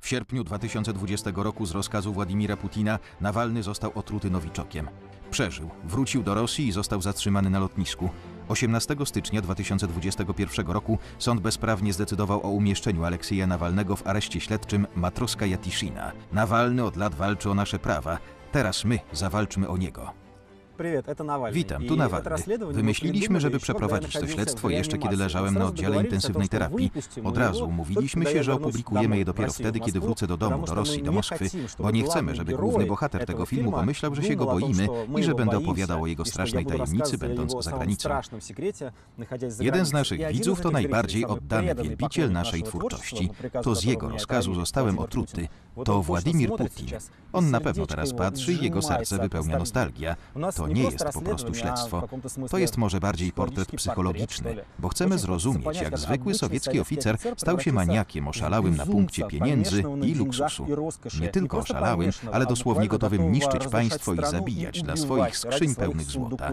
sierpniu 2020 roku z rozkazu Władimira Putina Nawalny został otruty nowiczokiem. Przeżył, wrócił do Rosji i został zatrzymany na lotnisku. 18 stycznia 2021 roku sąd bezprawnie zdecydował o umieszczeniu Aleksieja Nawalnego w areszcie śledczym Matroskaja Tiszina. Nawalny od lat walczy o nasze prawa. Teraz my zawalczmy o niego. Witam, tu Nawalny. Wymyśliliśmy, żeby przeprowadzić to śledztwo jeszcze kiedy leżałem na oddziale intensywnej terapii. Od razu umówiliśmy się, że opublikujemy je dopiero wtedy, kiedy wrócę do domu, do Rosji, do Moskwy, bo nie chcemy, żeby główny bohater tego filmu pomyślał, że się go boimy i że będę opowiadał o jego strasznej tajemnicy, będąc za granicą. Jeden z naszych widzów to najbardziej oddany wielbiciel naszej twórczości. To z jego rozkazu zostałem otruty. To Władimir Putin. On na pewno teraz patrzy i jego serce wypełnia nostalgia. To nie jest po prostu śledztwo. To jest może bardziej portret psychologiczny, bo chcemy zrozumieć, jak zwykły sowiecki oficer stał się maniakiem oszalałym na punkcie pieniędzy i luksusu. Nie tylko oszalałym, ale dosłownie gotowym niszczyć państwo i zabijać dla swoich skrzyń pełnych złota.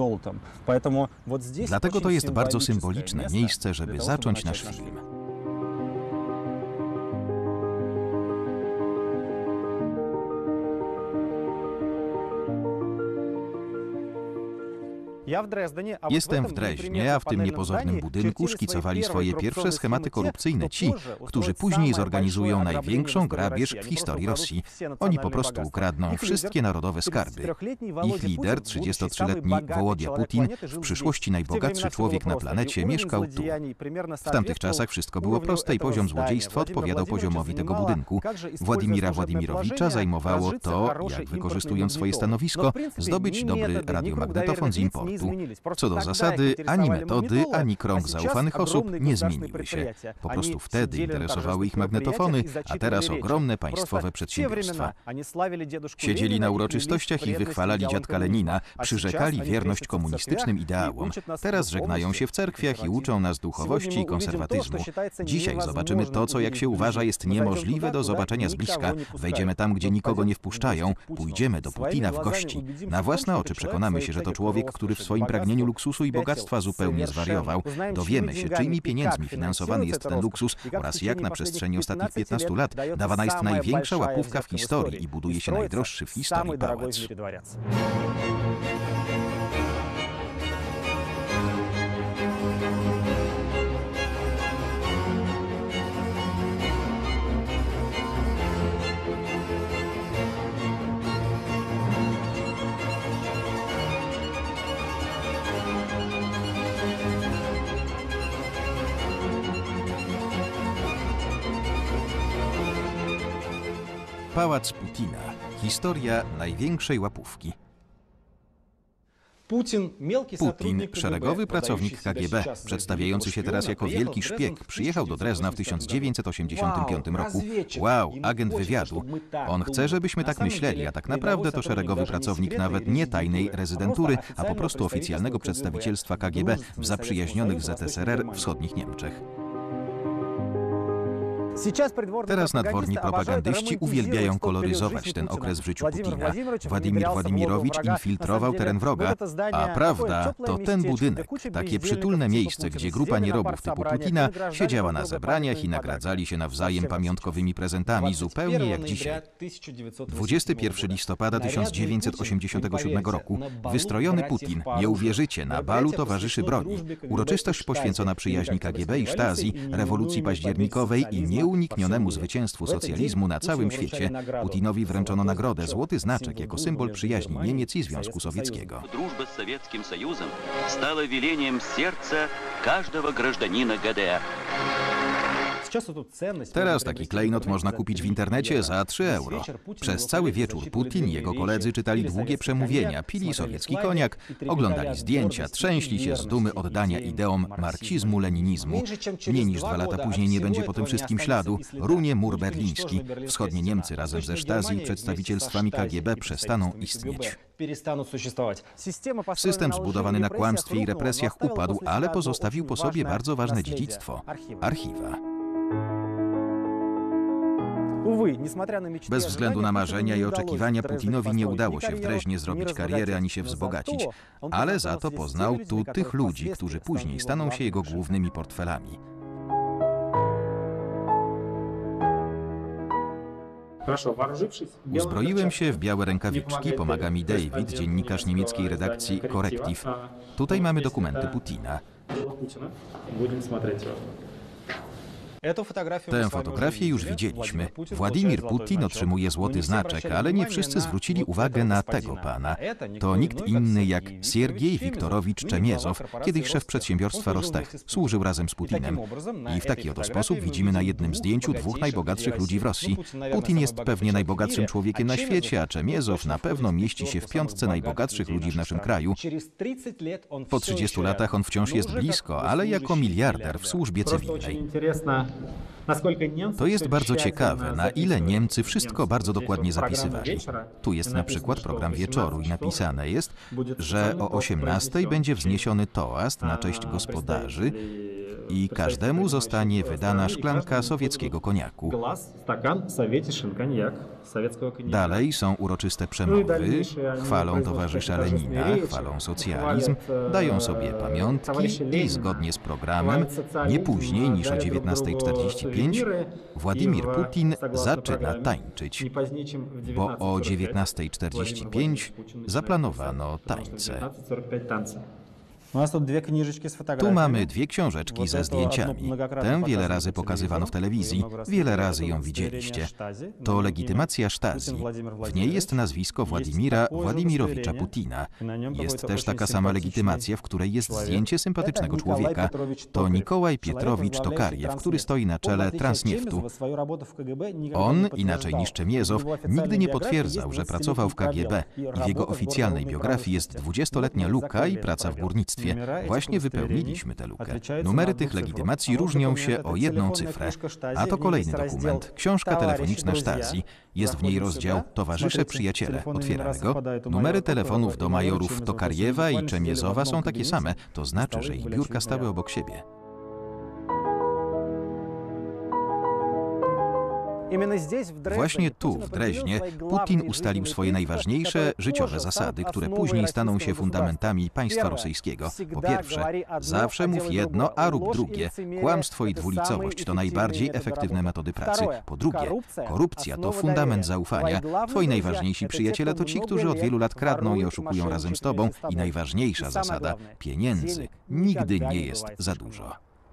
Dlatego to jest bardzo symboliczne miejsce, żeby zacząć nasz film. Jestem w Dreźnie, a w tym niepozornym budynku szkicowali swoje pierwsze schematy korupcyjne ci, którzy później zorganizują największą grabież w historii Rosji. Oni po prostu ukradną wszystkie narodowe skarby. Ich lider, 33-letni Wołodia Putin, w przyszłości najbogatszy człowiek na planecie, mieszkał tu. W tamtych czasach wszystko było proste i poziom złodziejstwa odpowiadał poziomowi tego budynku. Władimira Władimirowicza zajmowało to, jak wykorzystując swoje stanowisko, zdobyć dobry radiomagnetofon z importu. Co do zasady, ani metody, ani krąg zaufanych osób nie zmieniły się. Po prostu wtedy interesowały ich magnetofony, a teraz ogromne państwowe przedsiębiorstwa. Siedzieli na uroczystościach i wychwalali dziadka Lenina, przyrzekali wierność komunistycznym ideałom. Teraz żegnają się w cerkwiach i uczą nas duchowości i konserwatyzmu. Dzisiaj zobaczymy to, co jak się uważa jest niemożliwe do zobaczenia z bliska. Wejdziemy tam, gdzie nikogo nie wpuszczają, pójdziemy do Putina w gości. Na własne oczy przekonamy się, że to człowiek, który w swoim pragnieniu luksusu i bogactwa zupełnie zwariował. Dowiemy się, czyimi pieniędzmi finansowany jest ten luksus oraz jak na przestrzeni ostatnich 15 lat dawana jest największa łapówka w historii i buduje się najdroższy w historii pałac. Pałac Putina. Historia największej łapówki. Putin, szeregowy pracownik KGB, przedstawiający się teraz jako wielki szpieg, przyjechał do Drezna w 1985 roku. Wow, agent wywiadu. On chce, żebyśmy tak myśleli, a tak naprawdę to szeregowy pracownik nawet nie tajnej rezydentury, a po prostu oficjalnego przedstawicielstwa KGB w zaprzyjaźnionych ZSRR wschodnich Niemczech. Teraz nadworni propagandyści uwielbiają koloryzować ten okres w życiu Putina. Władimir Władimirowicz infiltrował teren wroga, a prawda to ten budynek, takie przytulne miejsce, gdzie grupa nierobów typu Putina siedziała na zebraniach i nagradzali się nawzajem pamiątkowymi prezentami, zupełnie jak dzisiaj. 21 listopada 1987 roku. Wystrojony Putin, nie uwierzycie, na balu towarzyszy broni. Uroczystość poświęcona przyjaźni KGB i Stasi, rewolucji październikowej i nieuniknionemu zwycięstwu socjalizmu na całym świecie. Putinowi wręczono nagrodę Złoty Znaczek jako symbol przyjaźni Niemiec i Związku Sowieckiego. Drużba z Sowieckim Sojuzem stała wileniem serca każdego grażdanina GDR. Teraz taki klejnot można kupić w internecie za 3 euro. Przez cały wieczór Putin i jego koledzy czytali długie przemówienia, pili sowiecki koniak, oglądali zdjęcia, trzęśli się z dumy oddania ideom marksizmu, leninizmu. Mniej niż 2 lata później nie będzie po tym wszystkim śladu. Runie mur berliński. Wschodnie Niemcy razem ze Stasi i przedstawicielstwami KGB przestaną istnieć. System zbudowany na kłamstwie i represjach upadł, ale pozostawił po sobie bardzo ważne dziedzictwo – archiwa. Bez względu na marzenia i oczekiwania Putinowi nie udało się w Dreźnie zrobić kariery ani się wzbogacić, ale za to poznał tu tych ludzi, którzy później staną się jego głównymi portfelami. Uzbroiłem się w białe rękawiczki, pomaga mi David, dziennikarz niemieckiej redakcji Correctiv. Tutaj mamy dokumenty Putina. Tę fotografię już widzieliśmy. Władimir Putin otrzymuje złoty znaczek, ale nie wszyscy zwrócili uwagę na tego pana. To nikt inny jak Siergiej Wiktorowicz Czemiezow, kiedyś szef przedsiębiorstwa Rostech. Służył razem z Putinem. I w taki oto sposób widzimy na jednym zdjęciu dwóch najbogatszych ludzi w Rosji. Putin jest pewnie najbogatszym człowiekiem na świecie, a Czemiezow na pewno mieści się w piątce najbogatszych ludzi w naszym kraju. Po 30 latach on wciąż jest blisko, ale jako miliarder w służbie cywilnej. To jest bardzo ciekawe, na ile Niemcy wszystko bardzo dokładnie zapisywali. Tu jest na przykład program wieczoru i napisane jest, że o 18:00 będzie wzniesiony toast na cześć gospodarzy i każdemu zostanie wydana szklanka sowieckiego koniaku. Dalej są uroczyste przemowy, chwalą towarzysza Lenina, chwalą socjalizm, dają sobie pamiątki i zgodnie z programem, nie później niż o 19:45, Władimir Putin zaczyna tańczyć, bo o 19:45 zaplanowano tańce. Tu mamy dwie książeczki ze zdjęciami. Tę wiele razy pokazywano w telewizji, wiele razy ją widzieliście. To legitymacja Stasi. W niej jest nazwisko Władimira Władimirowicza Putina. Jest też taka sama legitymacja, w której jest zdjęcie sympatycznego człowieka. To Nikołaj Pietrowicz Tokariew, który stoi na czele Transnieftu. On, inaczej niż Czemiezow, nigdy nie potwierdzał, że pracował w KGB i w jego oficjalnej biografii jest 20-letnia luka i praca w górnictwie. Właśnie wypełniliśmy tę lukę. Numery tych legitymacji różnią się o jedną cyfrę. A to kolejny dokument, książka telefoniczna Stasi. Jest w niej rozdział Towarzysze, przyjaciele. Otwieramy go. Numery telefonów do majorów Tokariewa i Czemiezowa są takie same. To znaczy, że ich biurka stały obok siebie. Właśnie tu, w Dreźnie, Putin ustalił swoje najważniejsze życiowe zasady, które później staną się fundamentami państwa rosyjskiego. Po pierwsze, zawsze mów jedno, a rób drugie. Kłamstwo i dwulicowość to najbardziej efektywne metody pracy. Po drugie, korupcja to fundament zaufania. Twoi najważniejsi przyjaciele to ci, którzy od wielu lat kradną i oszukują razem z tobą. I najważniejsza zasada, pieniędzy nigdy nie jest za dużo.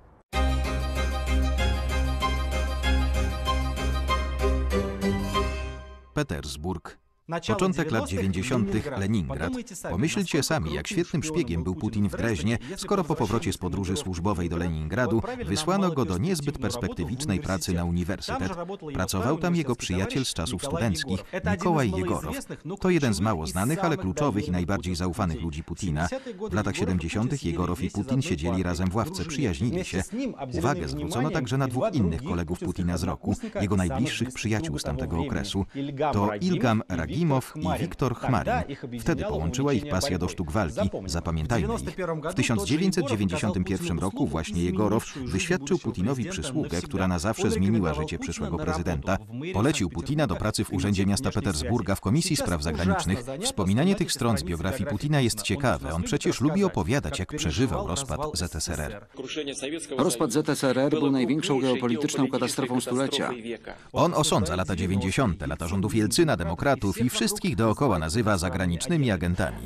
Petersburg. Początek lat 90. Leningrad. Pomyślcie sami, jak świetnym szpiegiem był Putin w Dreźnie, skoro po powrocie z podróży służbowej do Leningradu wysłano go do niezbyt perspektywicznej pracy na uniwersytet. Pracował tam jego przyjaciel z czasów studenckich, Nikołaj Jegorow. To jeden z mało znanych, ale kluczowych i najbardziej zaufanych ludzi Putina. W latach 70. Jegorow i Putin siedzieli razem w ławce, przyjaźnili się. Uwagę zwrócono także na dwóch innych kolegów Putina z roku, jego najbliższych przyjaciół z tamtego okresu. To Ilgam Ragimow i Wiktor Chmarin. Wtedy połączyła ich pasja do sztuk walki. Zapamiętajmy ich. W 1991 roku właśnie Jegorow wyświadczył Putinowi przysługę, która na zawsze zmieniła życie przyszłego prezydenta. Polecił Putina do pracy w Urzędzie Miasta Petersburga w Komisji Spraw Zagranicznych. Wspominanie tych stron z biografii Putina jest ciekawe. On przecież lubi opowiadać, jak przeżywał rozpad ZSRR. Rozpad ZSRR był największą geopolityczną katastrofą stulecia. On osądza lata 90., lata rządów Jelcyna, demokratów i wszystkich dookoła nazywa zagranicznymi agentami.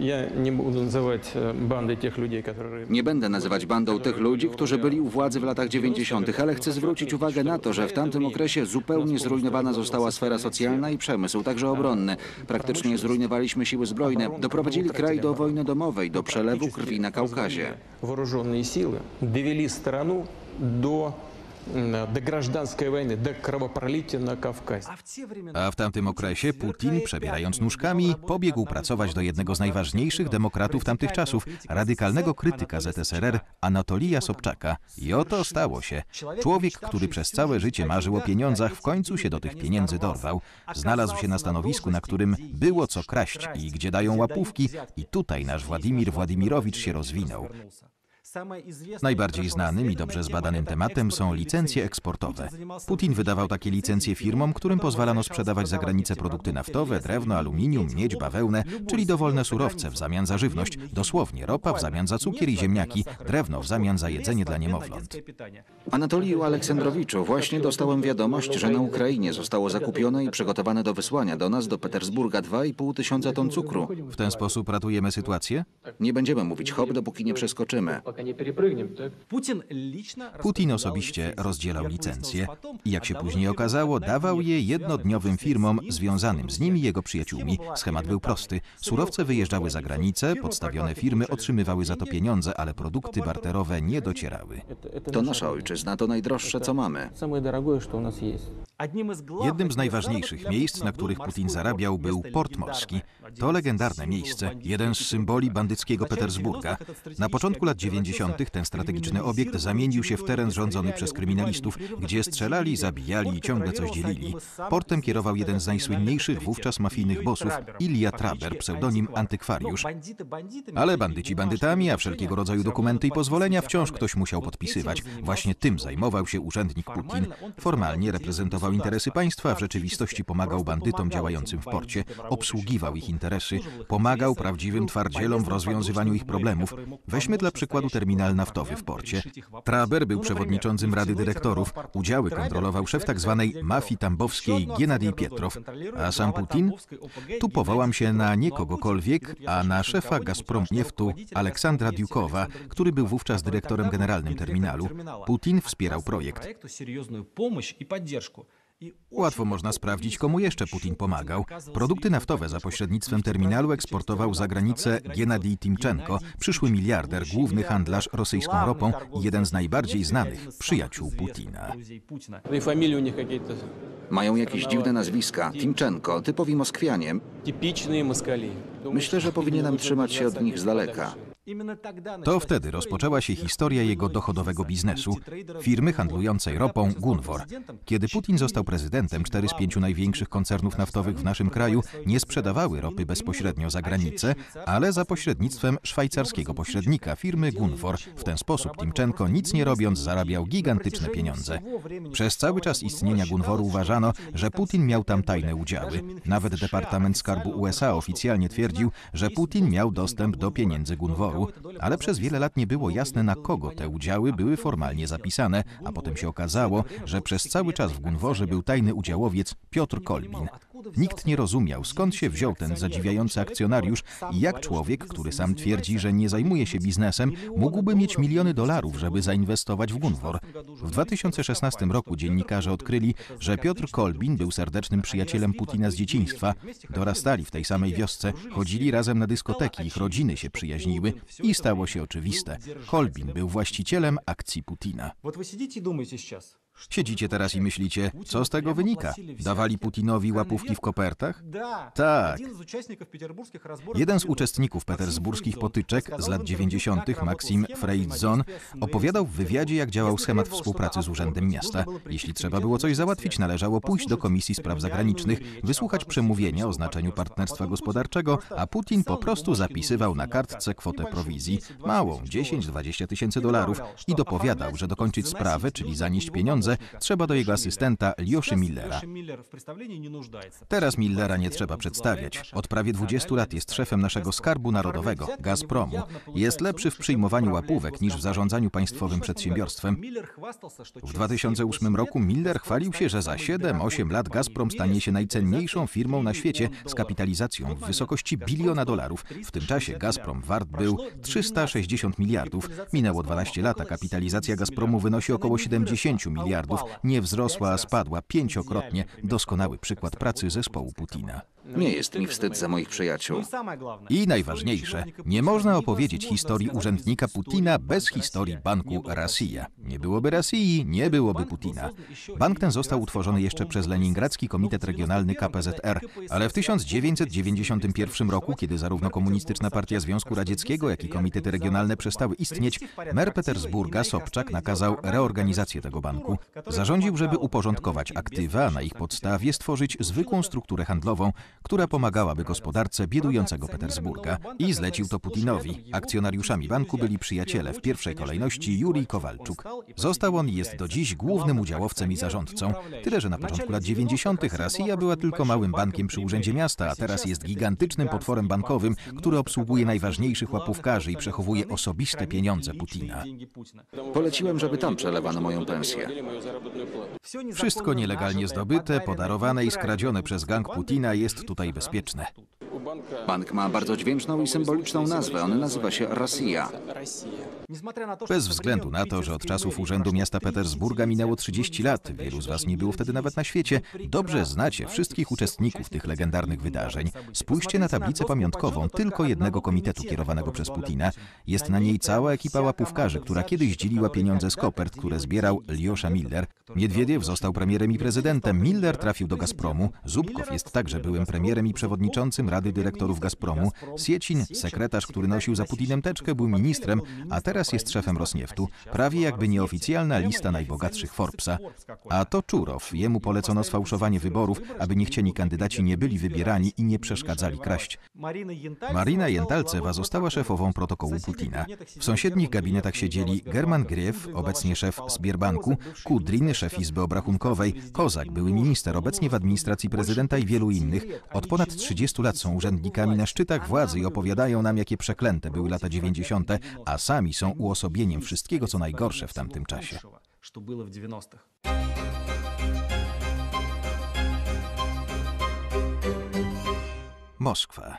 Nie będę nazywać bandą tych ludzi, którzy byli u władzy w latach 90., ale chcę zwrócić uwagę na to, że w tamtym okresie zupełnie zrujnowana została sfera socjalna i przemysł, także obronny. Praktycznie zrujnowaliśmy siły zbrojne, doprowadzili kraj do wojny domowej, do przelewu krwi na Kaukazie. A w tamtym okresie Putin, przebierając nóżkami, pobiegł pracować do jednego z najważniejszych demokratów tamtych czasów, radykalnego krytyka ZSRR Anatolija Sobczaka. I oto stało się. Człowiek, który przez całe życie marzył o pieniądzach, w końcu się do tych pieniędzy dorwał. Znalazł się na stanowisku, na którym było co kraść i gdzie dają łapówki. I tutaj nasz Władimir Władimirowicz się rozwinął. Najbardziej znanym i dobrze zbadanym tematem są licencje eksportowe. Putin wydawał takie licencje firmom, którym pozwalano sprzedawać za granicę produkty naftowe, drewno, aluminium, miedź, bawełnę, czyli dowolne surowce w zamian za żywność, dosłownie ropa w zamian za cukier i ziemniaki, drewno w zamian za jedzenie dla niemowląt. Anatoliju Aleksandrowiczu, właśnie dostałem wiadomość, że na Ukrainie zostało zakupione i przygotowane do wysłania do nas, do Petersburga 2,5 tysiąca ton cukru. W ten sposób ratujemy sytuację? Nie będziemy mówić hop, dopóki nie przeskoczymy. Putin osobiście rozdzielał licencje i jak się później okazało, dawał je jednodniowym firmom związanym z nim i jego przyjaciółmi. Schemat był prosty. Surowce wyjeżdżały za granicę, podstawione firmy otrzymywały za to pieniądze, ale produkty barterowe nie docierały. To nasza ojczyzna, to najdroższe, co mamy. Jednym z najważniejszych miejsc, na których Putin zarabiał, był port morski. To legendarne miejsce, jeden z symboli bandyckiego Petersburga. Na początku lat 90. ten strategiczny obiekt zamienił się w teren rządzony przez kryminalistów, gdzie strzelali, zabijali i ciągle coś dzielili. Portem kierował jeden z najsłynniejszych wówczas mafijnych bossów, Ilja Traber, pseudonim Antykwariusz. Ale bandyci bandytami, a wszelkiego rodzaju dokumenty i pozwolenia wciąż ktoś musiał podpisywać. Właśnie tym zajmował się urzędnik Putin. Formalnie reprezentował interesy państwa, w rzeczywistości pomagał bandytom działającym w porcie, obsługiwał ich interesy, pomagał prawdziwym twardzielom w rozwiązywaniu ich problemów. Weźmy dla przykładu terminal naftowy w porcie. Traber był przewodniczącym Rady Dyrektorów. Udziały kontrolował szef tzw. mafii tambowskiej Gennadij Pietrow. A sam Putin? Tu powołam się na nie kogokolwiek, a na szefa Gazprom Nieftu Aleksandra Diukowa, który był wówczas dyrektorem generalnym terminalu. Putin wspierał projekt. Łatwo można sprawdzić, komu jeszcze Putin pomagał. Produkty naftowe za pośrednictwem terminalu eksportował za granicę Gennadij Timczenko, przyszły miliarder, główny handlarz rosyjską ropą i jeden z najbardziej znanych przyjaciół Putina. Mają jakieś dziwne nazwiska. Timczenko, typowi Moskwianie. Myślę, że powinienem trzymać się od nich z daleka. To wtedy rozpoczęła się historia jego dochodowego biznesu, firmy handlującej ropą Gunvor. Kiedy Putin został prezydentem, 4 z 5 największych koncernów naftowych w naszym kraju nie sprzedawały ropy bezpośrednio za granicę, ale za pośrednictwem szwajcarskiego pośrednika, firmy Gunvor. W ten sposób Timczenko, nic nie robiąc, zarabiał gigantyczne pieniądze. Przez cały czas istnienia Gunvoru uważano, że Putin miał tam tajne udziały. Nawet Departament Skarbu USA oficjalnie twierdził, że Putin miał dostęp do pieniędzy Gunvoru. Ale przez wiele lat nie było jasne, na kogo te udziały były formalnie zapisane, a potem się okazało, że przez cały czas w Gunvorze był tajny udziałowiec Piotr Kolbin. Nikt nie rozumiał, skąd się wziął ten zadziwiający akcjonariusz i jak człowiek, który sam twierdzi, że nie zajmuje się biznesem, mógłby mieć miliony dolarów, żeby zainwestować w Gunvor. W 2016 roku dziennikarze odkryli, że Piotr Kolbin był serdecznym przyjacielem Putina z dzieciństwa. Dorastali w tej samej wiosce, chodzili razem na dyskoteki, ich rodziny się przyjaźniły i stało się oczywiste. Kolbin był właścicielem akcji Putina. Siedzicie teraz i myślicie, co z tego wynika? Dawali Putinowi łapówki w kopertach? Tak. Jeden z uczestników petersburskich potyczek z lat 90., Maksim Frejdzon, opowiadał w wywiadzie, jak działał schemat współpracy z Urzędem Miasta. Jeśli trzeba było coś załatwić, należało pójść do Komisji Spraw Zagranicznych, wysłuchać przemówienia o znaczeniu partnerstwa gospodarczego, a Putin po prostu zapisywał na kartce kwotę prowizji, małą, 10-20 tysięcy dolarów, i dopowiadał, że dokończyć sprawę, czyli zanieść pieniądze, trzeba do jego asystenta Ljoszy Millera. Teraz Millera nie trzeba przedstawiać. Od prawie 20 lat jest szefem naszego Skarbu Narodowego, Gazpromu. Jest lepszy w przyjmowaniu łapówek niż w zarządzaniu państwowym przedsiębiorstwem. W 2008 roku Miller chwalił się, że za 7-8 lat Gazprom stanie się najcenniejszą firmą na świecie z kapitalizacją w wysokości $1 biliona. W tym czasie Gazprom wart był 360 miliardów. Minęło 12 lat, a kapitalizacja Gazpromu wynosi około 70 miliardów. Nie wzrosła, a spadła 5-krotnie. Doskonały przykład pracy zespołu Putina. Nie jest mi wstyd za moich przyjaciół. I najważniejsze, nie można opowiedzieć historii urzędnika Putina bez historii banku Rosja. Nie byłoby Rosji, nie byłoby Putina. Bank ten został utworzony jeszcze przez Leningradzki Komitet Regionalny KPZR, ale w 1991 roku, kiedy zarówno Komunistyczna Partia Związku Radzieckiego, jak i komitety regionalne przestały istnieć, mer Petersburga Sobczak nakazał reorganizację tego banku. Zarządził, żeby uporządkować aktywa, a na ich podstawie stworzyć zwykłą strukturę handlową, która pomagałaby gospodarce biedującego Petersburga i zlecił to Putinowi. Akcjonariuszami banku byli przyjaciele, w pierwszej kolejności Jurij Kowalczuk. Został on i jest do dziś głównym udziałowcem i zarządcą. Tyle, że na początku lat 90. Rosja była tylko małym bankiem przy Urzędzie Miasta, a teraz jest gigantycznym potworem bankowym, który obsługuje najważniejszych łapówkarzy i przechowuje osobiste pieniądze Putina. Poleciłem, żeby tam przelewano moją pensję. Wszystko nielegalnie zdobyte, podarowane i skradzione przez gang Putina jest tutaj bezpieczne. Bank ma bardzo dźwięczną i symboliczną nazwę. On nazywa się Rosja. Bez względu na to, że od czasów Urzędu Miasta Petersburga minęło 30 lat, wielu z was nie było wtedy nawet na świecie, dobrze znacie wszystkich uczestników tych legendarnych wydarzeń. Spójrzcie na tablicę pamiątkową tylko jednego komitetu kierowanego przez Putina. Jest na niej cała ekipa łapówkarzy, która kiedyś dzieliła pieniądze z kopert, które zbierał Ljosza Miller. Miedwiediew został premierem i prezydentem, Miller trafił do Gazpromu, Zubkow jest także byłym premierem i przewodniczącym Rady Dyrektorów Gazpromu, Siecin, sekretarz, który nosił za Putinem teczkę, był ministrem, a teraz jest szefem Rosnieftu. Prawie jakby nieoficjalna lista najbogatszych Forbesa. A to Czurow. Jemu polecono sfałszowanie wyborów, aby niechcieni kandydaci nie byli wybierani i nie przeszkadzali kraść. Marina Jentalcewa została szefową protokołu Putina. W sąsiednich gabinetach siedzieli German Griew, obecnie szef Sberbanku, Kudrin, szef Izby Obrachunkowej, Kozak, były minister, obecnie w administracji prezydenta i wielu innych. Od ponad 30 lat są urzędnikami na szczytach władzy i opowiadają nam, jakie przeklęte były lata 90., a sami są uosobieniem wszystkiego, co najgorsze w tamtym czasie. Moskwa.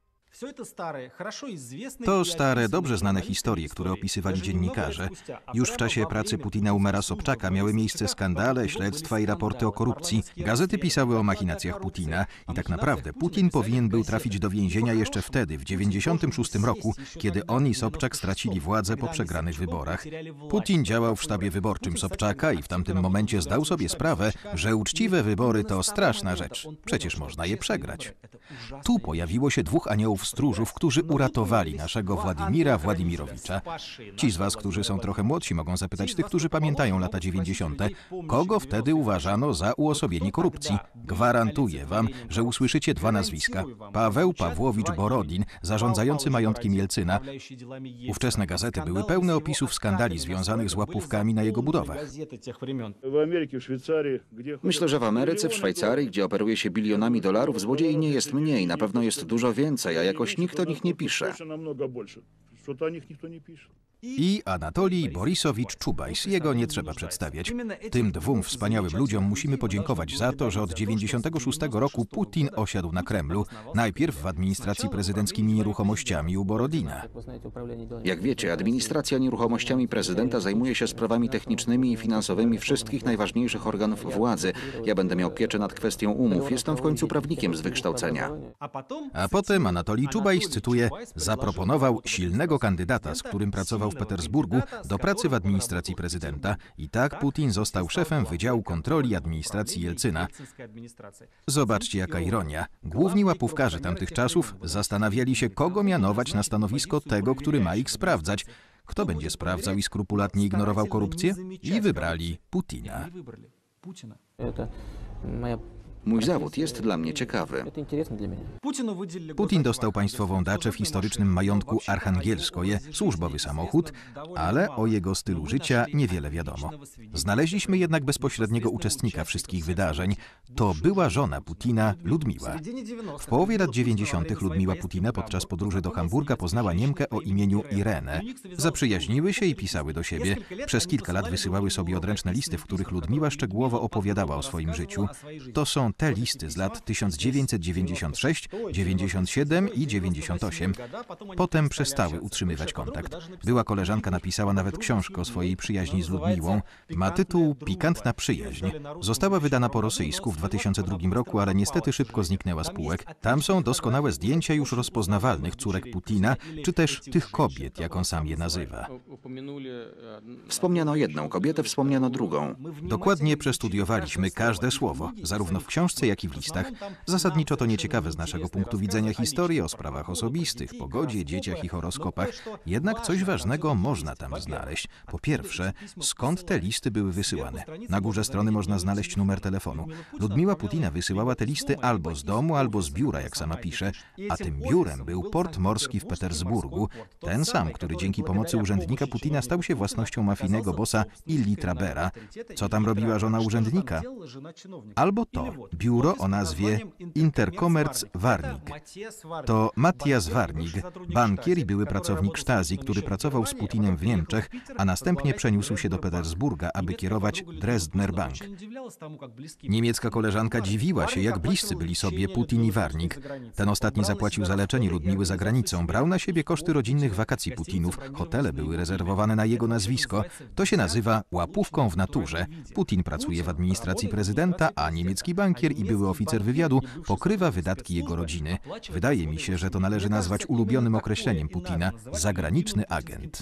To stare, dobrze znane historie, które opisywali dziennikarze. Już w czasie pracy Putina u mera Sobczaka miały miejsce skandale, śledztwa i raporty o korupcji. Gazety pisały o machinacjach Putina i tak naprawdę Putin powinien był trafić do więzienia jeszcze wtedy, w 96 roku, kiedy on i Sobczak stracili władzę po przegranych wyborach. Putin działał w sztabie wyborczym Sobczaka i w tamtym momencie zdał sobie sprawę, że uczciwe wybory to straszna rzecz. Przecież można je przegrać. Tu pojawiło się dwóch aniołów stróżów, którzy uratowali naszego Władimira Władimirowicza. Ci z was, którzy są trochę młodsi, mogą zapytać tych, którzy pamiętają lata 90. Kogo wtedy uważano za uosobienie korupcji? Gwarantuję wam, że usłyszycie dwa nazwiska. Paweł Pawłowicz Borodin, zarządzający majątkiem Jelcyna. Ówczesne gazety były pełne opisów skandali związanych z łapówkami na jego budowach. Myślę, że w Ameryce, w Szwajcarii, gdzie operuje się bilionami dolarów, złodziei nie jest mniej. Na pewno jest dużo więcej, a jakoś nikt o nich nie pisze. I Anatolij Borisowicz Czubajs. Jego nie trzeba przedstawiać. Tym dwóm wspaniałym ludziom musimy podziękować za to, że od 96 roku Putin osiadł na Kremlu. Najpierw w administracji prezydenckimi nieruchomościami u Borodina. Jak wiecie, administracja nieruchomościami prezydenta zajmuje się sprawami technicznymi i finansowymi wszystkich najważniejszych organów władzy. Ja będę miał pieczę nad kwestią umów. Jestem w końcu prawnikiem z wykształcenia. A potem Anatolij Czubajs, cytuję, zaproponował silnego kandydata, z którym pracował w Petersburgu, do pracy w administracji prezydenta. I tak Putin został szefem Wydziału Kontroli Administracji Jelcyna. Zobaczcie, jaka ironia. Główni łapówkarze tamtych czasów zastanawiali się, kogo mianować na stanowisko tego, który ma ich sprawdzać. Kto będzie sprawdzał i skrupulatnie ignorował korupcję? I wybrali Putina. Mój zawód jest dla mnie ciekawy. Putin dostał państwową daczę w historycznym majątku Archangielskoje, służbowy samochód, ale o jego stylu życia niewiele wiadomo. Znaleźliśmy jednak bezpośredniego uczestnika wszystkich wydarzeń. To była żona Putina, Ludmiła. W połowie lat 90. Ludmiła Putina podczas podróży do Hamburga poznała Niemkę o imieniu Irenę. Zaprzyjaźniły się i pisały do siebie. Przez kilka lat wysyłały sobie odręczne listy, w których Ludmiła szczegółowo opowiadała o swoim życiu. To są te listy z lat 1996, 97 i 98. Potem przestały utrzymywać kontakt. Była koleżanka napisała nawet książkę o swojej przyjaźni z Ludmiłą. Ma tytuł Pikantna przyjaźń. Została wydana po rosyjsku w 2002 roku, ale niestety szybko zniknęła z półek. Tam są doskonałe zdjęcia już rozpoznawalnych córek Putina, czy też tych kobiet, jak on sam je nazywa. Wspomniano jedną kobietę, wspomniano drugą. Dokładnie przestudiowaliśmy każde słowo, zarówno w książce, książce, jak i w listach. Zasadniczo to nieciekawe z naszego punktu widzenia historie o sprawach osobistych, pogodzie, dzieciach i horoskopach. Jednak coś ważnego można tam znaleźć. Po pierwsze, skąd te listy były wysyłane? Na górze strony można znaleźć numer telefonu. Ludmiła Putina wysyłała te listy albo z domu, albo z biura, jak sama pisze, a tym biurem był port morski w Petersburgu, ten sam, który dzięki pomocy urzędnika Putina stał się własnością mafijnego bossa Illi Trabera. Co tam robiła żona urzędnika? Albo to biuro o nazwie Interkommerz Warnig. To Matthias Warnig, bankier i były pracownik Stasi, który pracował z Putinem w Niemczech, a następnie przeniósł się do Petersburga, aby kierować Dresdner Bank. Niemiecka koleżanka dziwiła się, jak bliscy byli sobie Putin i Warnig. Ten ostatni zapłacił za leczenie Ludmiły za granicą, brał na siebie koszty rodzinnych wakacji Putinów, hotele były rezerwowane na jego nazwisko. To się nazywa łapówką w naturze. Putin pracuje w administracji prezydenta, a niemiecki bankier i były oficer wywiadu pokrywa wydatki jego rodziny. Wydaje mi się, że to należy nazwać ulubionym określeniem Putina – zagraniczny agent.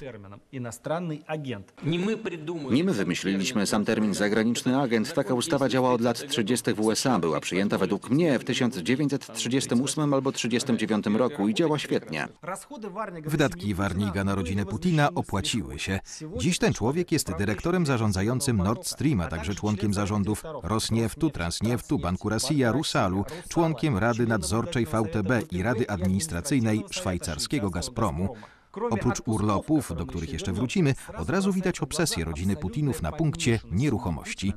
Nie my wymyśliliśmy sam termin zagraniczny agent. Taka ustawa działa od lat 30. w USA. Była przyjęta według mnie w 1938 albo 1939 roku i działa świetnie. Wydatki Warniga na rodzinę Putina opłaciły się. Dziś ten człowiek jest dyrektorem zarządzającym Nord Stream, a także członkiem zarządów Rosnieftu, Transnieftu, Banku Rosja, Rusalu, członkiem Rady Nadzorczej VTB i Rady Administracyjnej szwajcarskiego Gazpromu. Oprócz urlopów, do których jeszcze wrócimy, od razu widać obsesję rodziny Putinów na punkcie nieruchomości.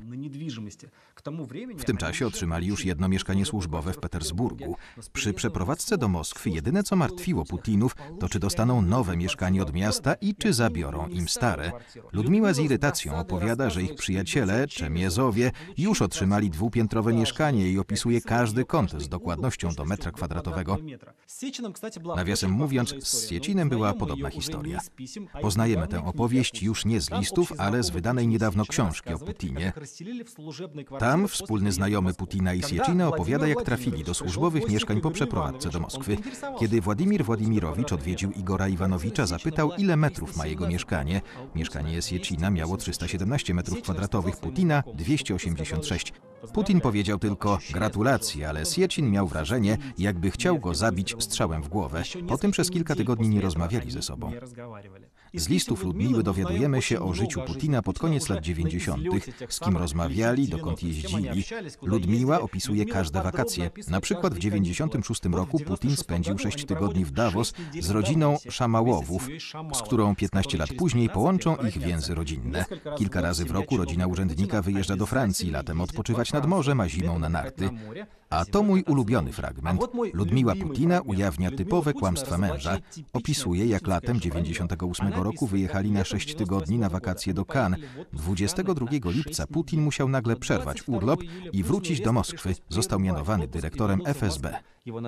W tym czasie otrzymali już jedno mieszkanie służbowe w Petersburgu. Przy przeprowadzce do Moskwy jedyne, co martwiło Putinów, to czy dostaną nowe mieszkanie od miasta i czy zabiorą im stare. Ludmiła z irytacją opowiada, że ich przyjaciele, Czemiezowie, już otrzymali dwupiętrowe mieszkanie i opisuje każdy kąt z dokładnością do metra kwadratowego. Nawiasem mówiąc, z Siecinem była podobna historia. Poznajemy tę opowieść już nie z listów, ale z wydanej niedawno książki o Putinie. Tam wspólny znajomy Putina i Siecina opowiada, jak trafili do służbowych mieszkań po przeprowadzce do Moskwy. Kiedy Władimir Władimirowicz odwiedził Igora Iwanowicza, zapytał, ile metrów ma jego mieszkanie. Mieszkanie Siecina miało 317 metrów kwadratowych, Putina 286. Putin powiedział tylko gratulacje, ale Siecin miał wrażenie, jakby chciał go zabić strzałem w głowę. Potem przez kilka tygodni nie rozmawiali ze sobą. Z listów Ludmiły dowiadujemy się o życiu Putina pod koniec lat 90., z kim rozmawiali, dokąd jeździli. Ludmiła opisuje każde wakacje. Na przykład w 96 roku Putin spędził 6 tygodni w Davos z rodziną Szamałowów, z którą 15 lat później połączą ich więzy rodzinne. Kilka razy w roku rodzina urzędnika wyjeżdża do Francji, latem odpoczywać nad morzem, a zimą na narty. A to mój ulubiony fragment. Ludmiła Putina ujawnia typowe kłamstwa męża. Opisuje, jak latem 98 roku wyjechali na 6 tygodni na wakacje do Cannes. 22 lipca Putin musiał nagle przerwać urlop i wrócić do Moskwy. Został mianowany dyrektorem FSB.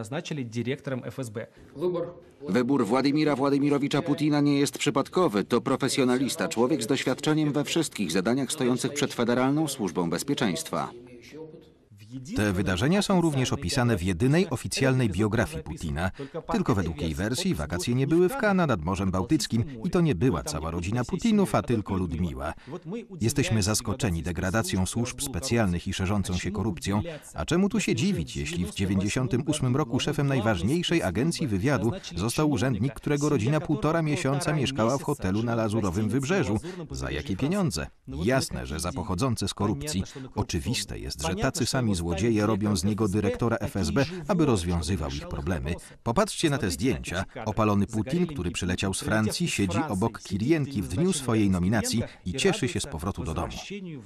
Wybór Władimira Władimirowicza Putina nie jest przypadkowy. To profesjonalista, człowiek z doświadczeniem we wszystkich zadaniach stojących przed Federalną Służbą Bezpieczeństwa. Te wydarzenia są również opisane w jedynej oficjalnej biografii Putina. Tylko według jej wersji wakacje nie były w Cannes nad Morzem Bałtyckim i to nie była cała rodzina Putinów, a tylko Ludmiła. Jesteśmy zaskoczeni degradacją służb specjalnych i szerzącą się korupcją. A czemu tu się dziwić, jeśli w 1998 roku szefem najważniejszej agencji wywiadu został urzędnik, którego rodzina 1,5 miesiąca mieszkała w hotelu na Lazurowym Wybrzeżu? Za jakie pieniądze? Jasne, że za pochodzące z korupcji. Oczywiste jest, że tacy sami złodzieje robią z niego dyrektora FSB, aby rozwiązywał ich problemy. Popatrzcie na te zdjęcia. Opalony Putin, który przyleciał z Francji, siedzi obok Kirienki w dniu swojej nominacji i cieszy się z powrotu do domu.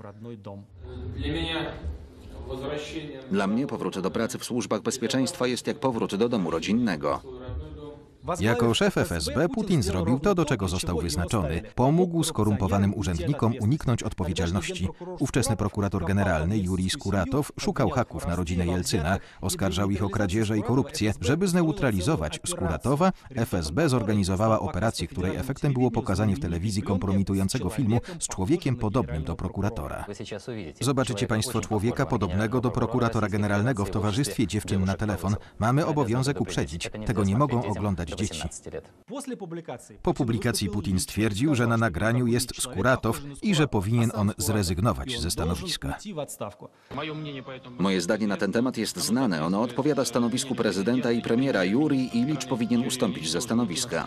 Dla mnie powrót do pracy w służbach bezpieczeństwa jest jak powrót do domu rodzinnego. Jako szef FSB Putin zrobił to, do czego został wyznaczony. Pomógł skorumpowanym urzędnikom uniknąć odpowiedzialności. Ówczesny prokurator generalny Jurij Skuratow szukał haków na rodzinę Jelcyna, oskarżał ich o kradzieże i korupcję. Żeby zneutralizować Skuratowa, FSB zorganizowała operację, której efektem było pokazanie w telewizji kompromitującego filmu z człowiekiem podobnym do prokuratora. Zobaczycie Państwo człowieka podobnego do prokuratora generalnego w towarzystwie dziewczyn na telefon. Mamy obowiązek uprzedzić. Tego nie mogą oglądać dzieci. Po publikacji Putin stwierdził, że na nagraniu jest Skuratow i że powinien on zrezygnować ze stanowiska. Moje zdanie na ten temat jest znane. Ono odpowiada stanowisku prezydenta i premiera. Jurij Ilicz powinien ustąpić ze stanowiska.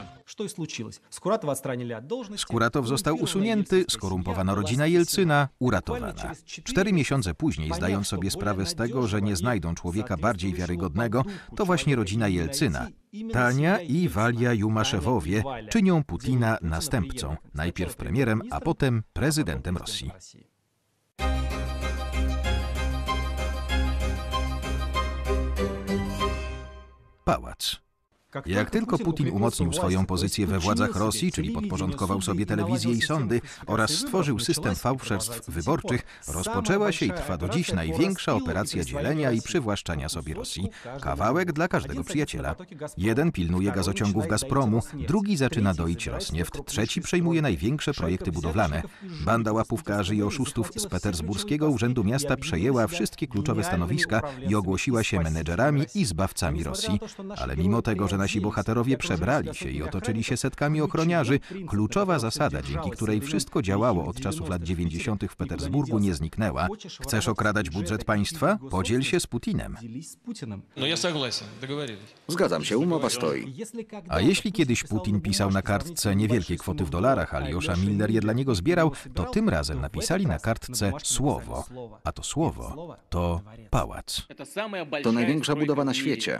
Skuratow został usunięty, skorumpowana rodzina Jelcyna uratowana. 4 miesiące później, zdając sobie sprawę z tego, że nie znajdą człowieka bardziej wiarygodnego, to właśnie rodzina Jelcyna, Tania i Walia Jumaszewowie, czynią Putina następcą, najpierw premierem, a potem prezydentem Rosji. Pałac. Jak tylko Putin umocnił swoją pozycję we władzach Rosji, czyli podporządkował sobie telewizję i sądy oraz stworzył system fałszerstw wyborczych, rozpoczęła się i trwa do dziś największa operacja dzielenia i przywłaszczania sobie Rosji. Kawałek dla każdego przyjaciela. Jeden pilnuje gazociągów Gazpromu, drugi zaczyna doić Rosnieft, trzeci przejmuje największe projekty budowlane. Banda łapówkarzy i oszustów z Petersburskiego Urzędu Miasta przejęła wszystkie kluczowe stanowiska i ogłosiła się menedżerami i zbawcami Rosji. Ale mimo tego, że nasi bohaterowie przebrali się i otoczyli się setkami ochroniarzy, kluczowa zasada, dzięki której wszystko działało od czasów lat 90. w Petersburgu, nie zniknęła. Chcesz okradać budżet państwa? Podziel się z Putinem. Zgadzam się, umowa stoi. A jeśli kiedyś Putin pisał na kartce niewielkie kwoty w dolarach, a Aljosza Miller je dla niego zbierał, to tym razem napisali na kartce słowo. A to słowo to pałac. To największa budowa na świecie.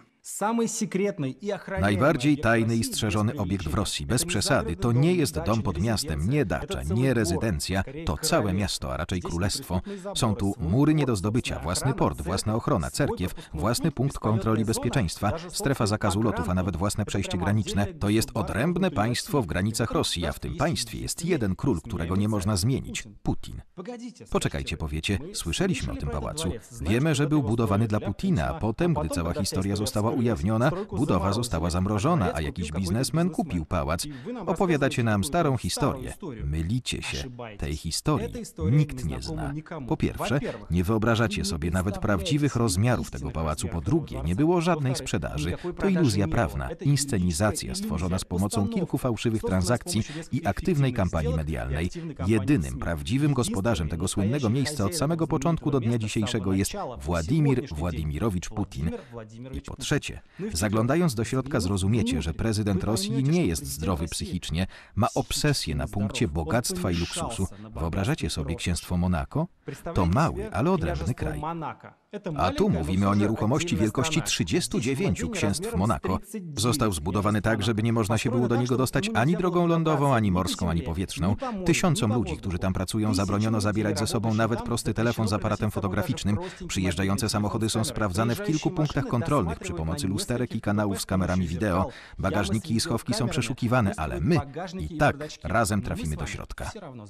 Najbardziej tajny i strzeżony obiekt w Rosji, bez przesady. To nie jest dom pod miastem, nie dacza, nie rezydencja. To całe miasto, a raczej królestwo. Są tu mury nie do zdobycia, własny port, własna ochrona, cerkiew, własny punkt kontroli i bezpieczeństwa, strefa zakazu lotów, a nawet własne przejście graniczne. To jest odrębne państwo w granicach Rosji, a w tym państwie jest jeden król, którego nie można zmienić – Putin. Poczekajcie, powiecie, słyszeliśmy o tym pałacu. Wiemy, że był budowany dla Putina, a potem, gdy cała historia została ujawniona, budowa została zamrożona, a jakiś biznesmen kupił pałac. Opowiadacie nam starą historię. Mylicie się. Tej historii nikt nie zna. Po pierwsze, nie wyobrażacie sobie nawet prawdziwych rozmiarów tego pałacu. Po drugie, nie było żadnej sprzedaży. To iluzja prawna, inscenizacja stworzona z pomocą kilku fałszywych transakcji i aktywnej kampanii medialnej. Jedynym prawdziwym gospodarzem tego słynnego miejsca od samego początku do dnia dzisiejszego jest Władimir Władimirowicz Putin. I po trzecie, zaglądając do środka zrozumiecie, że prezydent Rosji nie jest zdrowy psychicznie, ma obsesję na punkcie bogactwa i luksusu. Wyobrażacie sobie księstwo Monako? To mały, ale odrębny kraj. A tu mówimy o nieruchomości wielkości 39 księstw Monako. Został zbudowany tak, żeby nie można się było do niego dostać ani drogą lądową, ani morską, ani powietrzną. Tysiącom ludzi, którzy tam pracują, zabroniono zabierać ze sobą nawet prosty telefon z aparatem fotograficznym. Przyjeżdżające samochody są sprawdzane w kilku punktach kontrolnych przy pomocy lusterek i kanałów z kamerami wideo. Bagażniki i schowki są przeszukiwane, ale my i tak razem trafimy do środka.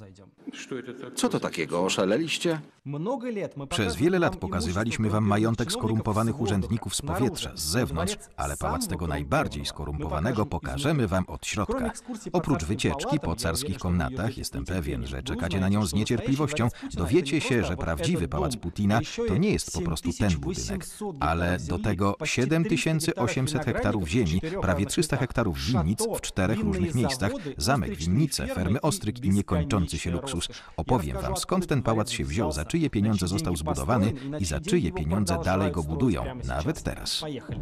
Co to takiego? Oszaleliście? Przez wiele lat pokazywaliśmy wam majątek skorumpowanych urzędników z powietrza, z zewnątrz, ale pałac tego najbardziej skorumpowanego pokażemy wam od środka. Oprócz wycieczki po carskich komnatach, jestem pewien, że czekacie na nią z niecierpliwością, dowiecie się, że prawdziwy pałac Putina to nie jest po prostu ten budynek, ale do tego 7800 hektarów ziemi, prawie 300 hektarów winnic w 4 różnych miejscach, zamek, winnice, fermy ostryg i niekończący się luksus. Opowiem wam, skąd ten pałac się wziął, za czyje pieniądze został zbudowany i za czyje pieniądze dalej go budują, nawet teraz.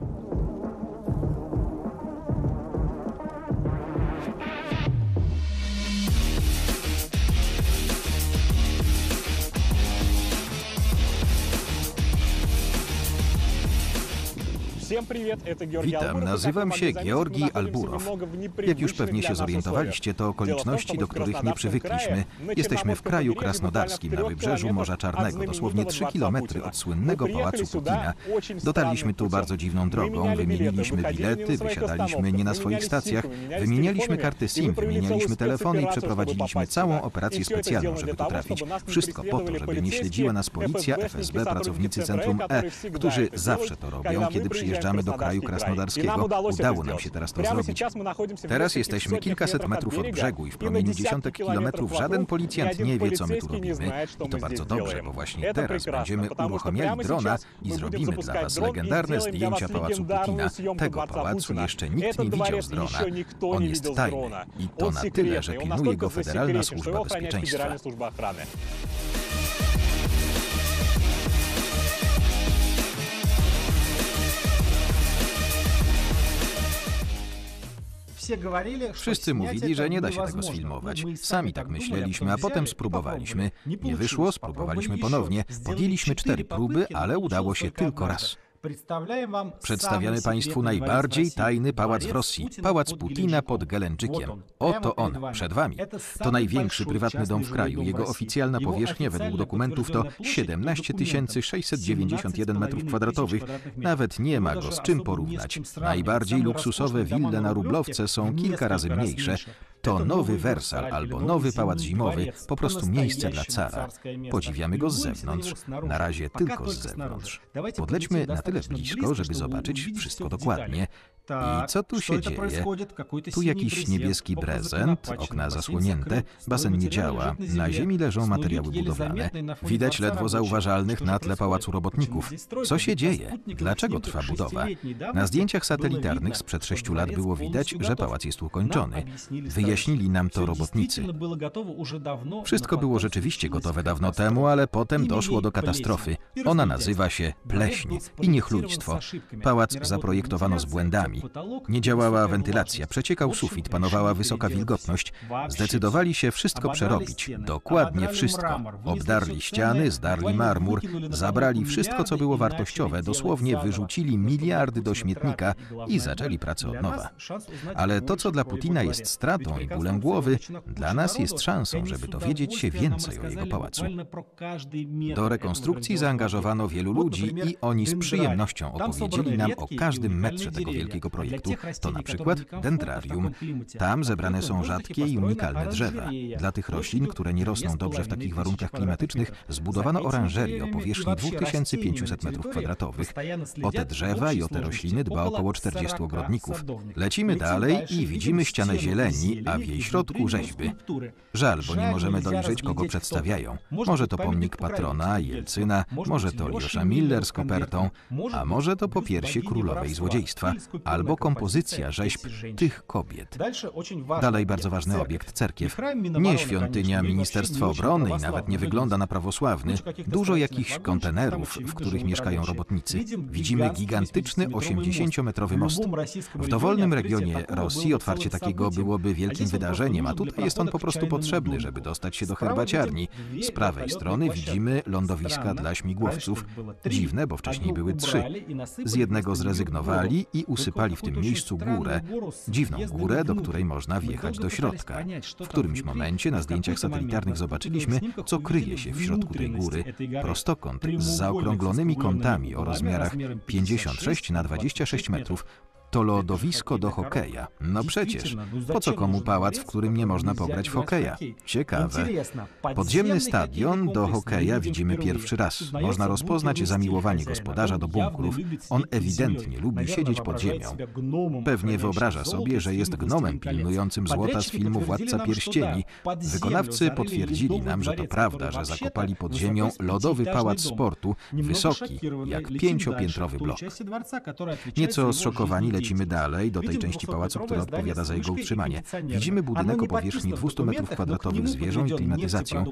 Witam, nazywam się Georgi Alburow. Jak już pewnie się zorientowaliście, to okoliczności, do których nie przywykliśmy. Jesteśmy w kraju krasnodarskim, na wybrzeżu Morza Czarnego, dosłownie 3 kilometry od słynnego pałacu Putina. Dotarliśmy tu bardzo dziwną drogą, wymieniliśmy bilety, wysiadaliśmy nie na swoich stacjach, wymienialiśmy karty SIM, wymienialiśmy telefony i przeprowadziliśmy całą operację specjalną, żeby tu trafić. Wszystko po to, żeby nie śledziła nas policja, FSB, pracownicy Centrum E, którzy zawsze to robią, kiedy przyjeżdżają dojeżdżamy do kraju krasnodarskiego. Udało nam się teraz to zrobić. Teraz jesteśmy kilkaset metrów od brzegu i w promieniu dziesiątek kilometrów żaden policjant nie wie, co my tu robimy. I to bardzo dobrze, bo właśnie teraz będziemy uruchamiali drona i zrobimy dla was legendarne zdjęcia Pałacu Putina. Tego pałacu jeszcze nikt nie widział z drona. On jest tajny i to na tyle, że pilnuje go Federalna Służba Bezpieczeństwa. Wszyscy mówili, że nie da się tego sfilmować. Sami tak myśleliśmy, a potem spróbowaliśmy. Nie wyszło, spróbowaliśmy ponownie. Podjęliśmy 4 próby, ale udało się tylko raz. Przedstawiamy Państwu najbardziej tajny pałac w Rosji. Pałac Putina pod Gelendzzykiem. Oto on, przed Wami. To największy prywatny dom w kraju. Jego oficjalna powierzchnia według dokumentów to 17 691 m2. Nawet nie ma go z czym porównać. Najbardziej luksusowe wille na Rublowce są kilka razy mniejsze. To nowy Wersal albo nowy pałac zimowy, po prostu miejsce dla cara. Podziwiamy go z zewnątrz, na razie tylko z zewnątrz. Podlećmy na tyle blisko, żeby zobaczyć wszystko dokładnie. I co tu się dzieje? Tu jakiś niebieski brezent, okna zasłonięte, basen nie działa, na ziemi leżą materiały budowlane. Widać ledwo zauważalnych na tle pałacu robotników. Co się dzieje? Dlaczego trwa budowa? Na zdjęciach satelitarnych sprzed 6 lat było widać, że pałac jest ukończony. Wyjaśnili nam to robotnicy. Wszystko było rzeczywiście gotowe dawno temu, ale potem doszło do katastrofy. Ona nazywa się pleśń i niechlujstwo. Pałac zaprojektowano z błędami. Nie działała wentylacja, przeciekał sufit, panowała wysoka wilgotność. Zdecydowali się wszystko przerobić. Dokładnie wszystko. Obdarli ściany, zdarli marmur, zabrali wszystko, co było wartościowe, dosłownie wyrzucili miliardy do śmietnika i zaczęli pracę od nowa. Ale to, co dla Putina jest stratą i bólem głowy, dla nas jest szansą, żeby dowiedzieć się więcej o jego pałacu. Do rekonstrukcji zaangażowano wielu ludzi i oni z przyjemnością opowiedzieli nam o każdym metrze tego wielkiego projektu. To na przykład dendrarium. Tam zebrane są rzadkie i unikalne drzewa. Dla tych roślin, które nie rosną dobrze w takich warunkach klimatycznych, zbudowano oranżerię o powierzchni 2500 m2. O te drzewa i o te rośliny dba około 40 ogrodników. Lecimy dalej i widzimy ścianę zieleni, a w jej środku rzeźby. Żal, bo nie możemy dojrzeć, kogo przedstawiają. Może to pomnik patrona, Jelcyna, może to Liosza Miller z kopertą, a może to popiersie królowej złodziejstwa, albo kompozycja rzeźb tych kobiet. Dalej bardzo ważny obiekt, cerkiew. Nie świątynia Ministerstwa Obrony i nawet nie wygląda na prawosławny. Dużo jakichś kontenerów, w których mieszkają robotnicy. Widzimy gigantyczny 80-metrowy most. W dowolnym regionie Rosji otwarcie takiego byłoby wielkim wydarzeniem, a tutaj jest on po prostu potrzebny, żeby dostać się do herbaciarni. Z prawej strony widzimy lądowiska dla śmigłowców. Dziwne, bo wcześniej były 3. Z jednego zrezygnowali i usypali w tym miejscu górę. Dziwną górę, do której można wjechać do środka. W którymś momencie na zdjęciach satelitarnych zobaczyliśmy, co kryje się w środku tej góry. Prostokąt z zaokrąglonymi kątami o rozmiarach 56 na 26 metrów. To lodowisko do hokeja. No przecież, po co komu pałac, w którym nie można pograć w hokeja? Ciekawe. Podziemny stadion do hokeja widzimy pierwszy raz. Można rozpoznać zamiłowanie gospodarza do bunkrów. On ewidentnie lubi siedzieć pod ziemią. Pewnie wyobraża sobie, że jest gnomem pilnującym złota z filmu Władca Pierścieni. Wykonawcy potwierdzili nam, że to prawda, że zakopali pod ziemią lodowy pałac sportu, wysoki, jak 5-piętrowy blok. Nieco zszokowani lecimy dalej do tej części pałacu, która odpowiada za jego utrzymanie. Widzimy budynek o powierzchni 200 m2 z wieżą i klimatyzacją.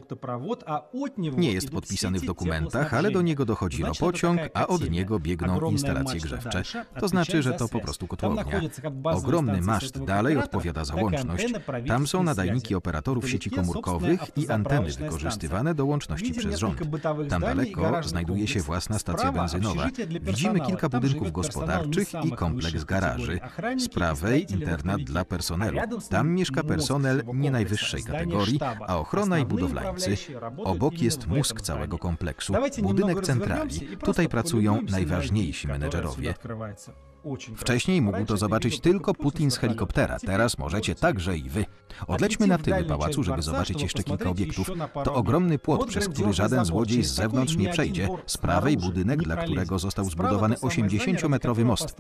Nie jest podpisany w dokumentach, ale do niego dochodzi ropociąg, a od niego biegną instalacje grzewcze. To znaczy, że to po prostu kotłownia. Ogromny maszt dalej odpowiada za łączność. Tam są nadajniki operatorów sieci komórkowych i anteny wykorzystywane do łączności przez rząd. Tam daleko znajduje się własna stacja benzynowa. Widzimy kilka budynków gospodarczych i kompleks garaży. Z prawej internat dla personelu. Tam mieszka personel nie najwyższej kategorii, a ochrona i budowlańcy. Obok jest mózg całego kompleksu, budynek centrali. Tutaj pracują najważniejsi menedżerowie. Wcześniej mógł to zobaczyć tylko Putin z helikoptera, teraz możecie także i wy. Odlećmy na tyły pałacu, żeby zobaczyć jeszcze kilka obiektów. To ogromny płot, przez który żaden złodziej z zewnątrz nie przejdzie. Z prawej budynek, dla którego został zbudowany 80-metrowy most.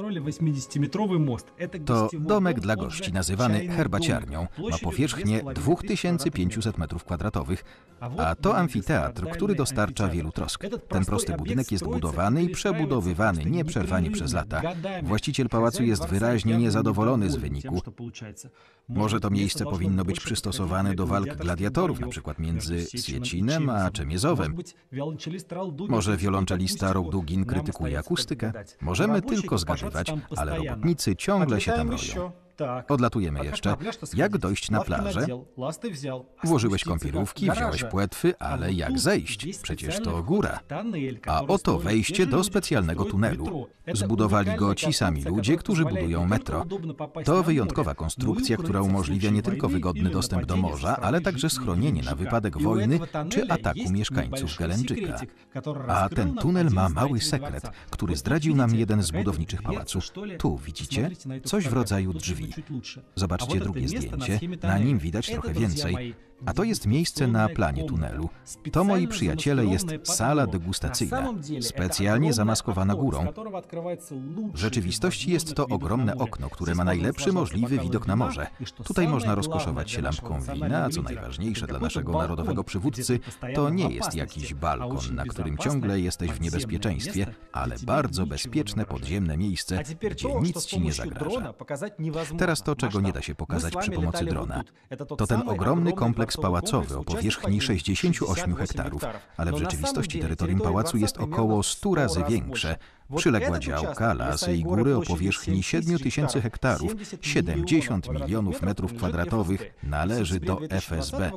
To domek dla gości, nazywany herbaciarnią. Ma powierzchnię 2500 m², a to amfiteatr, który dostarcza wielu trosk. Ten prosty budynek jest budowany i przebudowywany nieprzerwanie przez lata. Właściciel pałacu jest wyraźnie niezadowolony z wyniku. Może to miejsce powinno być przystosowane do walk gladiatorów, na przykład między Swiecinem a Czemiezowem. Może wiolonczelista Rołdugin krytykuje akustykę. Możemy tylko zgadywać, ale robotnicy ciągle się tam roją. Odlatujemy jeszcze. Jak dojść na plażę? Włożyłeś kąpielówki, wziąłeś płetwy, ale jak zejść? Przecież to góra. A oto wejście do specjalnego tunelu. Zbudowali go ci sami ludzie, którzy budują metro. To wyjątkowa konstrukcja, która umożliwia nie tylko wygodny dostęp do morza, ale także schronienie na wypadek wojny czy ataku mieszkańców Gelendżyka. A ten tunel ma mały sekret, który zdradził nam jeden z budowniczych pałacu. Tu widzicie? Coś w rodzaju drzwi. Zobaczcie drugie zdjęcie, na nim widać trochę więcej. A to jest miejsce na planie tunelu. To, moi przyjaciele, jest sala degustacyjna, specjalnie zamaskowana górą. W rzeczywistości jest to ogromne okno, które ma najlepszy możliwy widok na morze. Tutaj można rozkoszować się lampką wina, a co najważniejsze dla naszego narodowego przywódcy, to nie jest jakiś balkon, na którym ciągle jesteś w niebezpieczeństwie, ale bardzo bezpieczne podziemne miejsce, gdzie nic ci nie zagraża. Teraz to, czego nie da się pokazać przy pomocy drona. To ten ogromny kompleks pałacowy o powierzchni 68 hektarów, ale w rzeczywistości terytorium pałacu jest około 100 razy większe. Przyległa działka, lasy i góry o powierzchni 7000 hektarów, 70 milionów metrów kwadratowych należy do FSB.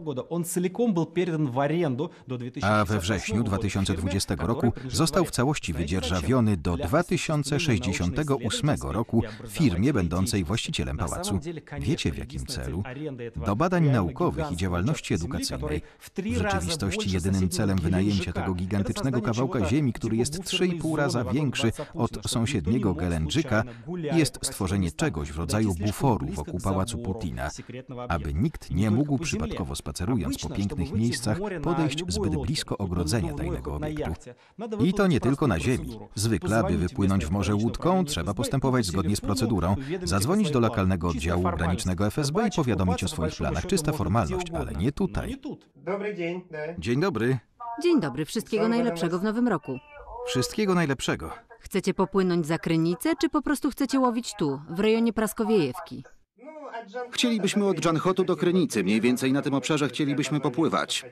A we wrześniu 2020 roku został w całości wydzierżawiony do 2068 roku firmie będącej właścicielem pałacu. Wiecie w jakim celu? Do badań naukowych i działalności edukacyjnej. W rzeczywistości jedynym celem wynajęcia tego gigantycznego kawałka ziemi, który jest 3,5 raza większy od sąsiedniego Gelendżyka, jest stworzenie czegoś w rodzaju buforu wokół pałacu Putina, aby nikt nie mógł przypadkowo spacerując po pięknych miejscach podejść zbyt blisko ogrodzenia tajnego obiektu. I to nie tylko na ziemi. Zwykle, aby wypłynąć w morze łódką, trzeba postępować zgodnie z procedurą, zadzwonić do lokalnego oddziału granicznego FSB i powiadomić o swoich planach. Czysta formalność, ale nie tutaj. Dzień dobry. Dzień dobry, wszystkiego najlepszego w nowym roku. Wszystkiego najlepszego. Chcecie popłynąć za Krynicę, czy po prostu chcecie łowić tu, w rejonie Praskowiejewki? Chcielibyśmy od Dżanchotu do Krynicy, mniej więcej na tym obszarze chcielibyśmy popływać.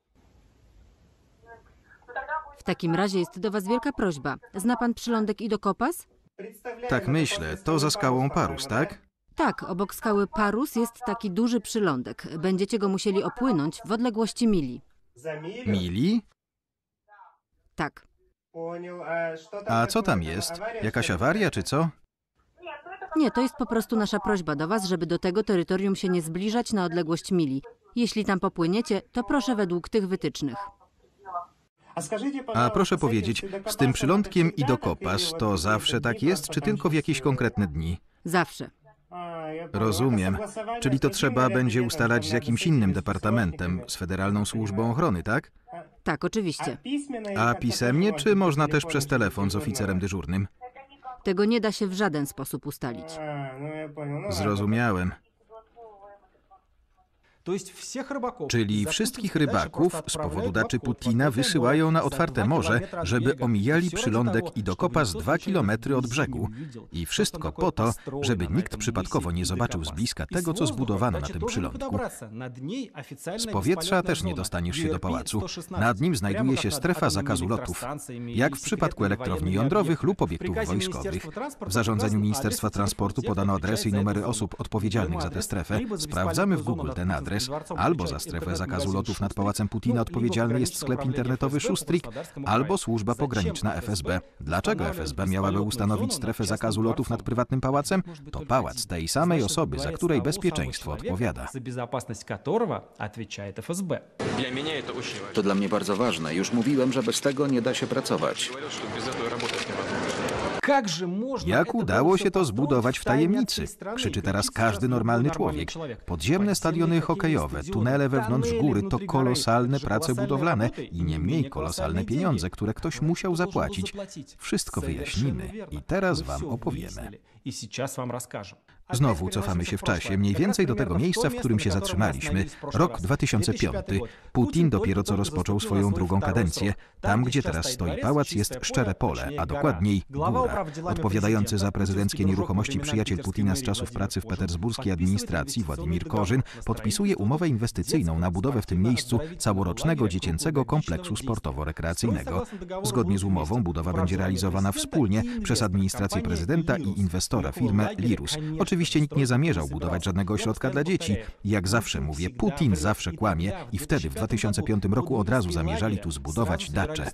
W takim razie jest do was wielka prośba. Zna pan przylądek Ido-Kopas? Tak myślę, to za skałą Parus, tak? Tak, obok skały Parus jest taki duży przylądek. Będziecie go musieli opłynąć w odległości mili. Mili? Tak. A co tam jest? Jakaś awaria czy co? Nie, to jest po prostu nasza prośba do was, żeby do tego terytorium się nie zbliżać na odległość mili. Jeśli tam popłyniecie, to proszę według tych wytycznych. A proszę powiedzieć, z tym przylądkiem Ido-Kopas to zawsze tak jest, czy tylko w jakieś konkretne dni? Zawsze. Rozumiem. Czyli to trzeba będzie ustalać z jakimś innym departamentem, z Federalną Służbą Ochrony, tak? Tak, oczywiście. A pisemnie, czy można też przez telefon z oficerem dyżurnym? Tego nie da się w żaden sposób ustalić. Zrozumiałem. Czyli wszystkich rybaków z powodu daczy Putina wysyłają na otwarte morze, żeby omijali przylądek Ido-Kopas 2 kilometry od brzegu. I wszystko po to, żeby nikt przypadkowo nie zobaczył z bliska tego, co zbudowano na tym przylądku. Z powietrza też nie dostaniesz się do pałacu. Nad nim znajduje się strefa zakazu lotów. Jak w przypadku elektrowni jądrowych lub obiektów wojskowych. W zarządzeniu Ministerstwa Transportu podano adresy i numery osób odpowiedzialnych za tę strefę. Sprawdzamy w Google ten adres. Albo za strefę zakazu lotów nad pałacem Putina odpowiedzialny jest sklep internetowy Szustrik, albo służba pograniczna FSB. Dlaczego FSB miałaby ustanowić strefę zakazu lotów nad prywatnym pałacem? To pałac tej samej osoby, za której bezpieczeństwo odpowiada. To dla mnie bardzo ważne. Już mówiłem, że bez tego nie da się pracować. Jak udało się to zbudować w tajemnicy? Krzyczy teraz każdy normalny człowiek. Podziemne stadiony hokejowe, tunele wewnątrz góry to kolosalne prace budowlane i nie mniej kolosalne pieniądze, które ktoś musiał zapłacić. Wszystko wyjaśnimy i teraz wam opowiemy. Znowu cofamy się w czasie, mniej więcej do tego miejsca, w którym się zatrzymaliśmy. Rok 2005. Putin dopiero co rozpoczął swoją drugą kadencję. Tam, gdzie teraz stoi pałac, jest szczere pole, a dokładniej góra. Odpowiadający za prezydenckie nieruchomości przyjaciel Putina z czasów pracy w petersburskiej administracji, Władimir Korzyn, podpisuje umowę inwestycyjną na budowę w tym miejscu całorocznego dziecięcego kompleksu sportowo-rekreacyjnego. Zgodnie z umową budowa będzie realizowana wspólnie przez administrację prezydenta i inwestora, firmę Lirus. Oczywiście nikt nie zamierzał budować żadnego ośrodka dla dzieci. Jak zawsze mówię, Putin zawsze kłamie i wtedy w 2005 roku od razu zamierzali tu zbudować daczę.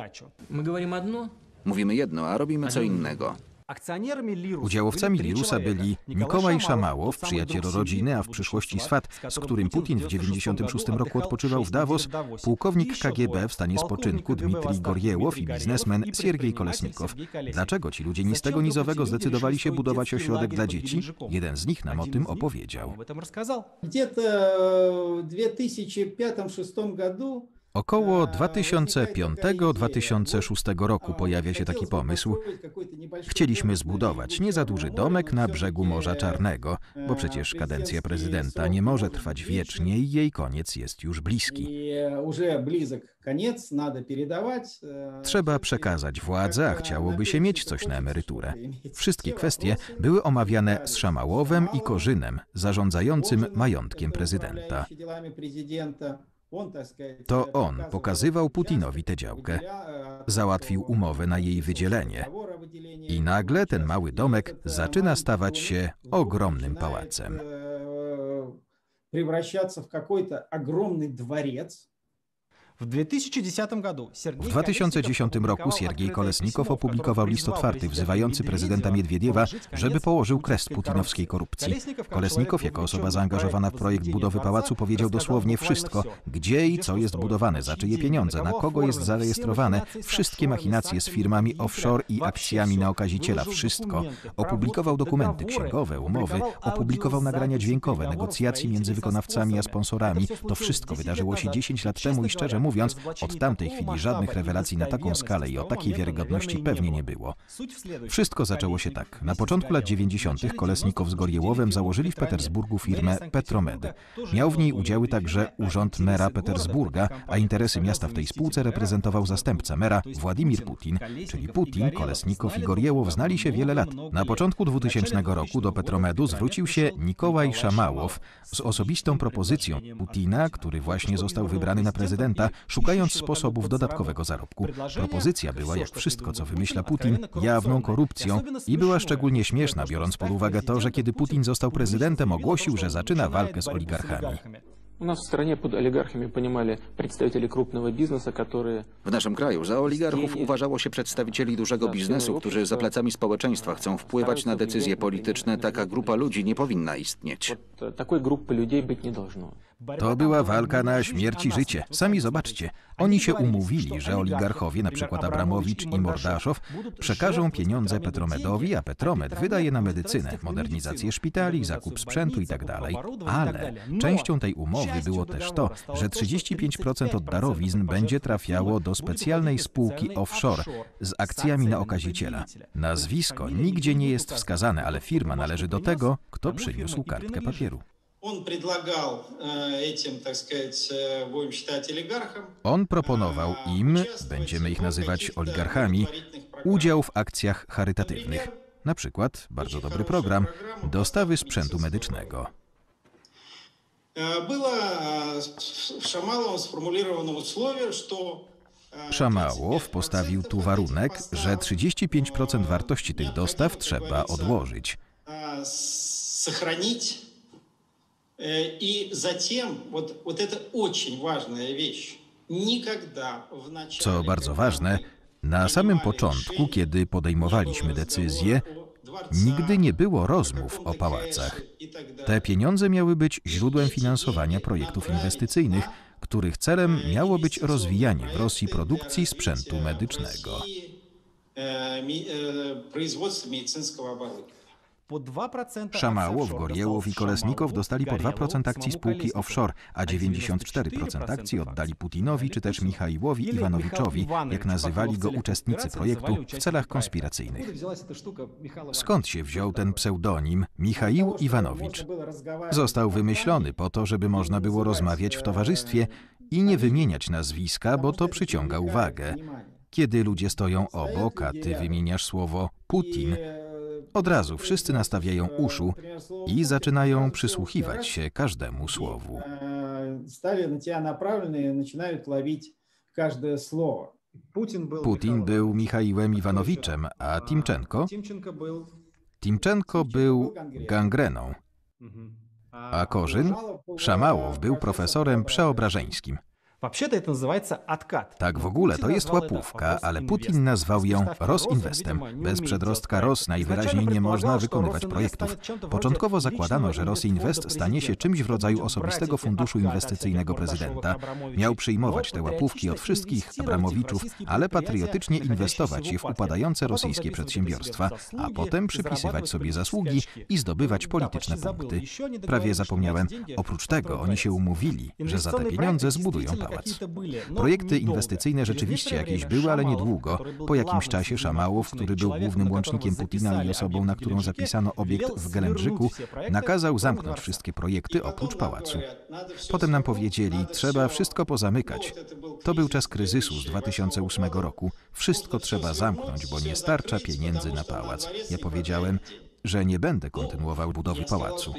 Mówimy jedno, a robimy co innego. Udziałowcami Lirusa byli Nikołaj Szamałow, przyjaciel rodziny, a w przyszłości swat, z którym Putin w 1996 roku odpoczywał w Davos, pułkownik KGB w stanie spoczynku Dmitrij Gorjełow i biznesmen Siergiej Kolesnikow. Dlaczego ci ludzie ni z tego, ni z owego zdecydowali się budować ośrodek dla dzieci? Jeden z nich nam o tym opowiedział. Około 2005-2006 roku pojawia się taki pomysł. Chcieliśmy zbudować niezaduży domek na brzegu Morza Czarnego, bo przecież kadencja prezydenta nie może trwać wiecznie i jej koniec jest już bliski. Trzeba przekazać władzę, a chciałoby się mieć coś na emeryturę. Wszystkie kwestie były omawiane z Szamałowem i Korzynem, zarządzającym majątkiem prezydenta. To on pokazywał Putinowi tę działkę, załatwił umowę na jej wydzielenie i nagle ten mały domek zaczyna stawać się ogromnym pałacem. W 2010 roku Siergiej Kolesnikow opublikował list otwarty wzywający prezydenta Miedwiediewa, żeby położył kres putinowskiej korupcji. Kolesnikow, jako osoba zaangażowana w projekt budowy pałacu, powiedział dosłownie wszystko, gdzie i co jest budowane, za czyje pieniądze, na kogo jest zarejestrowane, wszystkie machinacje z firmami offshore i akcjami na okaziciela, wszystko. Opublikował dokumenty księgowe, umowy, opublikował nagrania dźwiękowe, negocjacji między wykonawcami a sponsorami. To wszystko wydarzyło się 10 lat temu i szczerze mówiąc, od tamtej chwili żadnych rewelacji na taką skalę i o takiej wiarygodności pewnie nie było. Wszystko zaczęło się tak. Na początku lat 90. Kolesnikow z Gorjełowem założyli w Petersburgu firmę Petromed. Miał w niej udziały także urząd mera Petersburga, a interesy miasta w tej spółce reprezentował zastępca mera Władimir Putin, czyli Putin, Kolesnikow i Gorjełow znali się wiele lat. Na początku 2000 roku do Petromedu zwrócił się Nikołaj Szamałow z osobistą propozycją Putina, który właśnie został wybrany na prezydenta, szukając sposobów dodatkowego zarobku. Propozycja była, jak wszystko, co wymyśla Putin, jawną korupcją i była szczególnie śmieszna, biorąc pod uwagę to, że kiedy Putin został prezydentem, ogłosił, że zaczyna walkę z oligarchami. W naszym kraju za oligarchów uważało się przedstawicieli dużego biznesu, którzy za plecami społeczeństwa chcą wpływać na decyzje polityczne. Taka grupa ludzi nie powinna istnieć. To była walka na śmierć i życie. Sami zobaczcie. Oni się umówili, że oligarchowie, np. Abramowicz i Mordaszow, przekażą pieniądze Petromedowi, a Petromed wydaje na medycynę, modernizację szpitali, zakup sprzętu itd. Ale częścią tej umowy było też to, że 35% od darowizn będzie trafiało do specjalnej spółki offshore z akcjami na okaziciela. Nazwisko nigdzie nie jest wskazane, ale firma należy do tego, kto przyniósł kartkę papieru. On proponował im, będziemy ich nazywać oligarchami, udział w akcjach charytatywnych. Na przykład, bardzo dobry program, dostawy sprzętu medycznego. Szamałow postawił tu warunek, że 35% wartości tych dostaw trzeba odłożyć. Co bardzo ważne, na samym początku, kiedy podejmowaliśmy decyzje, nigdy nie było rozmów o pałacach. Te pieniądze miały być źródłem finansowania projektów inwestycyjnych, których celem miało być rozwijanie w Rosji produkcji sprzętu medycznego. Szamałow, Goriełow i Kolesnikow dostali po 2% akcji spółki offshore, a 94% akcji oddali Putinowi czy też Michaiłowi Iwanowiczowi, jak nazywali go uczestnicy projektu w celach konspiracyjnych. Skąd się wziął ten pseudonim Michaił Iwanowicz? Został wymyślony po to, żeby można było rozmawiać w towarzystwie i nie wymieniać nazwiska, bo to przyciąga uwagę. Kiedy ludzie stoją obok, a ty wymieniasz słowo Putin, od razu wszyscy nastawiają uszu i zaczynają przysłuchiwać się każdemu słowu. Putin był Michaiłem Iwanowiczem, a Timczenko był gangreną, a Korzyn, Szamałow, był profesorem Przeobrażeńskim. Tak w ogóle to jest łapówka, ale Putin nazwał ją Rosinvestem. Bez przedrostka Ros najwyraźniej nie można wykonywać projektów. Początkowo zakładano, że Rosinvest stanie się czymś w rodzaju osobistego funduszu inwestycyjnego prezydenta. Miał przyjmować te łapówki od wszystkich Abramowiczów, ale patriotycznie inwestować je w upadające rosyjskie przedsiębiorstwa, a potem przypisywać sobie zasługi i zdobywać polityczne punkty. Prawie zapomniałem, oprócz tego oni się umówili, że za te pieniądze zbudują pałac. Projekty inwestycyjne rzeczywiście jakieś były, ale niedługo. Po jakimś czasie Szamałow, który był głównym łącznikiem Putina i osobą, na którą zapisano obiekt w Gelendrzyku, nakazał zamknąć wszystkie projekty oprócz pałacu. Potem nam powiedzieli, trzeba wszystko pozamykać. To był czas kryzysu z 2008 roku. Wszystko trzeba zamknąć, bo nie starcza pieniędzy na pałac. Ja powiedziałem, że nie będę kontynuował budowy pałacu.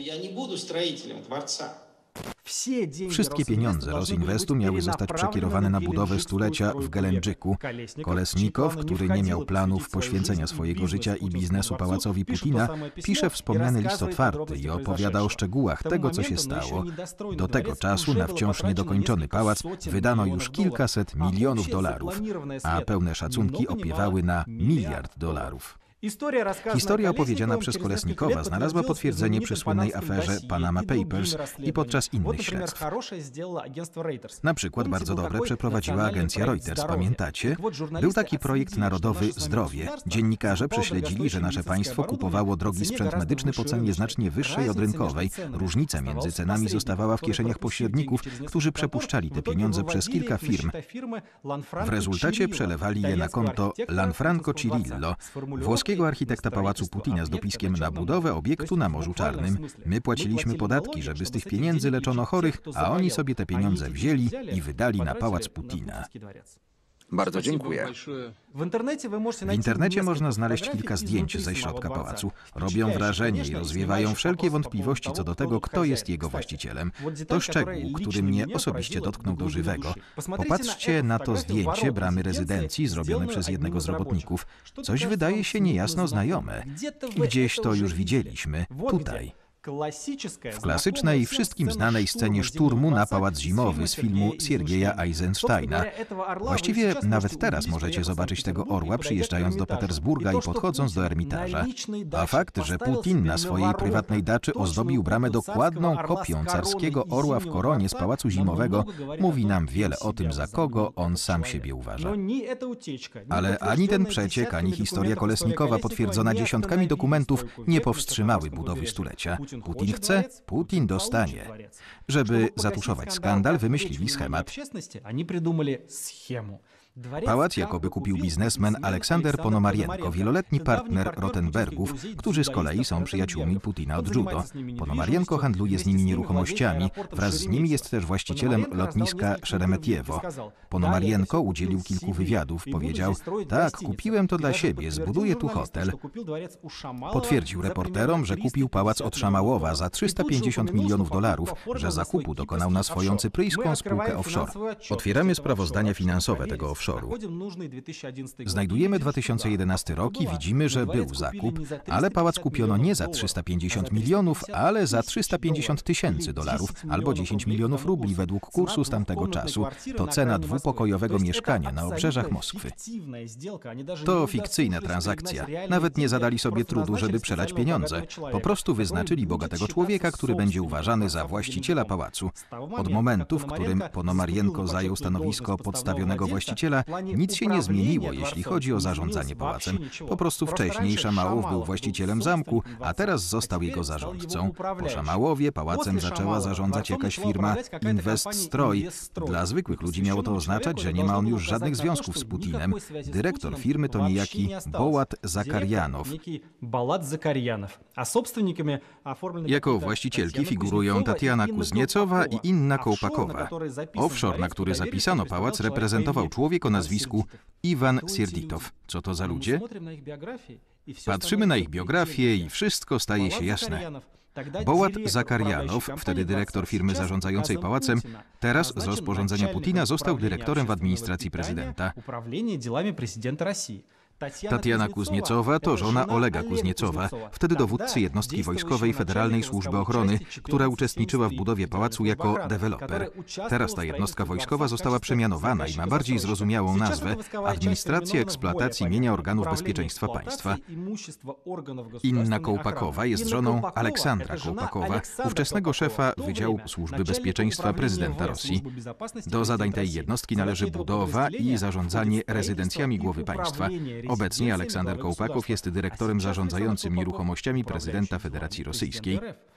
Wszystkie pieniądze Rosinvestu miały zostać przekierowane na budowę stulecia w Gelendrzyku. Kolesnikow, który nie miał planów poświęcenia swojego życia i biznesu pałacowi Putina, pisze wspomniany list otwarty i opowiada o szczegółach tego, co się stało. Do tego czasu na wciąż niedokończony pałac wydano już kilkaset milionów dolarów, a pełne szacunki opiewały na $1 miliard. Historia opowiedziana przez Kolesnikowa znalazła potwierdzenie przy słynnej aferze Panama Papers i podczas innych śledztw. Na przykład bardzo dobre przeprowadziła agencja Reuters, pamiętacie? Był taki projekt narodowy Zdrowie. Dziennikarze prześledzili, że nasze państwo kupowało drogi sprzęt medyczny po cenie znacznie wyższej od rynkowej. Różnica między cenami zostawała w kieszeniach pośredników, którzy przepuszczali te pieniądze przez kilka firm. W rezultacie przelewali je na konto Lanfranco Cirillo, włoskiego architekta pałacu Putina z dopiskiem na budowę obiektu na Morzu Czarnym. My płaciliśmy podatki, żeby z tych pieniędzy leczono chorych, a oni sobie te pieniądze wzięli i wydali na pałac Putina. Bardzo dziękuję. W internecie można znaleźć kilka zdjęć ze środka pałacu. Robią wrażenie i rozwiewają wszelkie wątpliwości co do tego, kto jest jego właścicielem. To szczegół, który mnie osobiście dotknął do żywego. Popatrzcie na to zdjęcie bramy rezydencji zrobione przez jednego z robotników. Coś wydaje się niejasno znajome. Gdzieś to już widzieliśmy. Tutaj. W klasycznej, wszystkim znanej scenie szturmu na Pałac Zimowy z filmu Siergieja Eisensteina. Właściwie nawet teraz możecie zobaczyć tego orła przyjeżdżając do Petersburga i podchodząc do Ermitaża. A fakt, że Putin na swojej prywatnej daczy ozdobił bramę dokładną kopią carskiego orła w koronie z Pałacu Zimowego, mówi nam wiele o tym, za kogo on sam siebie uważa. Ale ani ten przeciek, ani historia Kolesnikowa potwierdzona dziesiątkami dokumentów nie powstrzymały budowy stulecia. Putin chce, Putin dostanie. Żeby zatuszować skandal, wymyślili schemat. Pałac jakoby kupił biznesmen Aleksander Ponomarienko, wieloletni partner Rotenbergów, którzy z kolei są przyjaciółmi Putina od judo. Ponomarienko handluje z nimi nieruchomościami, wraz z nimi jest też właścicielem lotniska Szeremetiewo. Ponomarienko udzielił kilku wywiadów, powiedział, tak, kupiłem to dla siebie, zbuduję tu hotel. Potwierdził reporterom, że kupił pałac od Szamałowa za $350 milionów, że zakupu dokonał na swoją cypryjską spółkę offshore. Otwieramy sprawozdania finansowe tego offshore'u. Znajdujemy 2011 rok i widzimy, że był zakup, ale pałac kupiono nie za 350 milionów, ale za $350 000 albo 10 milionów rubli według kursu z tamtego czasu. To cena dwupokojowego mieszkania na obrzeżach Moskwy. To fikcyjna transakcja. Nawet nie zadali sobie trudu, żeby przelać pieniądze. Po prostu wyznaczyli bogatego człowieka, który będzie uważany za właściciela pałacu. Od momentu, w którym Ponomarienko zajął stanowisko podstawionego właściciela, właściciela, nic się nie zmieniło, jeśli chodzi o zarządzanie pałacem. Po prostu wcześniej Szamałow był właścicielem zamku, a teraz został jego zarządcą. Po Szamałowie pałacem zaczęła zarządzać jakaś firma Investstroj. Dla zwykłych ludzi miało to oznaczać, że nie ma on już żadnych związków z Putinem. Dyrektor firmy to niejaki Bołat Zakarjanow. Jako właścicielki figurują Tatiana Kuzniecowa i Inna Kołpakowa. Offshore, na który zapisano pałac, reprezentował człowiek o nazwisku Iwan Sierditow. Co to za ludzie? Patrzymy na ich biografię i wszystko staje się jasne. Bołat Zakarjanow, wtedy dyrektor firmy zarządzającej pałacem, teraz z rozporządzenia Putina został dyrektorem w administracji prezydenta. Tatiana Kuzniecowa to żona Olega Kuzniecowa, wtedy dowódcy jednostki wojskowej Federalnej Służby Ochrony, która uczestniczyła w budowie pałacu jako deweloper. Teraz ta jednostka wojskowa została przemianowana i ma bardziej zrozumiałą nazwę Administracja Eksploatacji Mienia Organów Bezpieczeństwa Państwa. Inna Kołpakowa jest żoną Aleksandra Kołpakowa, ówczesnego szefa Wydziału Służby Bezpieczeństwa prezydenta Rosji. Do zadań tej jednostki należy budowa i zarządzanie rezydencjami głowy państwa. Obecnie Aleksander Kołpakow jest dyrektorem zarządzającym nieruchomościami prezydenta Federacji Rosyjskiej.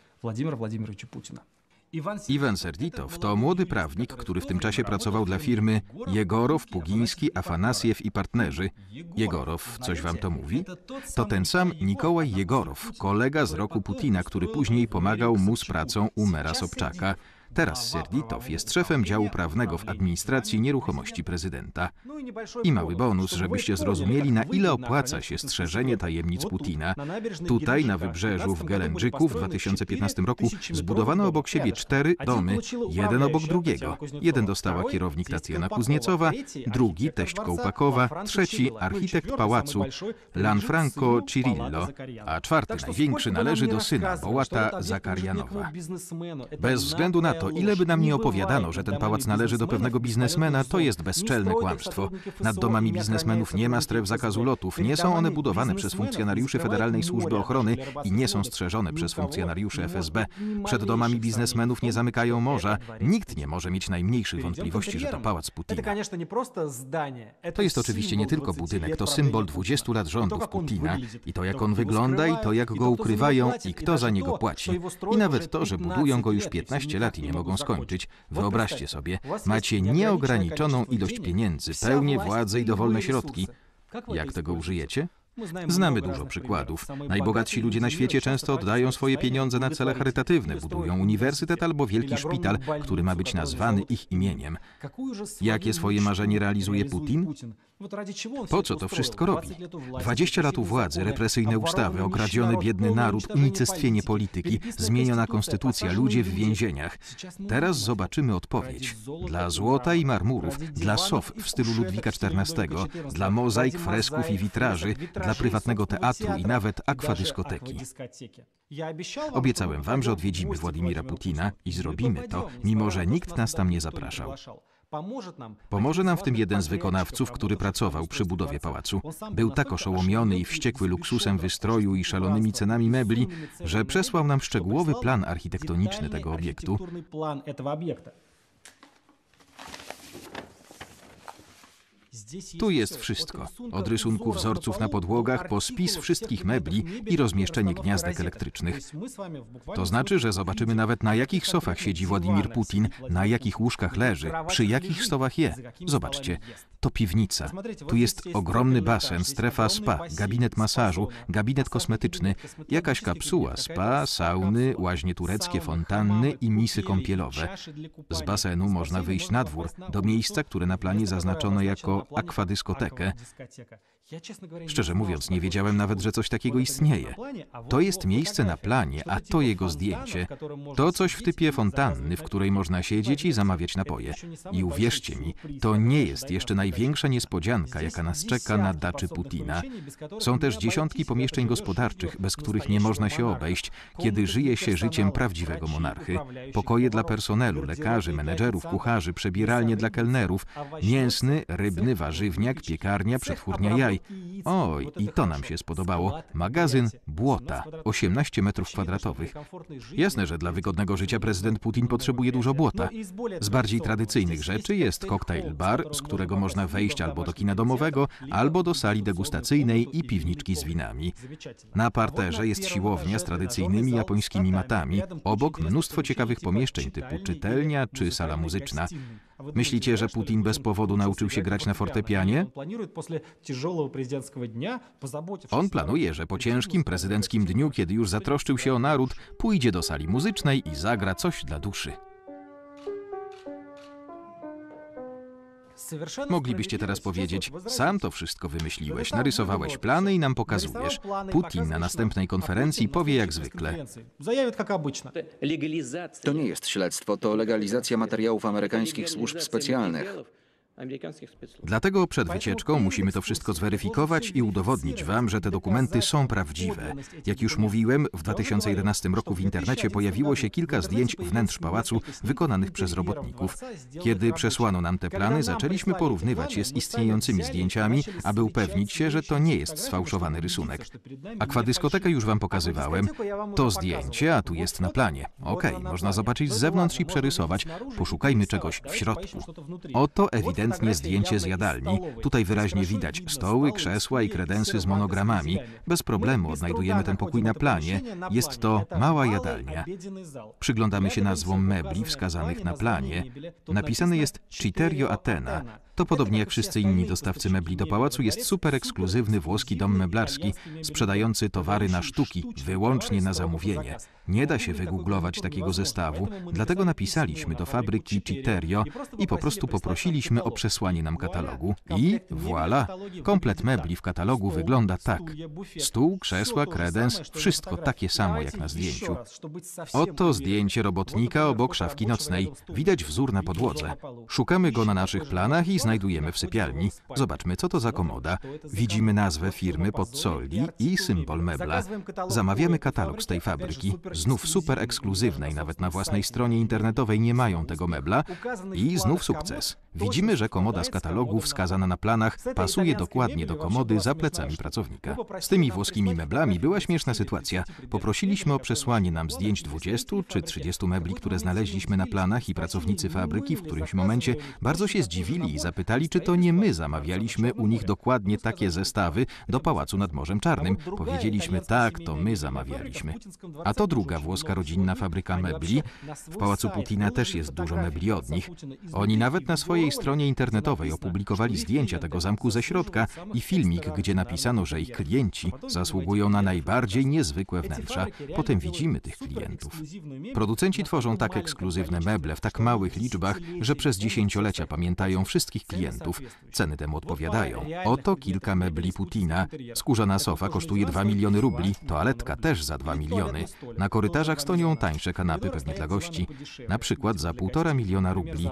Iwan Serditow to młody prawnik, który w tym czasie pracował dla firmy Jegorow, Pugiński, Afanasjew i partnerzy. Jegorow, coś wam to mówi? To ten sam Nikołaj Jegorow, kolega z roku Putina, który później pomagał mu z pracą u mera Sobczaka. Teraz Serditow jest szefem działu prawnego w administracji nieruchomości prezydenta. I mały bonus, żebyście zrozumieli, na ile opłaca się strzeżenie tajemnic Putina. Tutaj, na wybrzeżu w Gelendżyku w 2015 roku zbudowano obok siebie 4 domy, jeden obok drugiego. Jeden dostała kierownik Tatiana Kuzniecowa, drugi teść Kołpakowa, trzeci architekt pałacu Lanfranco Cirillo, a czwarty, największy, należy do syna Bołata Zakarjanowa. Bez względu na to, ile by nam nie opowiadano, że ten pałac należy do pewnego biznesmena, to jest bezczelne kłamstwo. Nad domami biznesmenów nie ma stref zakazu lotów, nie są one budowane przez funkcjonariuszy Federalnej Służby Ochrony i nie są strzeżone przez funkcjonariuszy FSB. Przed domami biznesmenów nie zamykają morza. Nikt nie może mieć najmniejszych wątpliwości, że to pałac Putina. To jest oczywiście nie tylko budynek, to symbol 20 lat rządów Putina. I to, jak on wygląda, i to, jak go ukrywają, i kto za niego płaci. I nawet to, że budują go już 15 lat i nie mogą skończyć. Wyobraźcie sobie, macie nieograniczoną ilość pieniędzy, pełnię władzy i dowolne środki. Jak tego użyjecie? Znamy dużo przykładów. Najbogatsi ludzie na świecie często oddają swoje pieniądze na cele charytatywne, budują uniwersytet albo wielki szpital, który ma być nazwany ich imieniem. Jakie swoje marzenie realizuje Putin? Po co to wszystko robi? 20 lat u władzy, represyjne ustawy, okradziony biedny naród, unicestwienie polityki, zmieniona konstytucja, ludzie w więzieniach. Teraz zobaczymy odpowiedź. Dla złota i marmurów, dla sof w stylu Ludwika XIV, dla mozaik, fresków i witraży, dla prywatnego teatru i nawet akwadyskoteki. Obiecałem wam, że odwiedzimy Władimira Putina i zrobimy to, mimo że nikt nas tam nie zapraszał. Pomoże nam w tym jeden z wykonawców, który pracował przy budowie pałacu. Był tak oszołomiony i wściekły luksusem wystroju i szalonymi cenami mebli, że przesłał nam szczegółowy plan architektoniczny tego obiektu. Tu jest wszystko. Od rysunku wzorców na podłogach po spis wszystkich mebli i rozmieszczenie gniazdek elektrycznych. To znaczy, że zobaczymy nawet, na jakich sofach siedzi Władimir Putin, na jakich łóżkach leży, przy jakich stołach je. Zobaczcie, to piwnica. Tu jest ogromny basen, strefa spa, gabinet masażu, gabinet kosmetyczny, jakaś kapsuła spa, sauny, łaźnie tureckie, fontanny i misy kąpielowe. Z basenu można wyjść na dwór, do miejsca, które na planie zaznaczono jako akwadyskotekę. Szczerze mówiąc, nie wiedziałem nawet, że coś takiego istnieje. To jest miejsce na planie, a to jego zdjęcie. To coś w typie fontanny, w której można siedzieć i zamawiać napoje. I uwierzcie mi, to nie jest jeszcze największa niespodzianka, jaka nas czeka na daczy Putina. Są też dziesiątki pomieszczeń gospodarczych, bez których nie można się obejść, kiedy żyje się życiem prawdziwego monarchy. Pokoje dla personelu, lekarzy, menedżerów, kucharzy, przebieralnie dla kelnerów, mięsny, rybny, warzywniak, piekarnia, przetwórnia jaj. Oj, i to nam się spodobało. Magazyn błota, 18 metrów kwadratowych. Jasne, że dla wygodnego życia prezydent Putin potrzebuje dużo błota. Z bardziej tradycyjnych rzeczy jest koktajl bar, z którego można wejść albo do kina domowego, albo do sali degustacyjnej i piwniczki z winami. Na parterze jest siłownia z tradycyjnymi japońskimi matami. Obok mnóstwo ciekawych pomieszczeń typu czytelnia czy sala muzyczna. Myślicie, że Putin bez powodu nauczył się grać na fortepianie? On planuje, że po ciężkim prezydenckim dniu, kiedy już zatroszczył się o naród, pójdzie do sali muzycznej i zagra coś dla duszy. Moglibyście teraz powiedzieć, sam to wszystko wymyśliłeś, narysowałeś plany i nam pokazujesz. Putin na następnej konferencji powie jak zwykle. To nie jest śledztwo, to legalizacja materiałów amerykańskich służb specjalnych. Dlatego przed wycieczką musimy to wszystko zweryfikować i udowodnić wam, że te dokumenty są prawdziwe. Jak już mówiłem, w 2011 roku w internecie pojawiło się kilka zdjęć wnętrz pałacu wykonanych przez robotników. Kiedy przesłano nam te plany, zaczęliśmy porównywać je z istniejącymi zdjęciami, aby upewnić się, że to nie jest sfałszowany rysunek. Akwadyskotekę już wam pokazywałem. To zdjęcie, a tu jest na planie. Okej, można zobaczyć z zewnątrz i przerysować. Poszukajmy czegoś w środku. Oto ewidentnie zdjęcie z jadalni. Tutaj wyraźnie widać stoły, krzesła i kredensy z monogramami. Bez problemu odnajdujemy ten pokój na planie. Jest to mała jadalnia. Przyglądamy się nazwom mebli wskazanych na planie. Napisane jest Citerio Athena. To podobnie jak wszyscy inni dostawcy mebli do pałacu jest super ekskluzywny włoski dom meblarski, sprzedający towary na sztuki, wyłącznie na zamówienie. Nie da się wygooglować takiego zestawu, dlatego napisaliśmy do fabryki Citerio i po prostu poprosiliśmy o przesłanie nam katalogu. I voilà, komplet mebli w katalogu wygląda tak. Stół, krzesła, kredens, wszystko takie samo jak na zdjęciu. Oto zdjęcie robotnika obok szafki nocnej. Widać wzór na podłodze. Szukamy go na naszych planach i znajdujemy w sypialni. Zobaczmy, co to za komoda. Widzimy nazwę firmy Pozzolli i symbol mebla. Zamawiamy katalog z tej fabryki. Znów super ekskluzywnej, nawet na własnej stronie internetowej nie mają tego mebla. I znów sukces. Widzimy, że komoda z katalogu wskazana na planach pasuje dokładnie do komody za plecami pracownika. Z tymi włoskimi meblami była śmieszna sytuacja. Poprosiliśmy o przesłanie nam zdjęć 20 czy 30 mebli, które znaleźliśmy na planach i pracownicy fabryki w którymś momencie bardzo się zdziwili i zapytali, czy to nie my zamawialiśmy u nich dokładnie takie zestawy do pałacu nad Morzem Czarnym. Powiedzieliśmy, tak, to my zamawialiśmy. A to druga włoska rodzinna fabryka mebli. W pałacu Putina też jest dużo mebli od nich. Oni nawet na swojej stronie internetowej opublikowali zdjęcia tego zamku ze środka i filmik, gdzie napisano, że ich klienci zasługują na najbardziej niezwykłe wnętrza. Potem widzimy tych klientów. Producenci tworzą tak ekskluzywne meble w tak małych liczbach, że przez dziesięciolecia pamiętają wszystkich klientów. Ceny temu odpowiadają. Oto kilka mebli Putina. Skórzana sofa kosztuje 2 miliony rubli, toaletka też za 2 miliony. Na korytarzach stoją tańsze kanapy, pewnie dla gości, na przykład za 1,5 miliona rubli.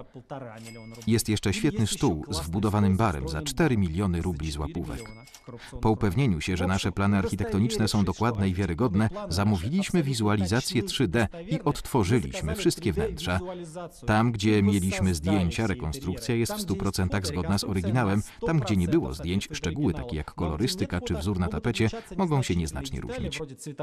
Jest jeszcze świetny stół z wbudowanym barem za 4 miliony rubli z łapówek. Po upewnieniu się, że nasze plany architektoniczne są dokładne i wiarygodne, zamówiliśmy wizualizację 3D i odtworzyliśmy wszystkie wnętrza. Tam, gdzie mieliśmy zdjęcia, rekonstrukcja jest w 100% zgodna z oryginałem. Tam, gdzie nie było zdjęć, szczegóły takie jak kolorystyka czy wzór na tapecie mogą się nieznacznie różnić.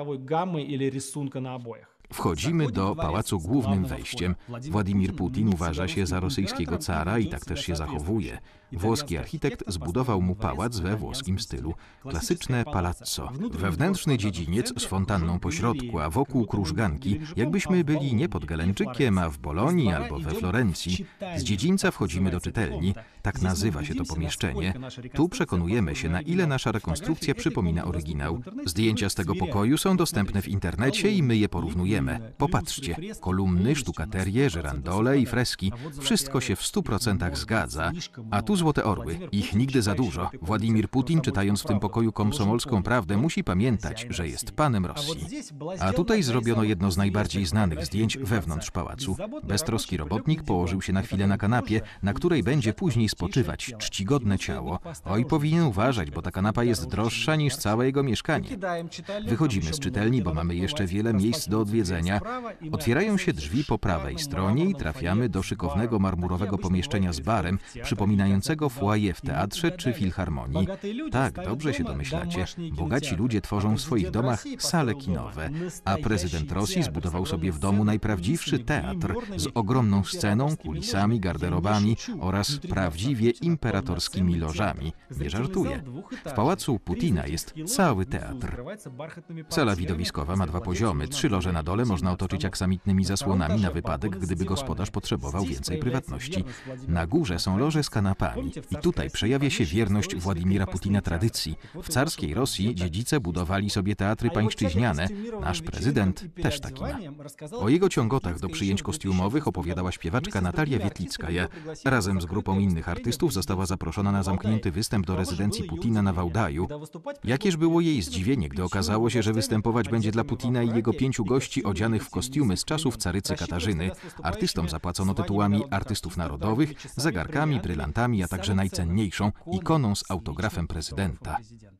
Wchodzimy do pałacu głównym wejściem. Władimir Putin uważa się za rosyjskiego cara i tak też się zachowuje. Włoski architekt zbudował mu pałac we włoskim stylu. Klasyczne palazzo. Wewnętrzny dziedziniec z fontanną pośrodku, a wokół krużganki, jakbyśmy byli nie pod Geleńczykiem, a w Bolonii albo we Florencji. Z dziedzińca wchodzimy do czytelni. Tak nazywa się to pomieszczenie. Tu przekonujemy się, na ile nasza rekonstrukcja przypomina oryginał. Zdjęcia z tego pokoju są dostępne w internecie i my je porównujemy. Popatrzcie. Kolumny, sztukaterie, żyrandole i freski. Wszystko się w 100% zgadza. A tu złote orły. Ich nigdy za dużo. Władimir Putin, czytając w tym pokoju Komsomolską Prawdę, musi pamiętać, że jest panem Rosji. A tutaj zrobiono jedno z najbardziej znanych zdjęć wewnątrz pałacu. Beztroski robotnik położył się na chwilę na kanapie, na której będzie później spoczywać czcigodne ciało. Oj, powinien uważać, bo ta kanapa jest droższa niż całe jego mieszkanie. Wychodzimy z czytelni, bo mamy jeszcze wiele miejsc do odwiedzenia. Otwierają się drzwi po prawej stronie i trafiamy do szykownego marmurowego pomieszczenia z barem, przypominającego imponującego foyer w teatrze czy filharmonii. Tak, dobrze się domyślacie. Bogaci ludzie tworzą w swoich domach sale kinowe, a prezydent Rosji zbudował sobie w domu najprawdziwszy teatr z ogromną sceną, kulisami, garderobami oraz prawdziwie imperatorskimi lożami. Nie żartuję. W pałacu Putina jest cały teatr. Sala widowiskowa ma 2 poziomy. 3 loże na dole można otoczyć aksamitnymi zasłonami na wypadek, gdyby gospodarz potrzebował więcej prywatności. Na górze są loże z kanapami i tutaj przejawia się wierność Władimira Putina tradycji. W carskiej Rosji dziedzice budowali sobie teatry pańszczyźniane. Nasz prezydent też taki ma. O jego ciągotach do przyjęć kostiumowych opowiadała śpiewaczka Natalia Wietlickaja. Razem z grupą innych artystów została zaproszona na zamknięty występ do rezydencji Putina na Wałdaju. Jakież było jej zdziwienie, gdy okazało się, że występować będzie dla Putina i jego 5 gości odzianych w kostiumy z czasów carycy Katarzyny. Artystom zapłacono tytułami artystów narodowych, zegarkami, brylantami, a także najcenniejszą ikoną z autografem prezydenta.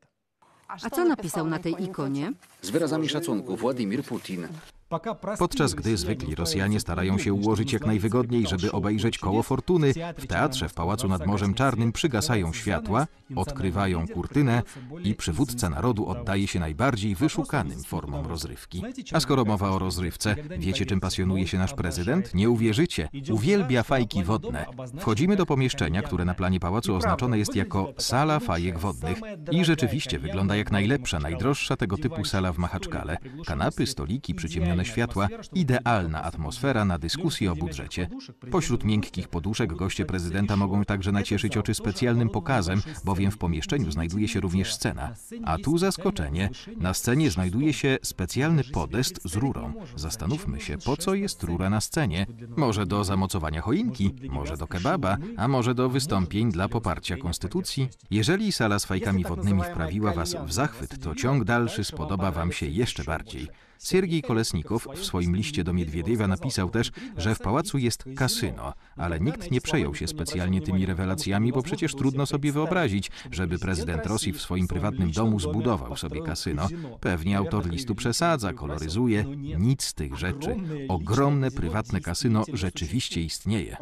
A co napisał na tej ikonie? Z wyrazami szacunku Władimir Putin. Podczas gdy zwykli Rosjanie starają się ułożyć jak najwygodniej, żeby obejrzeć koło fortuny, w teatrze w Pałacu nad Morzem Czarnym przygasają światła, odkrywają kurtynę i przywódca narodu oddaje się najbardziej wyszukanym formom rozrywki. A skoro mowa o rozrywce, wiecie, czym pasjonuje się nasz prezydent? Nie uwierzycie, uwielbia fajki wodne. Wchodzimy do pomieszczenia, które na planie pałacu oznaczone jest jako sala fajek wodnych i rzeczywiście wygląda jak najlepsza, najdroższa tego typu sala w Machaczkale. Kanapy, stoliki, przyciemnione światła, idealna atmosfera na dyskusję o budżecie. Pośród miękkich poduszek goście prezydenta mogą także nacieszyć oczy specjalnym pokazem, bowiem w pomieszczeniu znajduje się również scena. A tu zaskoczenie. Na scenie znajduje się specjalny podest z rurą. Zastanówmy się, po co jest rura na scenie? Może do zamocowania choinki, może do kebaba, a może do wystąpień dla poparcia konstytucji? Jeżeli sala z fajkami wodnymi wprawiła was w zachwyt, to ciąg dalszy spodoba wam się jeszcze bardziej. Siergiej Kolesnikow w swoim liście do Miedwiediewa napisał też, że w pałacu jest kasyno, ale nikt nie przejął się specjalnie tymi rewelacjami, bo przecież trudno sobie wyobrazić, żeby prezydent Rosji w swoim prywatnym domu zbudował sobie kasyno. Pewnie autor listu przesadza, koloryzuje. Nic z tych rzeczy. Ogromne prywatne kasyno rzeczywiście istnieje.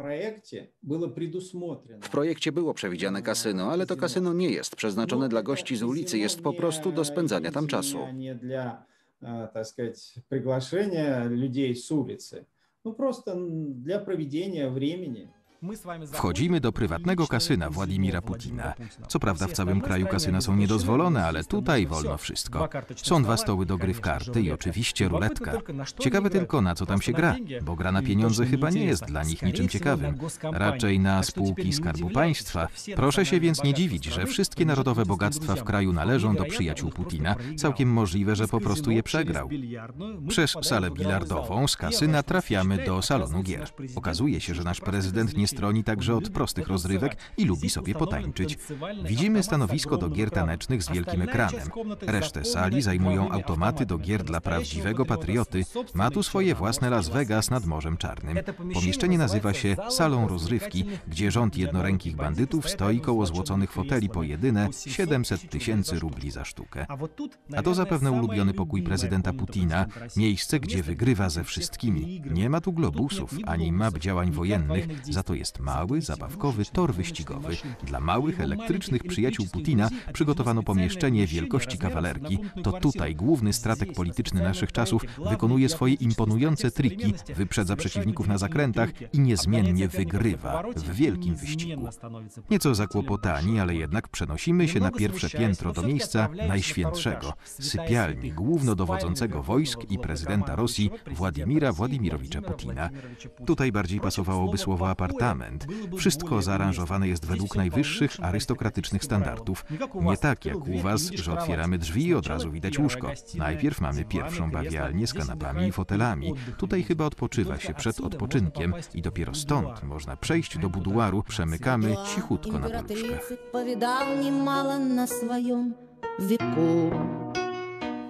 W projekcie było przewidziane kasyno, ale to kasyno nie jest przeznaczone dla gości z ulicy, jest po prostu do spędzania tam czasu. Так сказать, приглашение людей с улицы. Ну, просто для проведения времени. Wchodzimy do prywatnego kasyna Władimira Putina. Co prawda w całym kraju kasyna są niedozwolone, ale tutaj wolno wszystko. Są 2 stoły do gry w karty i oczywiście ruletka. Ciekawe tylko, na co tam się gra, bo gra na pieniądze chyba nie jest dla nich niczym ciekawym. Raczej na spółki Skarbu Państwa. Proszę się więc nie dziwić, że wszystkie narodowe bogactwa w kraju należą do przyjaciół Putina. Całkiem możliwe, że po prostu je przegrał. Przez salę bilardową z kasyna trafiamy do salonu gier. Okazuje się, że nasz prezydent nie stroni także od prostych rozrywek i lubi sobie potańczyć. Widzimy stanowisko do gier tanecznych z wielkim ekranem. Resztę sali zajmują automaty do gier dla prawdziwego patrioty. Ma tu swoje własne Las Vegas nad Morzem Czarnym. Pomieszczenie nazywa się salą rozrywki, gdzie rząd jednorękich bandytów stoi koło złoconych foteli po jedyne 700 000 rubli za sztukę. A to zapewne ulubiony pokój prezydenta Putina, miejsce, gdzie wygrywa ze wszystkimi. Nie ma tu globusów ani map działań wojennych, za to jest mały, zabawkowy tor wyścigowy. Dla małych, elektrycznych przyjaciół Putina przygotowano pomieszczenie wielkości kawalerki. To tutaj główny strateg polityczny naszych czasów wykonuje swoje imponujące triki, wyprzedza przeciwników na zakrętach i niezmiennie wygrywa w wielkim wyścigu. Nieco zakłopotani, ale jednak przenosimy się na pierwsze piętro do miejsca najświętszego, sypialni głównodowodzącego wojsk i prezydenta Rosji Władimira Władimirowicza Putina. Tutaj bardziej pasowałoby słowo apartament. Wszystko zaaranżowane jest według najwyższych arystokratycznych standardów. Nie tak jak u was, że otwieramy drzwi i od razu widać łóżko. Najpierw mamy pierwszą bawialnię z kanapami i fotelami. Tutaj chyba odpoczywa się przed odpoczynkiem i dopiero stąd można przejść do buduaru. Przemykamy cichutko na paluszkach.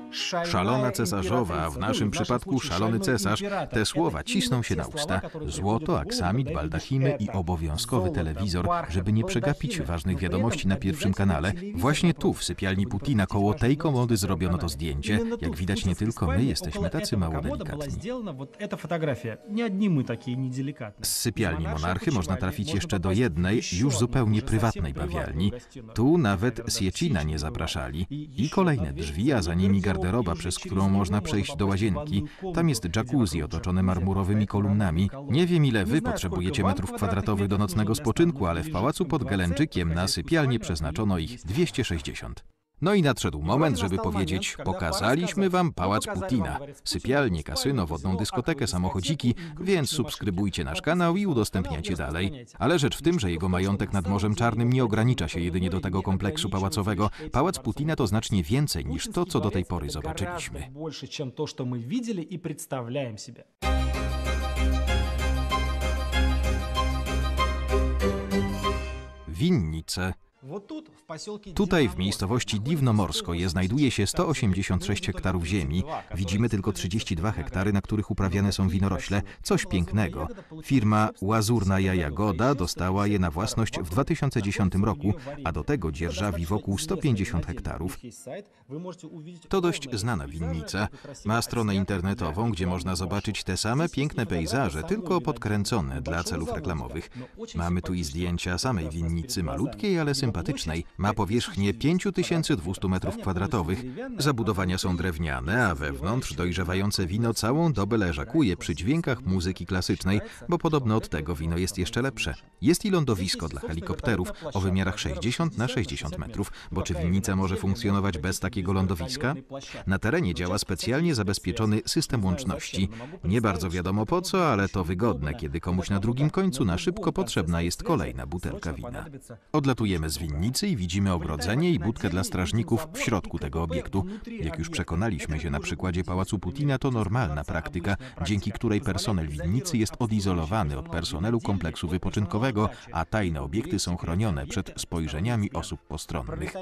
Szalona cesarzowa, a w naszym przypadku szalony cesarz. Te słowa cisną się na usta. Złoto, aksamit, baldachimy i obowiązkowy telewizor, żeby nie przegapić ważnych wiadomości na pierwszym kanale. Właśnie tu, w sypialni Putina, koło tej komody zrobiono to zdjęcie. Jak widać, nie tylko my jesteśmy tacy mało delikatni. Z sypialni monarchy można trafić jeszcze do jednej, już zupełnie prywatnej bawialni. Tu nawet Siecina nie zapraszali. I kolejne drzwi, a za nimi garderoba, przez którą można przejść do łazienki. Tam jest jacuzzi otoczone marmurowymi kolumnami. Nie wiem, ile wy potrzebujecie metrów kwadratowych do nocnego spoczynku, ale w pałacu pod Gelendżykiem na sypialnię przeznaczono ich 260. No i nadszedł moment, żeby powiedzieć: pokazaliśmy wam pałac Putina. Sypialnię, kasyno, wodną dyskotekę, samochodziki, więc subskrybujcie nasz kanał i udostępniajcie dalej. Ale rzecz w tym, że jego majątek nad Morzem Czarnym nie ogranicza się jedynie do tego kompleksu pałacowego. Pałac Putina to znacznie więcej niż to, co do tej pory zobaczyliśmy. Winnice. Tutaj w miejscowości Diwnomorskoje znajduje się 186 hektarów ziemi. Widzimy tylko 32 hektary, na których uprawiane są winorośle. Coś pięknego. Firma Łazurnaja Jagoda dostała je na własność w 2010 roku, a do tego dzierżawi wokół 150 hektarów. To dość znana winnica. Ma stronę internetową, gdzie można zobaczyć te same piękne pejzaże, tylko podkręcone dla celów reklamowych. Mamy tu i zdjęcia samej winnicy, malutkiej, ale sympatycznej. Ma powierzchnię 5200 m². Zabudowania są drewniane, a wewnątrz dojrzewające wino całą dobę leżakuje przy dźwiękach muzyki klasycznej, bo podobno od tego wino jest jeszcze lepsze. Jest i lądowisko dla helikopterów o wymiarach 60 na 60 metrów, bo czy winnica może funkcjonować bez takiego lądowiska? Na terenie działa specjalnie zabezpieczony system łączności. Nie bardzo wiadomo po co, ale to wygodne, kiedy komuś na drugim końcu na szybko potrzebna jest kolejna butelka wina. Odlatujemy z winnicy i widzimy ogrodzenie i budkę dla strażników w środku tego obiektu. Jak już przekonaliśmy się na przykładzie Pałacu Putina, to normalna praktyka, dzięki której personel winnicy jest odizolowany od personelu kompleksu wypoczynkowego, a tajne obiekty są chronione przed spojrzeniami osób postronnych.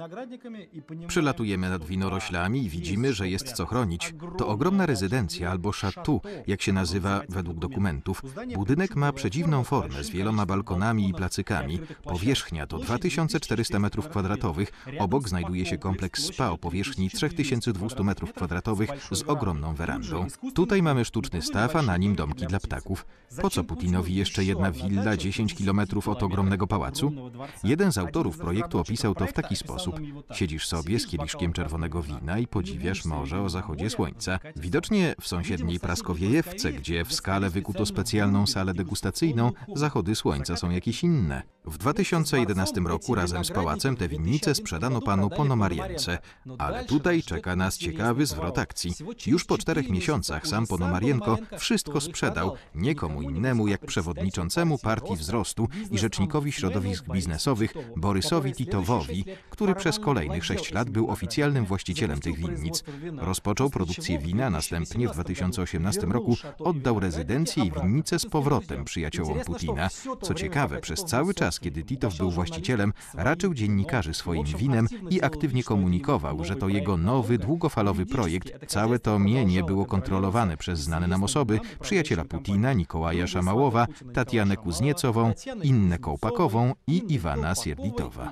Przelatujemy nad winoroślami i widzimy, że jest co chronić. To ogromna rezydencja albo château, jak się nazywa według dokumentów. Budynek ma przedziwną formę z wieloma balkonami i placykami. Powierzchnia to 2400 m². Obok znajduje się kompleks spa o powierzchni 3200 m² z ogromną werandą. Tutaj mamy sztuczny staw, a na nim domki dla ptaków. Po co Putinowi jeszcze jedna willa 10 km od ogromnego pałacu? Jeden z autorów projektu opisał to w taki sposób. Siedzisz sobie z kieliszkiem czerwonego wina i podziwiasz morze o zachodzie słońca. Widocznie w sąsiedniej Praskowiejewce, gdzie w skale wykuto specjalną salę degustacyjną, zachody słońca są jakieś inne. W 2011 roku razem z pałacem tę winnicę sprzedano panu Ponomarience. Ale tutaj czeka nas ciekawy zwrot akcji. Już po 4 miesiącach sam Ponomarienko wszystko sprzedał nie komu innemu jak przewodniczącemu Partii Wzrostu i rzecznikowi środowisk biznesowych Borysowi Titowowi, który przez kolejnych 6 lat był oficjalnym właścicielem tych winnic. Rozpoczął produkcję wina, następnie w 2018 roku oddał rezydencję i winnicę z powrotem przyjaciołom Putina. Co ciekawe, przez cały czas, kiedy Titow był właścicielem, raczył dziennikarzy swoim winem i aktywnie komunikował, że to jego nowy, długofalowy projekt. Całe to mienie było kontrolowane przez znane nam osoby, przyjaciela Putina, Nikołaja Szamałowa, Tatianę Kuzniecową, Innę Kołpakową i Iwana Sierditowa.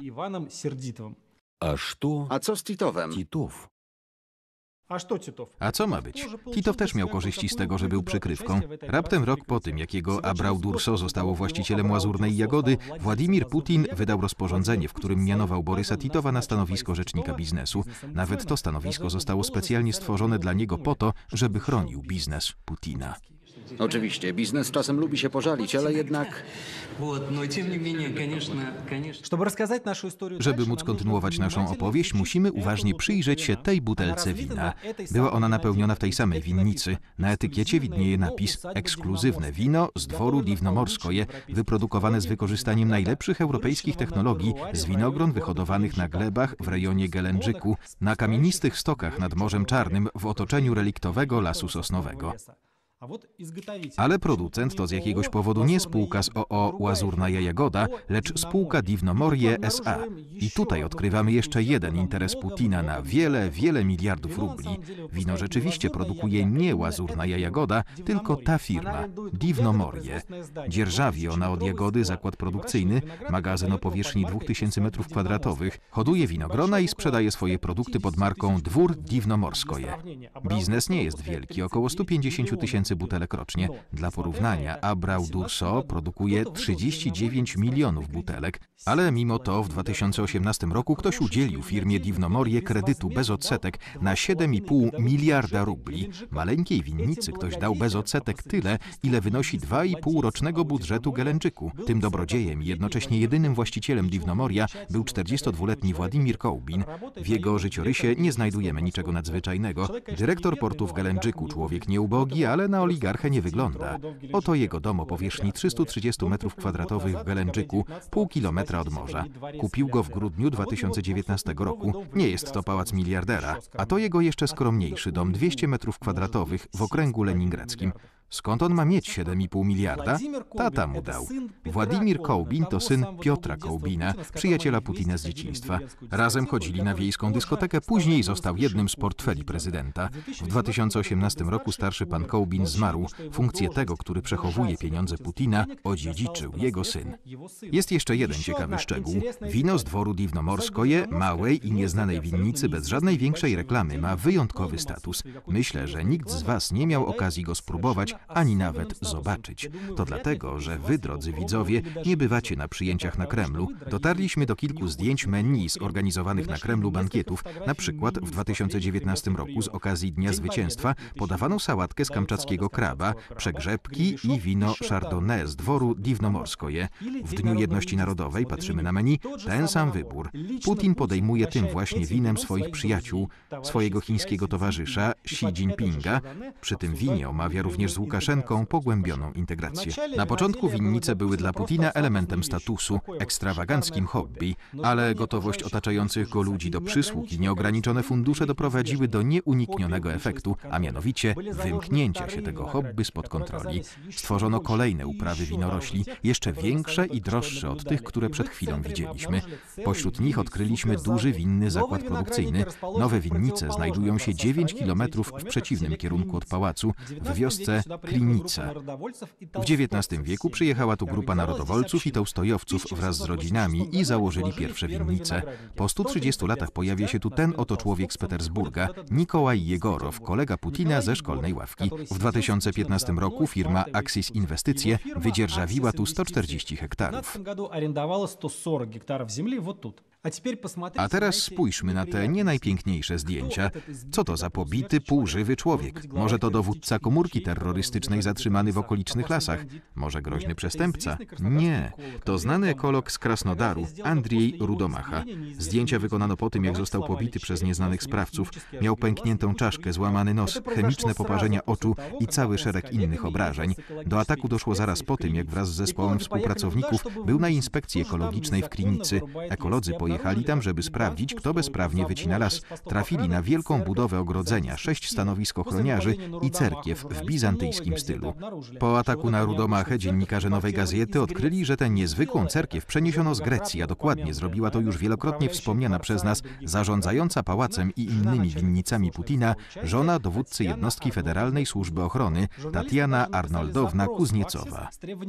A co z Titowem? A co ma być? Titow też miał korzyści z tego, że był przykrywką. Raptem rok po tym, jak jego Abrał Durso zostało właścicielem Łazurnej Jagody, Władimir Putin wydał rozporządzenie, w którym mianował Borysa Titowa na stanowisko rzecznika biznesu. Nawet to stanowisko zostało specjalnie stworzone dla niego po to, żeby chronił biznes Putina. Oczywiście, biznes czasem lubi się pożalić, ale jednak... Żeby móc kontynuować naszą opowieść, musimy uważnie przyjrzeć się tej butelce wina. Była ona napełniona w tej samej winnicy. Na etykiecie widnieje napis „Ekskluzywne wino z dworu Diwnomorskoje, wyprodukowane z wykorzystaniem najlepszych europejskich technologii z winogron wyhodowanych na glebach w rejonie Gelendżyku, na kamienistych stokach nad Morzem Czarnym w otoczeniu reliktowego lasu sosnowego”. Ale producent to z jakiegoś powodu nie spółka z o.o. Łazurna Jagoda, lecz spółka Divnomorje S.A. I tutaj odkrywamy jeszcze jeden interes Putina na wiele, wiele miliardów rubli. Wino rzeczywiście produkuje nie Łazurna Jagoda, tylko ta firma, Divnomorje. Dzierżawi ona od Jagody zakład produkcyjny, magazyn o powierzchni 2000 m2, hoduje winogrona i sprzedaje swoje produkty pod marką Dwór Divnomorskoje. Biznes nie jest wielki, około 150 tysięcy butelek rocznie. Dla porównania, Abrał Durso produkuje 39 milionów butelek, ale mimo to w 2018 roku ktoś udzielił firmie Divnomorje kredytu bez odsetek na 7,5 miliarda rubli. Maleńkiej winnicy ktoś dał bez odsetek tyle, ile wynosi 2,5 rocznego budżetu Gelendżyku. Tym dobrodziejem i jednocześnie jedynym właścicielem Divnomorja był 42-letni Władimir Kołbin. W jego życiorysie nie znajdujemy niczego nadzwyczajnego. Dyrektor portu w Gelendżyku, człowiek nieubogi, ale na oligarchę nie wygląda. Oto jego dom o powierzchni 330 m2 w Gelendżyku, pół kilometra od morza. Kupił go w grudniu 2019 roku. Nie jest to pałac miliardera, a to jego jeszcze skromniejszy dom 200 m2 w okręgu leningradzkim. Skąd on ma mieć 7,5 miliarda? Tata mu dał. Władimir Kołbin to syn Piotra Kołbina, przyjaciela Putina z dzieciństwa. Razem chodzili na wiejską dyskotekę, później został jednym z portfeli prezydenta. W 2018 roku starszy pan Kołbin zmarł. Funkcję tego, który przechowuje pieniądze Putina, odziedziczył jego syn. Jest jeszcze jeden ciekawy szczegół. Wino z dworu Divnomorskoje, małej i nieznanej winnicy bez żadnej większej reklamy, ma wyjątkowy status. Myślę, że nikt z was nie miał okazji go spróbować, ani nawet zobaczyć. To dlatego, że wy, drodzy widzowie, nie bywacie na przyjęciach na Kremlu. Dotarliśmy do kilku zdjęć menu zorganizowanych na Kremlu bankietów. Na przykład w 2019 roku z okazji Dnia Zwycięstwa podawano sałatkę z kamczackiego kraba, przegrzebki i wino Chardonnay z dworu Divnomorskoje. W Dniu Jedności Narodowej, patrzymy na menu, ten sam wybór. Putin podejmuje tym właśnie winem swoich przyjaciół, swojego chińskiego towarzysza Xi Jinpinga. Przy tym winie omawia również z Łukaszenką pogłębioną integrację. Na początku winnice były dla Putina elementem statusu, ekstrawaganckim hobby, ale gotowość otaczających go ludzi do przysług i nieograniczone fundusze doprowadziły do nieuniknionego efektu, a mianowicie wymknięcia się tego hobby spod kontroli. Stworzono kolejne uprawy winorośli, jeszcze większe i droższe od tych, które przed chwilą widzieliśmy. Pośród nich odkryliśmy duży winny zakład produkcyjny. Nowe winnice znajdują się 9 kilometrów w przeciwnym kierunku od pałacu, w wiosce Krynica. W XIX wieku przyjechała tu grupa narodowolców i tołstojowców wraz z rodzinami i założyli pierwsze winnice. Po 130 latach pojawia się tu ten oto człowiek z Petersburga, Nikołaj Jegorow, kolega Putina ze szkolnej ławki. W 2015 roku firma Axis Inwestycje wydzierżawiła tu 140 hektarów. A teraz spójrzmy na te nie najpiękniejsze zdjęcia. Co to za pobity, półżywy człowiek? Może to dowódca komórki terrorystycznej zatrzymany w okolicznych lasach? Może groźny przestępca? Nie. To znany ekolog z Krasnodaru, Andrzej Rudomacha. Zdjęcia wykonano po tym, jak został pobity przez nieznanych sprawców. Miał pękniętą czaszkę, złamany nos, chemiczne poparzenia oczu i cały szereg innych obrażeń. Do ataku doszło zaraz po tym, jak wraz z zespołem współpracowników był na inspekcji ekologicznej w Krynicy. Ekolodzy pojechali tam, żeby sprawdzić, kto bezprawnie wycina las. Trafili na wielką budowę ogrodzenia, 6 stanowisk ochroniarzy i cerkiew w bizantyjskim stylu. Po ataku na Rudomachę dziennikarze Nowej Gazety odkryli, że tę niezwykłą cerkiew przeniesiono z Grecji, a dokładnie zrobiła to już wielokrotnie wspomniana przez nas zarządzająca pałacem i innymi winnicami Putina żona dowódcy jednostki Federalnej Służby Ochrony Tatiana Arnoldowna Kuzniecowa.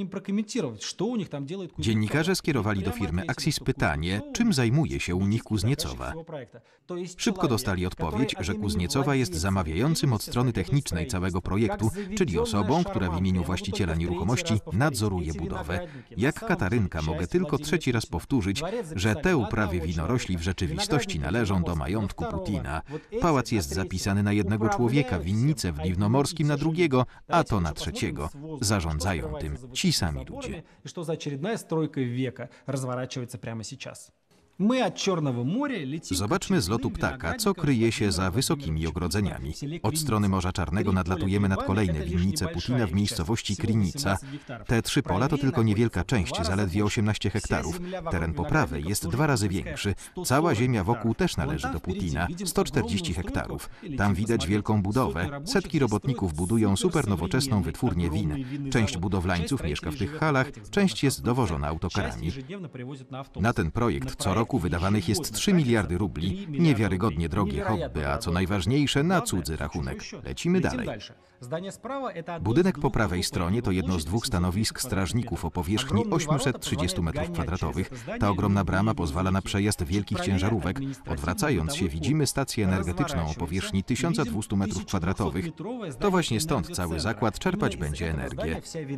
Dziennikarze skierowali do firmy Axis pytanie, czym zajmuje się u nich Kuzniecowa. Szybko dostali odpowiedź, że Kuzniecowa jest zamawiającym od strony technicznej całego projektu, czyli osobą, która w imieniu właściciela nieruchomości nadzoruje budowę. Jak Katarynka mogę tylko trzeci raz powtórzyć, że te uprawy winorośli w rzeczywistości należą do majątku Putina. Pałac jest zapisany na jednego człowieka, winnice w Divnomorskim na drugiego, a to na trzeciego. Zarządzają tym ci sami ludzie. Zobaczmy z lotu ptaka, co kryje się za wysokimi ogrodzeniami. Od strony Morza Czarnego nadlatujemy nad kolejne winnice Putina w miejscowości Krynica. Te 3 pola to tylko niewielka część, zaledwie 18 hektarów. Teren po prawej jest 2 razy większy. Cała ziemia wokół też należy do Putina, 140 hektarów. Tam widać wielką budowę. Setki robotników budują supernowoczesną wytwórnię win. Część budowlańców mieszka w tych halach, część jest dowożona autokarami. Na ten projekt co roku wydawanych jest 3 miliardy rubli. Niewiarygodnie drogie hobby, a co najważniejsze, na cudzy rachunek. Lecimy dalej. Budynek po prawej stronie to jedno z 2 stanowisk strażników o powierzchni 830 m2. Ta ogromna brama pozwala na przejazd wielkich ciężarówek. Odwracając się widzimy stację energetyczną o powierzchni 1200 m2. To właśnie stąd cały zakład czerpać będzie energię.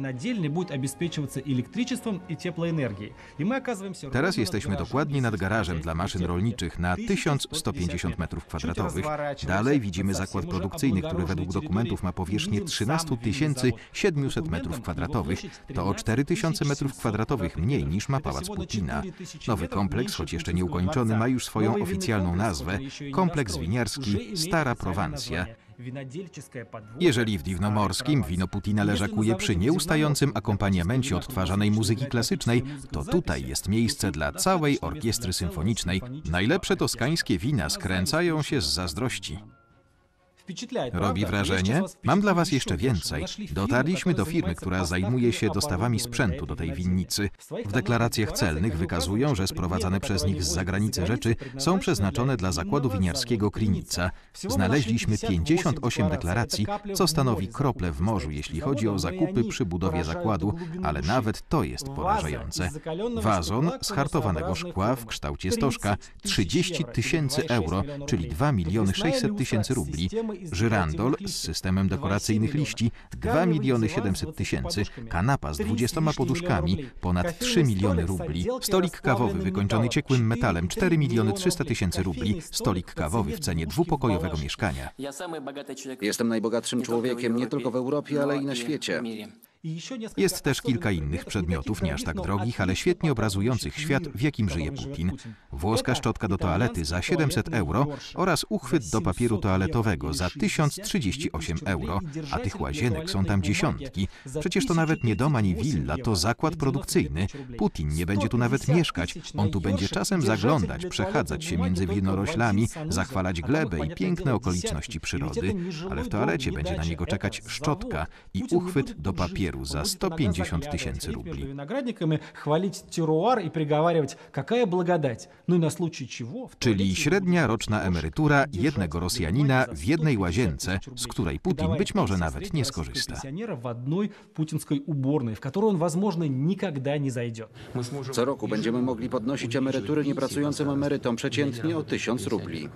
Teraz jesteśmy dokładnie nad garażem dla maszyn rolniczych na 1150 m2. Dalej widzimy zakład produkcyjny, który według dokumentów ma powierzchnię 13 700 m2. To o 4000 m2 mniej niż ma pałac Putina. Nowy kompleks, choć jeszcze nie ukończony, ma już swoją oficjalną nazwę. Kompleks winiarski Stara Prowansja. Jeżeli w Divnomorskim wino Putina leżakuje przy nieustającym akompaniamencie odtwarzanej muzyki klasycznej, to tutaj jest miejsce dla całej orkiestry symfonicznej. Najlepsze toskańskie wina skręcają się z zazdrości. Robi wrażenie? Mam dla Was jeszcze więcej. Dotarliśmy do firmy, która zajmuje się dostawami sprzętu do tej winnicy. W deklaracjach celnych wykazują, że sprowadzane przez nich z zagranicy rzeczy są przeznaczone dla zakładu winiarskiego Krynica. Znaleźliśmy 58 deklaracji, co stanowi krople w morzu, jeśli chodzi o zakupy przy budowie zakładu, ale nawet to jest porażające. Wazon z hartowanego szkła w kształcie stożka 30 000 euro, czyli 2 600 000 rubli. Żyrandol z systemem dekoracyjnych liści 2 700 000, kanapa z 20 poduszkami ponad 3 miliony rubli, stolik kawowy wykończony ciekłym metalem 4 300 000 rubli, stolik kawowy w cenie dwupokojowego mieszkania. Jestem najbogatszym człowiekiem nie tylko w Europie, ale i na świecie. Jest też kilka innych przedmiotów, nie aż tak drogich, ale świetnie obrazujących świat, w jakim żyje Putin. Włoska szczotka do toalety za 700 euro oraz uchwyt do papieru toaletowego za 1038 euro, a tych łazienek są tam dziesiątki. Przecież to nawet nie dom ani willa, to zakład produkcyjny. Putin nie będzie tu nawet mieszkać, on tu będzie czasem zaglądać, przechadzać się między winoroślami, zachwalać glebę i piękne okoliczności przyrody, ale w toalecie będzie na niego czekać szczotka i uchwyt do papieru za 150 000 rubli. Czyli średnia roczna emerytura jednego Rosjanina w jednej łazience, z której Putin być może nawet nie skorzysta. Co roku będziemy mogli podnosić emerytury niepracującym emerytom przeciętnie o 1000 rubli.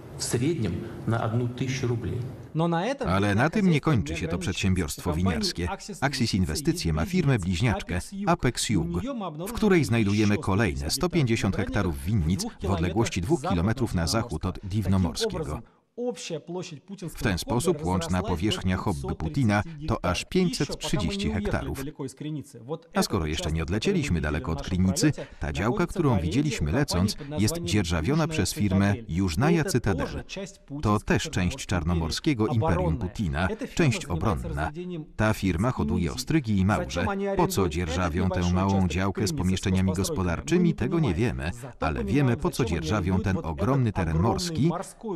Ale na tym nie kończy się to przedsiębiorstwo winiarskie. Axis Inwestycje ma firmę bliźniaczkę Apex Jug, w której znajdujemy kolejne 150 hektarów winnic w odległości 2 kilometrów na zachód od Divnomorskiego. W ten sposób łączna powierzchnia hobby Putina to aż 530 hektarów. A skoro jeszcze nie odlecieliśmy daleko od Krynicy, ta działka, którą widzieliśmy lecąc, jest dzierżawiona przez firmę Jużnaja Cytadel. To też część czarnomorskiego imperium Putina, część obronna. Ta firma hoduje ostrygi i małże. Po co dzierżawią tę małą działkę z pomieszczeniami gospodarczymi, tego nie wiemy, ale wiemy, po co dzierżawią ten ogromny teren morski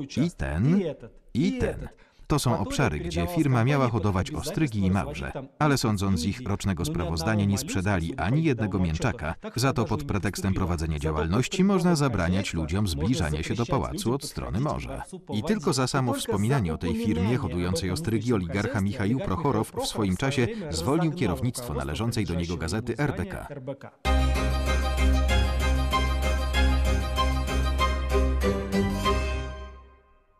i ten. To są obszary, gdzie firma miała hodować ostrygi i małże, ale sądząc z ich rocznego sprawozdania nie sprzedali ani jednego mięczaka. Za to pod pretekstem prowadzenia działalności można zabraniać ludziom zbliżania się do pałacu od strony morza. I tylko za samo wspominanie o tej firmie hodującej ostrygi oligarcha Michaił Prochorow w swoim czasie zwolnił kierownictwo należącej do niego gazety RBK.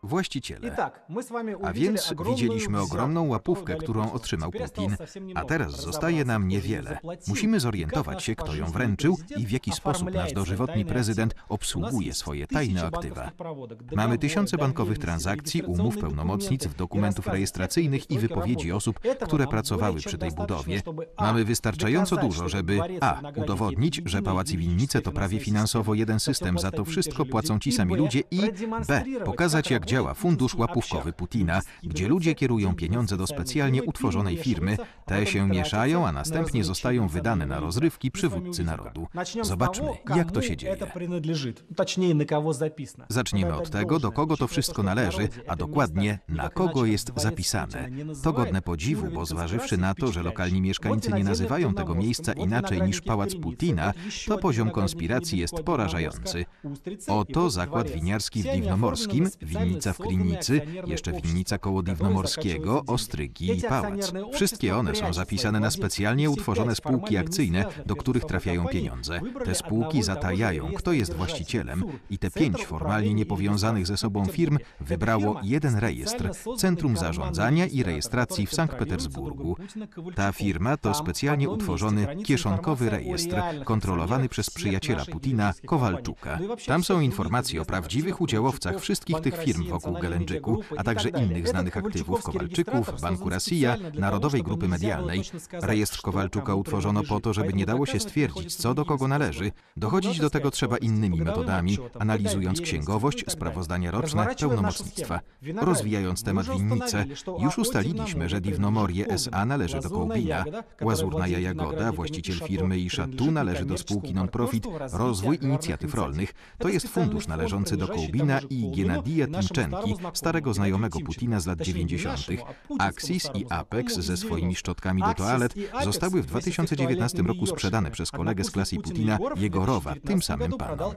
Właściciele. A więc widzieliśmy ogromną łapówkę, którą otrzymał Putin, a teraz zostaje nam niewiele. Musimy zorientować się, kto ją wręczył i w jaki sposób nasz dożywotni prezydent obsługuje swoje tajne aktywa. Mamy tysiące bankowych transakcji, umów, pełnomocnictw, dokumentów rejestracyjnych i wypowiedzi osób, które pracowały przy tej budowie. Mamy wystarczająco dużo, żeby a. udowodnić, że Pałac i Winnice to prawie finansowo jeden system, za to wszystko płacą ci sami ludzie i b. pokazać, jak działa fundusz łapówkowy Putina, gdzie ludzie kierują pieniądze do specjalnie utworzonej firmy, te się mieszają, a następnie zostają wydane na rozrywki przywódcy narodu. Zobaczmy, jak to się dzieje. Zaczniemy od tego, do kogo to wszystko należy, a dokładnie na kogo jest zapisane. To godne podziwu, bo zważywszy na to, że lokalni mieszkańcy nie nazywają tego miejsca inaczej niż Pałac Putina, to poziom konspiracji jest porażający. Oto zakład winiarski w Diwnomorskim, winnica w Krynicy, jeszcze winnica koło Diwnomorskiego, Ostrygi i pałac. Wszystkie one są zapisane na specjalnie utworzone spółki akcyjne, do których trafiają pieniądze. Te spółki zatajają, kto jest właścicielem i te 5 formalnie niepowiązanych ze sobą firm wybrało jeden rejestr – Centrum Zarządzania i Rejestracji w Sankt Petersburgu. Ta firma to specjalnie utworzony kieszonkowy rejestr, kontrolowany przez przyjaciela Putina, Kowalczuka. Tam są informacje o prawdziwych udziałowcach wszystkich tych firm wokół Gelendżyku, a także innych znanych aktywów Kowalczyków, Banku Rosja, Narodowej Grupy Medialnej. Rejestr Kowalczuka utworzono po to, żeby nie dało się stwierdzić, co do kogo należy. Dochodzić do tego trzeba innymi metodami, analizując księgowość, sprawozdania roczne, pełnomocnictwa. Rozwijając temat winnice, już ustaliliśmy, że Diwnomorie S.A. należy do Kołbina, Łazurna Jagoda, właściciel firmy Iszatu, należy do spółki non-profit Rozwój Inicjatyw Rolnych. To jest fundusz należący do Kołbina i Giennadija Timczenki, starego znajomego Putina z lat 90. Axis i Apex ze swoimi szczotkami do toalet zostały w 2019 roku sprzedane przez kolegę z klasy Putina, Jegorowa, tym samym panom.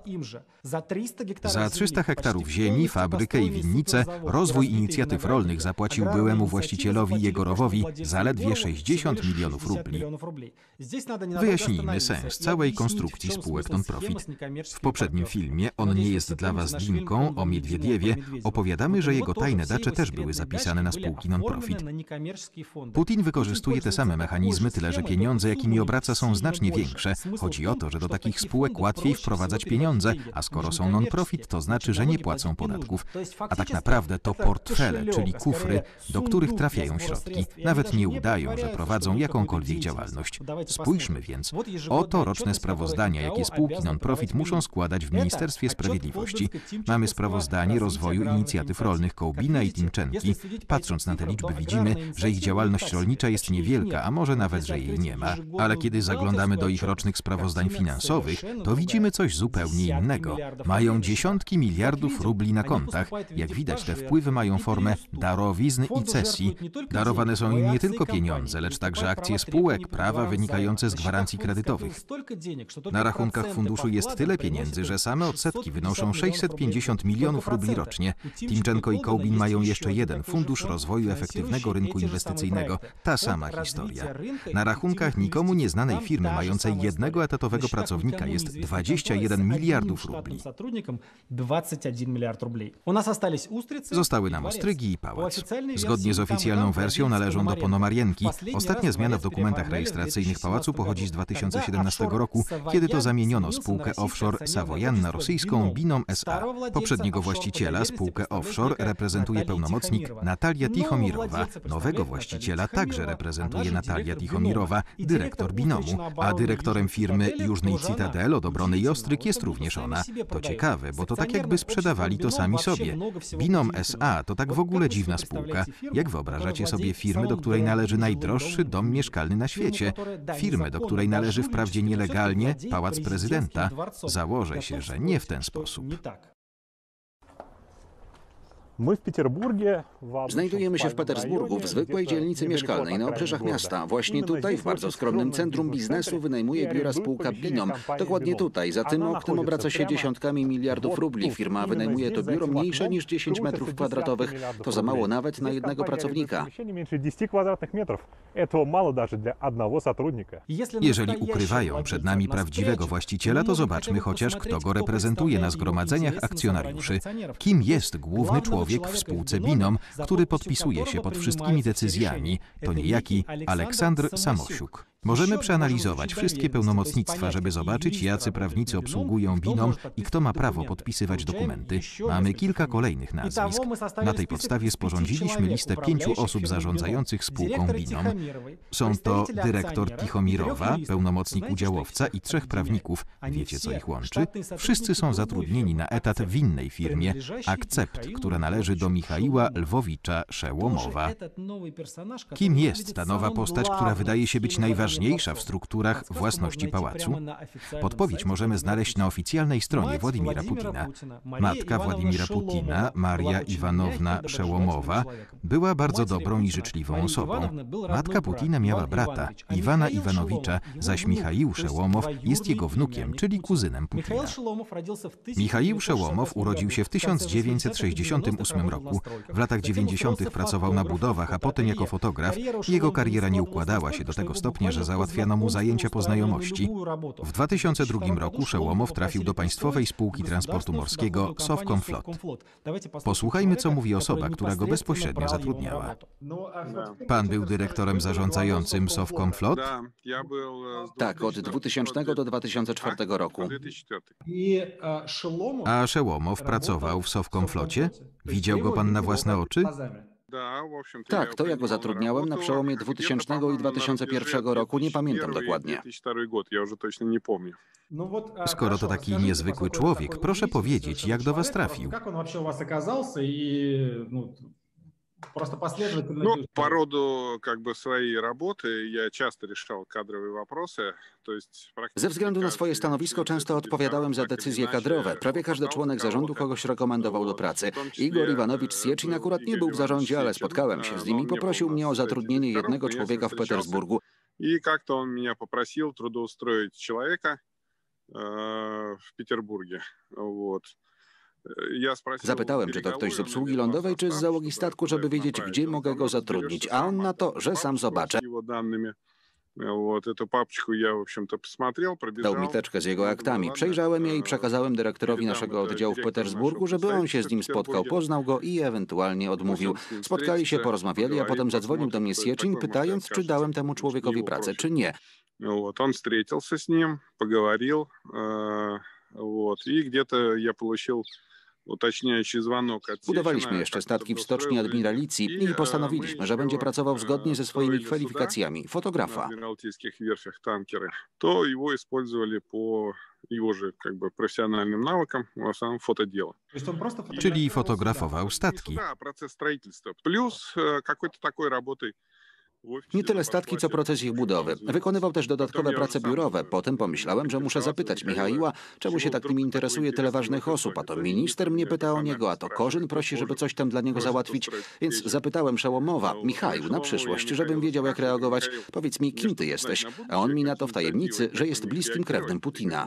Za 300 hektarów ziemi, fabrykę i winnicę Rozwój Inicjatyw Rolnych zapłacił byłemu właścicielowi Jegorowowi zaledwie 60 milionów rubli. Wyjaśnijmy sens całej konstrukcji spółek non-profit. W poprzednim filmie On nie jest dla was Dinką o Miedwiediewie opowiadamy, że jego tajne dacze też były zapisane na spółki non-profit. Putin wykorzystuje te same mechanizmy, tyle że pieniądze, jakimi obraca, są znacznie większe. Chodzi o to, że do takich spółek łatwiej wprowadzać pieniądze, a skoro są non-profit, to znaczy, że nie płacą podatków. A tak naprawdę to portfele, czyli kufry, do których trafiają środki. Nawet nie udają, że prowadzą jakąkolwiek działalność. Spójrzmy więc. Oto roczne sprawozdania, jakie spółki non-profit muszą składać w Ministerstwie Sprawiedliwości. Mamy sprawozdanie rozwoju inicjatyw rolnych Kołbina i Timczenki. Patrząc na te liczby widzimy, że ich działalność rolnicza jest niewielka, a może nawet, że jej nie ma. Ale kiedy zaglądamy do ich rocznych sprawozdań finansowych, to widzimy coś zupełnie innego. Mają dziesiątki miliardów rubli na kontach. Jak widać, te wpływy mają formę darowizn i cesji. Darowane są im nie tylko pieniądze, lecz także akcje spółek, prawa wynikające z gwarancji kredytowych. Na rachunkach funduszu jest tyle pieniędzy, że same odsetki wynoszą 650 milionów rubli rocznie. Timczenko i Kołbin mają jeszcze jeden fundusz rozwoju efektywnego rynku inwestycyjnego. Ta sama historia. Na rachunkach nikomu nieznanej firmy mającej jednego etatowego pracownika jest 21 miliardów rubli. Zostały nam Ostrygi i pałac. Zgodnie z oficjalną wersją należą do Ponomarienki. Ostatnia zmiana w dokumentach rejestracyjnych pałacu pochodzi z 2017 roku, kiedy to zamieniono spółkę offshore Savoyan na rosyjską Binom S.A. Poprzedniego właściciela, spółkę offshore, reprezentuje pełnomocnik Natalia Tichomirowa. Nowego właściciela także reprezentuje Natalia Tichomirowa, dyrektor Binomu, a dyrektorem firmy Jużnej Citadel od Obrony i Ostryg jest również ona. To ciekawe, bo to tak jakby sprzedawali to sami sobie. Binom S.A. to tak w ogóle dziwna spółka. Jak wyobrażacie sobie firmę, do której należy najdroższy dom mieszkalny na świecie? Firmę, do której należy wprawdzie nielegalnie Pałac Prezydenta? Założę się, że nie w ten sposób. Znajdujemy się w Petersburgu, w zwykłej dzielnicy mieszkalnej na obrzeżach miasta. Właśnie tutaj, w bardzo skromnym centrum biznesu, wynajmuje biura spółka Binom. Dokładnie tutaj, za tym oknem obraca się dziesiątkami miliardów rubli. Firma wynajmuje to biuro mniejsze niż 10 metrów kwadratowych. To za mało nawet na jednego pracownika. Jeżeli ukrywają przed nami prawdziwego właściciela, to zobaczmy chociaż, kto go reprezentuje na zgromadzeniach akcjonariuszy. Kim jest główny człowiek człowiek w spółce Binom, który podpisuje się pod wszystkimi decyzjami. To niejaki Aleksandr Samosiuk. Możemy przeanalizować wszystkie pełnomocnictwa, żeby zobaczyć, jacy prawnicy obsługują Binom i kto ma prawo podpisywać dokumenty. Mamy kilka kolejnych nazwisk. Na tej podstawie sporządziliśmy listę 5 osób zarządzających spółką Binom. Są to dyrektor Tichomirowa, pełnomocnik udziałowca i 3 prawników. Wiecie, co ich łączy? Wszyscy są zatrudnieni na etat w innej firmie, Akcept, która należy do Michaiła Lwowicza Szełomowa. Kim jest ta nowa postać, która wydaje się być najważniejsza w strukturach własności pałacu? Podpowiedź możemy znaleźć na oficjalnej stronie Władimira Putina. Matka Władimira Putina, Maria Iwanowna Szełomowa, była bardzo dobrą i życzliwą osobą. Matka Putina miała brata, Iwana Iwanowicza, zaś Michaił Szełomow jest jego wnukiem, czyli kuzynem Putina. Michaił Szełomow urodził się w 1968 roku. W latach 90. pracował na budowach, a potem jako fotograf. Jego kariera nie układała się do tego stopnia, że załatwiano mu zajęcia po znajomości. W 2002 roku Szełomow trafił do państwowej spółki transportu morskiego Sovcomflot. Posłuchajmy, co mówi osoba, która go bezpośrednio zatrudniała. Pan był dyrektorem zarządzającym Sovcomflot? Tak, od 2000 do 2004 roku. A Szełomow pracował w Sovcomflocie? Widział go pan na własne oczy? Tak, to ja go zatrudniałem na przełomie 2000 i 2001 roku, nie pamiętam dokładnie. Skoro to taki niezwykły człowiek, proszę powiedzieć, jak do was trafił? По роду своей работы я часто решал кадровые вопросы. Ze względu na swoje stanowisko często odpowiadałem za decyzje kadrowe. Prawie każdy członek zarządu kogoś rekomendował do pracy. Igor Iwanowicz Sieczin akurat nie był w zarządzie, ale spotkałem się z nim i poprosił mnie o zatrudnienie jednego człowieka w Petersburgu. I как-то он меня попросил трудоустроить человека в Петербурге. Вот. Zapytałem, czy to ktoś z obsługi lądowej, czy z załogi statku, żeby wiedzieć, gdzie mogę go zatrudnić, a on na to, że sam zobaczę. Dał mi teczkę z jego aktami. Przejrzałem je i przekazałem dyrektorowi naszego oddziału w Petersburgu, żeby on się z nim spotkał, poznał go i ewentualnie odmówił. Spotkali się, porozmawiali, a potem zadzwonił do mnie Sieczin, pytając, czy dałem temu człowiekowi pracę, czy nie. On встретился с ним, поговорил, и где-то я получил уточняющий звонок от Сечина. Budowaliśmy jeszcze statki w stoczni admiralicji i postanowiliśmy, że będzie pracował zgodnie ze swoimi kwalifikacjami fotografa. To его использовали по его же профессиональным навыкам, в основном фотодело. Czyli fotografował statki. Процесс строительства. Плюс какой-то такой работой. Nie tyle statki, co proces ich budowy. Wykonywał też dodatkowe prace biurowe. Potem pomyślałem, że muszę zapytać Michaiła, czemu się tak nimi interesuje tyle ważnych osób. A to minister mnie pyta o niego, a to Korzyn prosi, żeby coś tam dla niego załatwić. Więc zapytałem Szełomowa, Michaił, na przyszłość, żebym wiedział, jak reagować. Powiedz mi, kim ty jesteś? A on mi na to w tajemnicy, że jest bliskim krewnym Putina.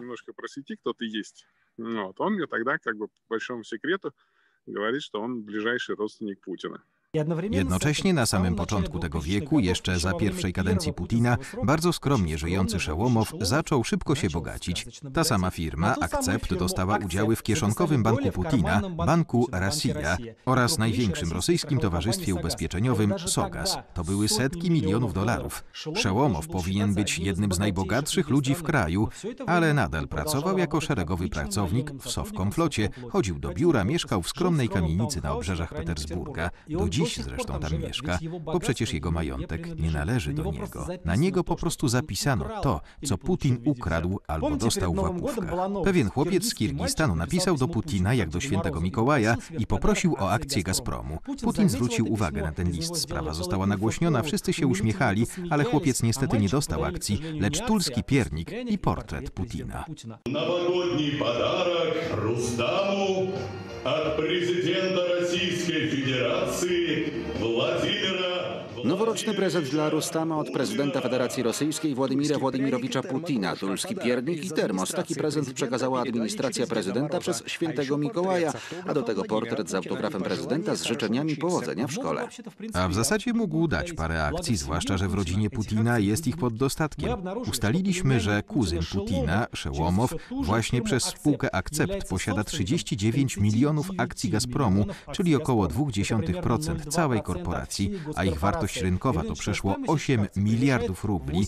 On mnie тогда, по большому секрету, говорит, что он ближайший родственник Путина. Jednocześnie na samym początku tego wieku, jeszcze za pierwszej kadencji Putina, bardzo skromnie żyjący Szełomow zaczął szybko się bogacić. Ta sama firma, Akcept, dostała udziały w kieszonkowym banku Putina, Banku Rossija oraz największym rosyjskim towarzystwie ubezpieczeniowym Sogas. To były setki milionów dolarów. Szełomow powinien być jednym z najbogatszych ludzi w kraju, ale nadal pracował jako szeregowy pracownik w Sovcomflocie, chodził do biura, mieszkał w skromnej kamienicy na obrzeżach Petersburga. Do dziś zresztą tam mieszka, bo przecież jego majątek nie należy do niego. Na niego po prostu zapisano to, co Putin ukradł albo dostał w łapówkach. Pewien chłopiec z Kirgistanu napisał do Putina jak do świętego Mikołaja i poprosił o akcję Gazpromu. Putin zwrócił uwagę na ten list. Sprawa została nagłośniona, wszyscy się uśmiechali, ale chłopiec niestety nie dostał akcji, lecz tulski piernik i portret Putina. Новогодний подарок Рустаму от президента Российской Федерации Владимира Noworoczny prezent dla Rustama od prezydenta Federacji Rosyjskiej Władimira Władimirowicza Putina. Dulski piernik i termos. Taki prezent przekazała administracja prezydenta przez świętego Mikołaja, a do tego portret z autografem prezydenta z życzeniami powodzenia w szkole. A w zasadzie mógł dać parę akcji, zwłaszcza że w rodzinie Putina jest ich pod dostatkiem. Ustaliliśmy, że kuzyn Putina, Szełomow, właśnie przez spółkę Akcept posiada 39 milionów akcji Gazpromu, czyli około 0,2% całej korporacji, a ich wartość rynkowa to przeszło 8 miliardów rubli.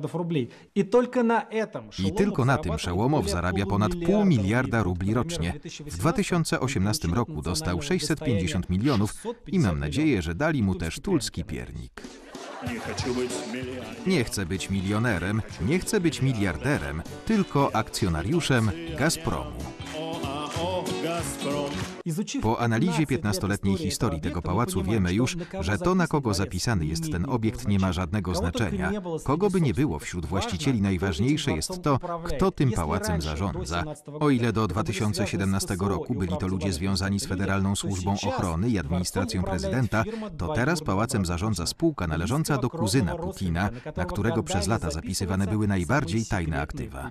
I tylko na tym Szełomow zarabia ponad 0,5 miliarda rubli rocznie. W 2018 roku dostał 650 milionów i mam nadzieję, że dali mu też tulski piernik. Nie chcę być milionerem, nie chcę być miliarderem, tylko akcjonariuszem Gazpromu. Po analizie 15-letniej historii tego pałacu wiemy już, że to, na kogo zapisany jest ten obiekt, nie ma żadnego znaczenia. Kogo by nie było wśród właścicieli, najważniejsze jest to, kto tym pałacem zarządza. O ile do 2017 roku byli to ludzie związani z Federalną Służbą Ochrony i administracją prezydenta, to teraz pałacem zarządza spółka należąca do kuzyna Putina, na którego przez lata zapisywane były najbardziej tajne aktywa.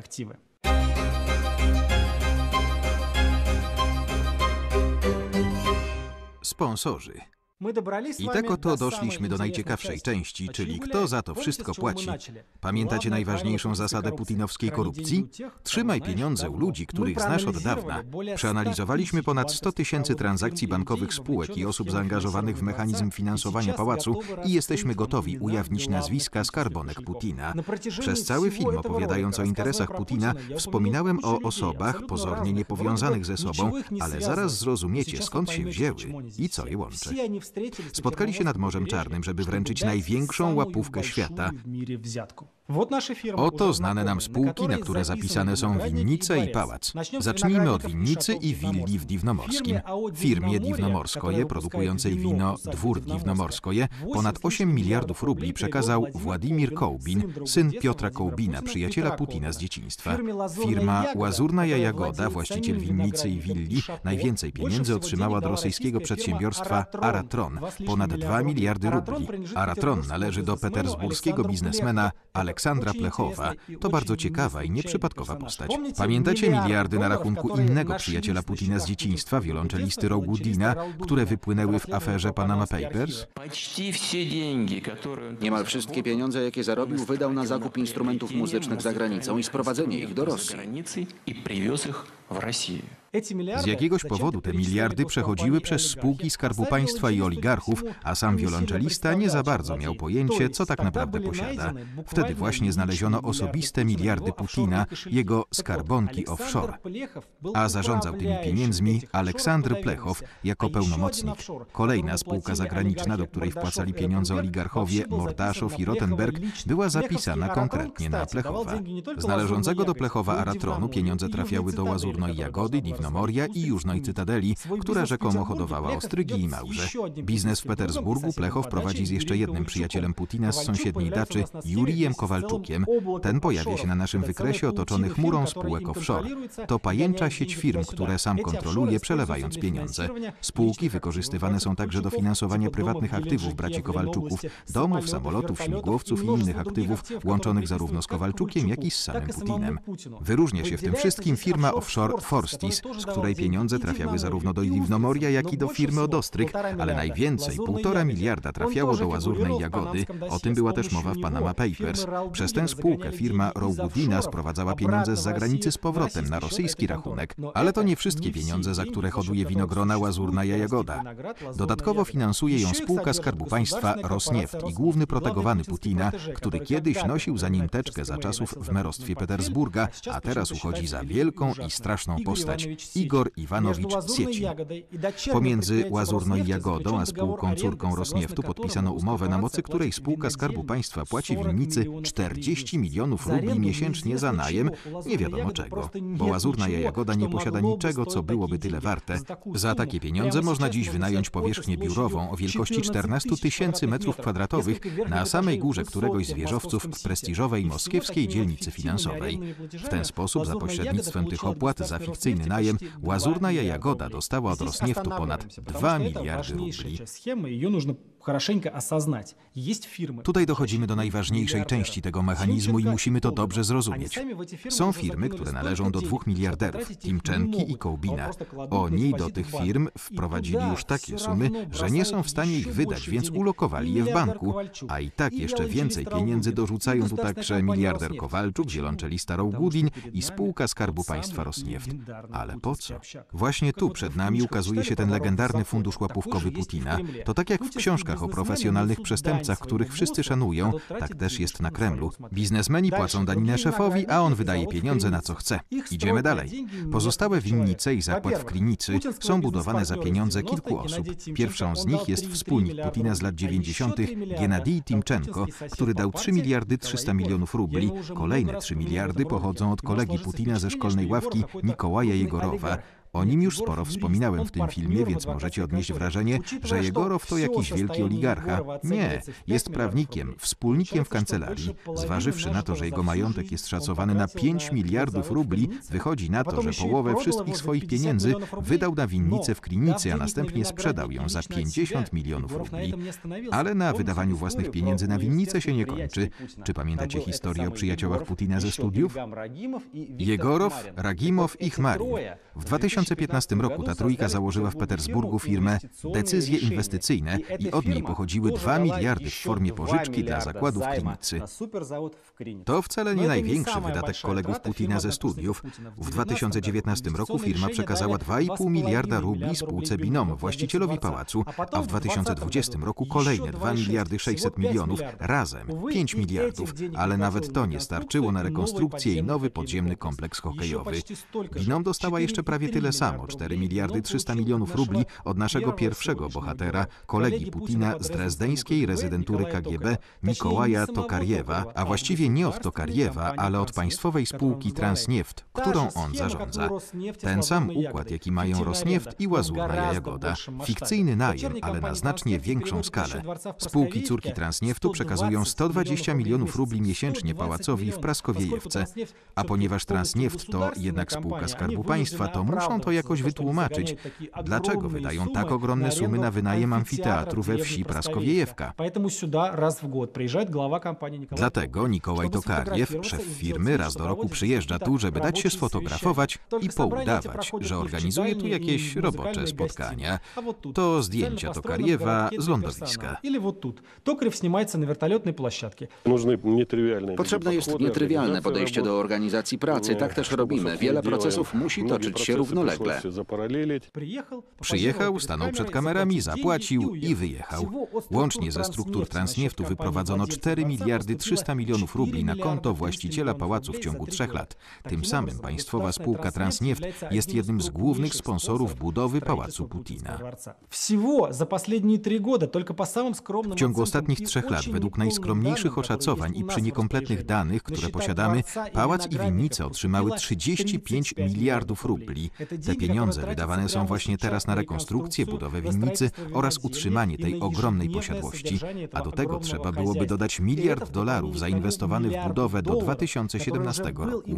Sponsorzy. I tak oto doszliśmy do najciekawszej części, czyli kto za to wszystko płaci. Pamiętacie najważniejszą zasadę putinowskiej korupcji? Trzymaj pieniądze u ludzi, których znasz od dawna. Przeanalizowaliśmy ponad 100 000 transakcji bankowych spółek i osób zaangażowanych w mechanizm finansowania pałacu i jesteśmy gotowi ujawnić nazwiska skarbonek Putina. Przez cały film, opowiadając o interesach Putina, wspominałem o osobach pozornie niepowiązanych ze sobą, ale zaraz zrozumiecie, skąd się wzięły i co je łączy. Spotkali się nad Morzem Czarnym, żeby wręczyć największą łapówkę świata. Oto znane nam spółki, na które zapisane są winnice i pałac. Zacznijmy od winnicy i willi w Divnomorskim. Firmie Divnomorskoje, produkującej wino Dwór Divnomorskoje, ponad 8 miliardów rubli przekazał Władimir Kołbin, syn Piotra Kołbina, przyjaciela Putina z dzieciństwa. Firma Łazurnaja Jagoda, właściciel winnicy i willi, najwięcej pieniędzy otrzymała od rosyjskiego przedsiębiorstwa Aratron, ponad 2 miliardy rubli. Aratron należy do petersburskiego biznesmena Aleksandra Plechowa. To bardzo ciekawa i nieprzypadkowa postać. Pamiętacie miliardy na rachunku innego przyjaciela Putina z dzieciństwa, wiolonczelisty Rogudina, które wypłynęły w aferze Panama Papers? Niemal wszystkie pieniądze, jakie zarobił, wydał na zakup instrumentów muzycznych za granicą i sprowadzenie ich do Rosji. Z jakiegoś powodu te miliardy przechodziły przez spółki Skarbu Państwa i oligarchów, a sam wiolonczelista nie za bardzo miał pojęcie, co tak naprawdę posiada. Wtedy właśnie znaleziono osobiste miliardy Putina, jego skarbonki offshore. A zarządzał tymi pieniędzmi Aleksandr Plechow jako pełnomocnik. Kolejna spółka zagraniczna, do której wpłacali pieniądze oligarchowie Mordaszow i Rottenberg, była zapisana konkretnie na Plechowa. Z należącego do Plechowa Aratronu pieniądze trafiały do Łazurnej Jagody, Divnomoria i Jużnej Cytadeli, która rzekomo hodowała ostrygi i małże. Biznes w Petersburgu Plechow prowadzi z jeszcze jednym przyjacielem Putina z sąsiedniej daczy, Jurijem Kowalczukiem. Ten pojawia się na naszym wykresie otoczony chmurą spółek offshore. To pajęcza sieć firm, które sam kontroluje, przelewając pieniądze. Spółki wykorzystywane są także do finansowania prywatnych aktywów braci Kowalczuków, domów, samolotów, śmigłowców i innych aktywów, łączonych zarówno z Kowalczukiem, jak i z samym Putinem. Wyróżnia się w tym wszystkim firma offshore Forstis, z której pieniądze trafiały zarówno do Divnomoria, jak i do firmy od ostryg, ale najwięcej, 1,5 miliarda trafiało do Łazurnej Jagody. O tym była też mowa w Panama Papers. Przez tę spółkę firma Rogudina sprowadzała pieniądze z zagranicy z powrotem na rosyjski rachunek. Ale to nie wszystkie pieniądze, za które hoduje winogrona Łazurnaja Jagoda. Dodatkowo finansuje ją spółka Skarbu Państwa Rosnieft i główny protegowany Putina, który kiedyś nosił za nim teczkę za czasów w merostwie Petersburga, a teraz uchodzi za wielką i straszną postać – Igor Iwanowicz Sieci. Pomiędzy Łazurną Jagodą a spółką córką Rosnieftu podpisano umowę, na mocy której spółka Skarbu Państwa płaci winnicy 40 milionów rubli miesięcznie za najem nie wiadomo czego, bo Łazurna Jagoda nie posiada niczego, co byłoby tyle warte. Za takie pieniądze można dziś wynająć powierzchnię biurową o wielkości 14 000 m2 na samej górze któregoś z wieżowców w prestiżowej moskiewskiej dzielnicy finansowej. W ten sposób, za pośrednictwem tych opłat za fikcyjny najem, Łazurna Jagoda dostała od Rosnieftu ponad 2 miliardy rubli. Tutaj dochodzimy do najważniejszej części tego mechanizmu i musimy to dobrze zrozumieć. Są firmy, które należą do 2 miliarderów, Timczenki i Kołbina. Oni do tych firm wprowadzili już takie sumy, że nie są w stanie ich wydać, więc ulokowali je w banku, a i tak jeszcze więcej pieniędzy dorzucają tu także miliarder Kowalczuk, wiolonczelista Rołgudin i spółka Skarbu Państwa Rosnieft. Ale po co? Właśnie tu przed nami ukazuje się ten legendarny fundusz łapówkowy Putina. To tak jak w książkach o profesjonalnych przestępcach, których wszyscy szanują, tak też jest na Kremlu. Biznesmeni płacą daninę szefowi, a on wydaje pieniądze na co chce. Idziemy dalej. Pozostałe winnice i zakład w Krynicy są budowane za pieniądze kilku osób. Pierwszą z nich jest wspólnik Putina z lat 90. Gennadij Timczenko, który dał 3 miliardy 300 milionów rubli. Kolejne 3 miliardy pochodzą od kolegi Putina ze szkolnej ławki Mikołaja Jegorowa. O nim już sporo wspominałem w tym filmie, więc możecie odnieść wrażenie, że Jegorow to jakiś wielki oligarcha. Nie, jest prawnikiem, wspólnikiem w kancelarii. Zważywszy na to, że jego majątek jest szacowany na 5 miliardów rubli, wychodzi na to, że połowę wszystkich swoich pieniędzy wydał na winnicę w Krynicy, a następnie sprzedał ją za 50 milionów rubli. Ale na wydawaniu własnych pieniędzy na winnicę się nie kończy. Czy pamiętacie historię o przyjaciołach Putina ze studiów? Jegorow, Ragimow i Chmarin. W 2015 roku ta trójka założyła w Petersburgu firmę Decyzje Inwestycyjne i od niej pochodziły 2 miliardy w formie pożyczki dla zakładu w Krynicy. To wcale nie największy wydatek kolegów Putina ze studiów. W 2019 roku firma przekazała 2,5 miliarda rubli spółce Binom, właścicielowi pałacu, a w 2020 roku kolejne 2 miliardy 600 milionów, razem 5 miliardów, ale nawet to nie starczyło na rekonstrukcję i nowy podziemny kompleks hokejowy. Binom dostała jeszcze prawie tyle samo, 4 miliardy 300 milionów rubli od naszego pierwszego bohatera, kolegi Putina z drezdeńskiej rezydentury KGB Mikołaja Tokarjewa, a właściwie nie od Tokarjewa, ale od państwowej spółki Transnieft, którą on zarządza. Ten sam układ, jaki mają Rosnieft i Łazurna Jagoda. Fikcyjny najem, ale na znacznie większą skalę. Spółki córki Transnieftu przekazują 120 milionów rubli miesięcznie pałacowi w Praskowiejewce, a ponieważ Transnieft to jednak spółka Skarbu Państwa, to muszą to jakoś wytłumaczyć, dlaczego wydają tak ogromne sumy na wynajem amfiteatru we wsi Praskowiejewka. Dlatego Nikołaj Tokarjew, szef firmy, raz do roku przyjeżdża tu, żeby dać się sfotografować i poudawać, że organizuje tu jakieś robocze spotkania. To zdjęcia Tokarjewa z lądowiska. Potrzebne jest nietrywialne podejście do organizacji pracy. Tak też robimy. Wiele procesów musi toczyć się równolegle. Przyjechał, stanął przed kamerami, zapłacił i wyjechał. Łącznie ze struktur Transnieftu wyprowadzono 4 miliardy 300 milionów rubli na konto właściciela pałacu w ciągu 3 lat. Tym samym państwowa spółka Transnieft jest jednym z głównych sponsorów budowy pałacu Putina. W ciągu ostatnich 3 lat, według najskromniejszych oszacowań i przy niekompletnych danych, które posiadamy, pałac i winnice otrzymały 35 miliardów rubli. Te pieniądze wydawane są właśnie teraz na rekonstrukcję, budowę winnicy oraz utrzymanie tej ogromnej posiadłości. A do tego trzeba byłoby dodać $1 miliard zainwestowany w budowę do 2017 roku.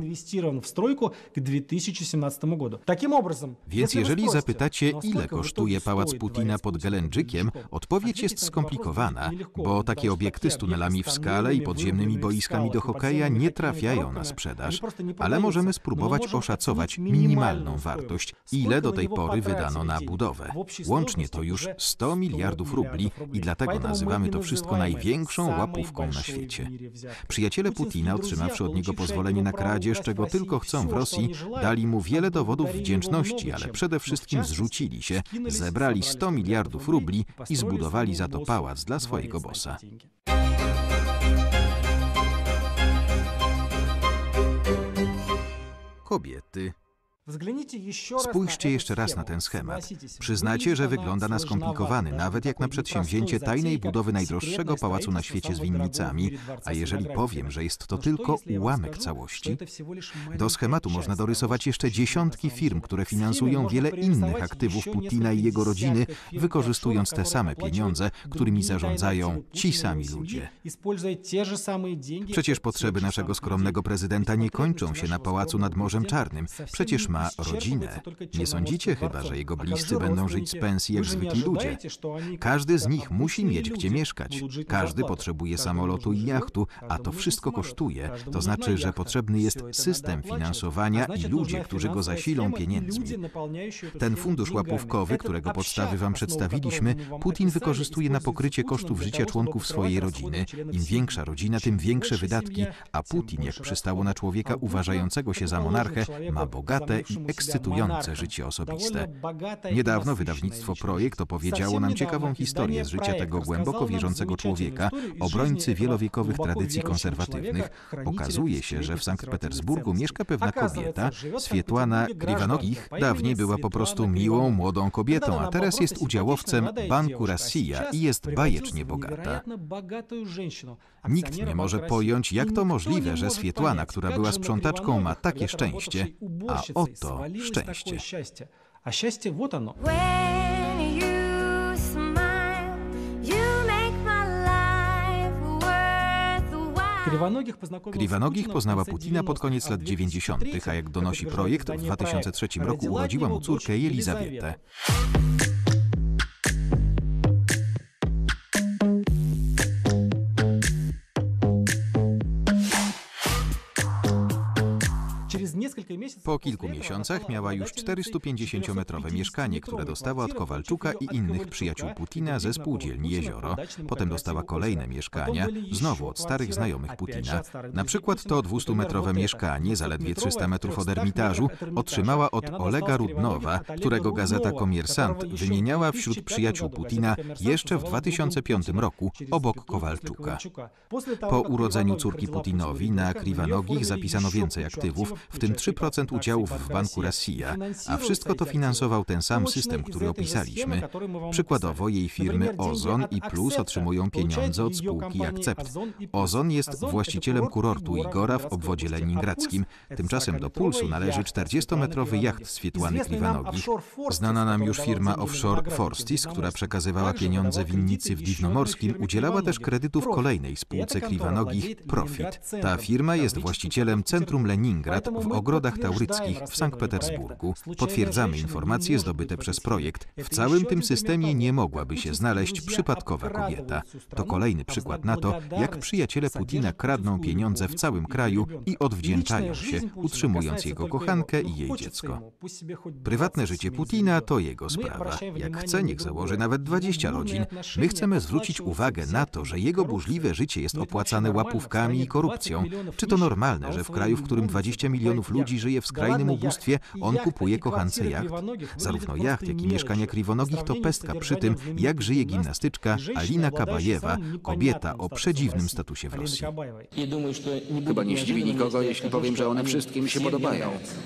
Więc jeżeli zapytacie, ile kosztuje pałac Putina pod Gelendżykiem, odpowiedź jest skomplikowana, bo takie obiekty z tunelami w skale i podziemnymi boiskami do hokeja nie trafiają na sprzedaż, ale możemy spróbować oszacować minimalną wartość, ile do tej pory wydano na budowę. Łącznie to już 100 miliardów rubli i dlatego nazywamy to wszystko największą łapówką na świecie. Przyjaciele Putina, otrzymawszy od niego pozwolenie na kradzież, czego tylko chcą w Rosji, dali mu wiele dowodów wdzięczności, ale przede wszystkim zrzucili się, zebrali 100 miliardów rubli i zbudowali za to pałac dla swojego bossa. Kobiety. Spójrzcie jeszcze raz na ten schemat. Przyznacie, że wygląda na skomplikowany, nawet jak na przedsięwzięcie tajnej budowy najdroższego pałacu na świecie z winnicami, a jeżeli powiem, że jest to tylko ułamek całości, do schematu można dorysować jeszcze dziesiątki firm, które finansują wiele innych aktywów Putina i jego rodziny, wykorzystując te same pieniądze, którymi zarządzają ci sami ludzie. Przecież potrzeby naszego skromnego prezydenta nie kończą się na pałacu nad Morzem Czarnym. Przecież ma ma rodzinę. Nie sądzicie chyba, że jego bliscy będą żyć z pensji jak zwykli ludzie. Każdy z nich musi mieć gdzie mieszkać. Każdy potrzebuje samolotu i jachtu, a to wszystko kosztuje. To znaczy, że potrzebny jest system finansowania i ludzie, którzy go zasilą pieniędzmi. Ten fundusz łapówkowy, którego podstawy wam przedstawiliśmy, Putin wykorzystuje na pokrycie kosztów życia członków swojej rodziny. Im większa rodzina, tym większe wydatki, a Putin, jak przystało na człowieka uważającego się za monarchę, ma bogate i ekscytujące życie osobiste. Niedawno wydawnictwo Projekt opowiedziało nam ciekawą historię z życia tego głęboko wierzącego człowieka, obrońcy wielowiekowych tradycji konserwatywnych. Okazuje się, że w Sankt Petersburgu mieszka pewna kobieta, Swietłana Kriwanogich. Dawniej była po prostu miłą, młodą kobietą, a teraz jest udziałowcem Banku Rosja i jest bajecznie bogata. Nikt nie może pojąć, jak to możliwe, że Swietłana, która była sprzątaczką, ma takie szczęście, a oto szczęście. A szczęście, вот оно. Kriwanogich poznała Putina pod koniec lat 90., a jak donosi Projekt, w 2003 roku urodziła mu córkę Jelizawietę. Po kilku miesiącach miała już 450-metrowe mieszkanie, które dostała od Kowalczuka i innych przyjaciół Putina ze spółdzielni Jezioro. Potem dostała kolejne mieszkania, znowu od starych znajomych Putina. Na przykład to 200-metrowe mieszkanie, zaledwie 300 metrów od Ermitażu, otrzymała od Olega Rudnowa, którego gazeta Komiersant wymieniała wśród przyjaciół Putina jeszcze w 2005 roku, obok Kowalczuka. Po urodzeniu córki Putinowi na Kriwanogich zapisano więcej aktywów, w tym 3% udziałów w Banku Rosja, a wszystko to finansował ten sam system, który opisaliśmy. Przykładowo jej firmy Ozon i Plus otrzymują pieniądze od spółki Akcept. Ozon jest właścicielem kurortu Igora w obwodzie leningradzkim. Tymczasem do Pulsu należy 40-metrowy jacht Swietłany Kriwanogich. Znana nam już firma offshore Forstis, która przekazywała pieniądze winnicy w Dziwnomorskim, udzielała też kredytów kolejnej spółce Kriwanogich, Profit. Ta firma jest właścicielem Centrum Leningrad w ogrodach tauryckich w Sankt Petersburgu. Potwierdzamy informacje zdobyte przez Projekt. W całym tym systemie nie mogłaby się znaleźć przypadkowa kobieta. To kolejny przykład na to, jak przyjaciele Putina kradną pieniądze w całym kraju i odwdzięczają się, utrzymując jego kochankę i jej dziecko. Prywatne życie Putina to jego sprawa. Jak chce, niech założy nawet 20 rodzin. My chcemy zwrócić uwagę na to, że jego burzliwe życie jest opłacane łapówkami i korupcją. Czy to normalne, że w kraju, w którym 20 milionów ludzi żyje w skrajnym ubóstwie, on kupuje kochance jacht? Zarówno jacht, jak i mieszkania Kriwanogich to pestka przy tym, jak żyje gimnastyczka Alina Kabajewa, kobieta o przedziwnym statusie w Rosji. Chyba nie zdziwi nikogo, jeśli powiem, że one wszystkim się podobają.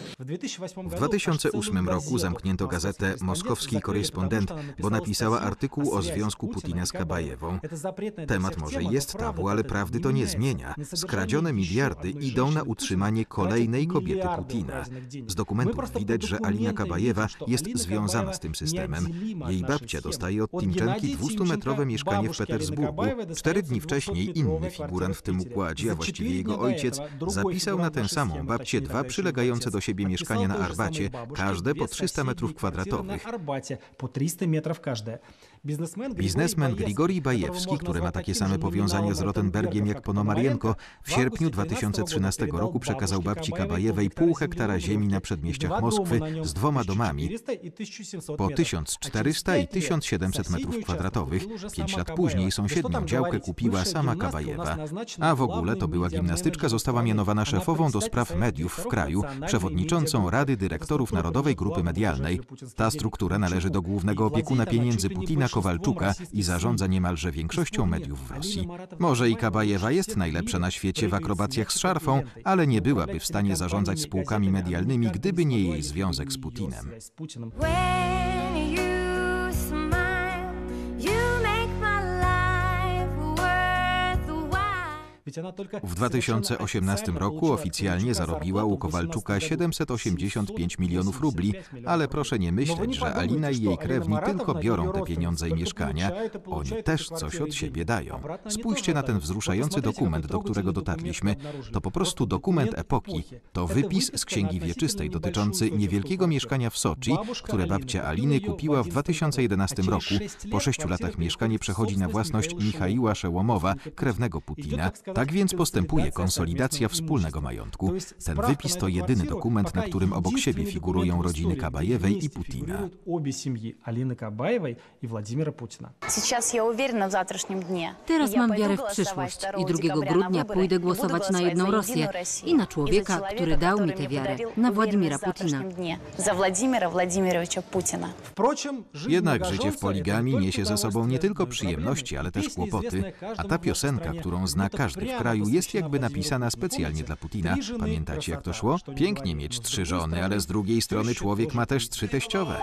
W 2008 roku zamknięto gazetę Moskowski Korespondent, bo napisała artykuł o związku Putina z Kabajewą. Temat może jest tabu, ale prawdy to nie zmienia. Skradzione miliardy idą na utrzymanie kolejnej kobiety Putina. Z dokumentów widać, że Alina Kabajewa jest związana z tym systemem. Jej babcia dostaje od Timczenki 200-metrowe mieszkanie w Petersburgu. 4 dni wcześniej inny figurant w tym układzie, a właściwie jego ojciec, zapisał na tę samą babcię 2 przylegające do siebie mieszkania na Arbacie, każde po 300 metrów kwadratowych. Biznesmen Grigorij Bajewski, który ma takie same powiązania z Rotenbergiem jak Ponomarienko, w sierpniu 2013 roku przekazał babci Kabajewej pół hektara ziemi na przedmieściach Moskwy z 2 domami po 1400 i 1700 metrów kwadratowych. 5 lat później sąsiednią działkę kupiła sama Kabajewa. A w ogóle to była gimnastyczka, została mianowana szefową do spraw mediów w kraju, przewodniczącą Rady Dyrektorów Narodowej Grupy Medialnej. Ta struktura należy do głównego opiekuna pieniędzy Putina Kowalczuka i zarządza niemalże większością mediów w Rosji. Może i Kabajewa jest najlepsza na świecie w akrobacjach z szarfą, ale nie byłaby w stanie zarządzać spółkami medialnymi, gdyby nie jej związek z Putinem. W 2018 roku oficjalnie zarobiła u Kowalczuka 785 milionów rubli, ale proszę nie myśleć, że Alina i jej krewni tylko biorą te pieniądze i mieszkania. Oni też coś od siebie dają. Spójrzcie na ten wzruszający dokument, do którego dotarliśmy. To po prostu dokument epoki. To wypis z Księgi Wieczystej dotyczący niewielkiego mieszkania w Soczi, które babcia Aliny kupiła w 2011 roku. Po 6 latach mieszkanie przechodzi na własność Michaiła Szełomowa, krewnego Putina. Tak więc postępuje konsolidacja wspólnego majątku. Ten wypis to jedyny dokument, na którym obok siebie figurują rodziny Kabajewej i Putina. Teraz mam wiarę w przyszłość i 2 grudnia pójdę głosować na jedną Rosję i na człowieka, który dał mi tę wiarę, na Władimira Putina. Jednak życie w poligamii niesie za sobą nie tylko przyjemności, ale też kłopoty, a ta piosenka, którą zna każdy w kraju, jest jakby napisana specjalnie dla Putina. Pamiętacie, jak to szło? Pięknie mieć 3 żony, ale z drugiej strony człowiek ma też 3 teściowe.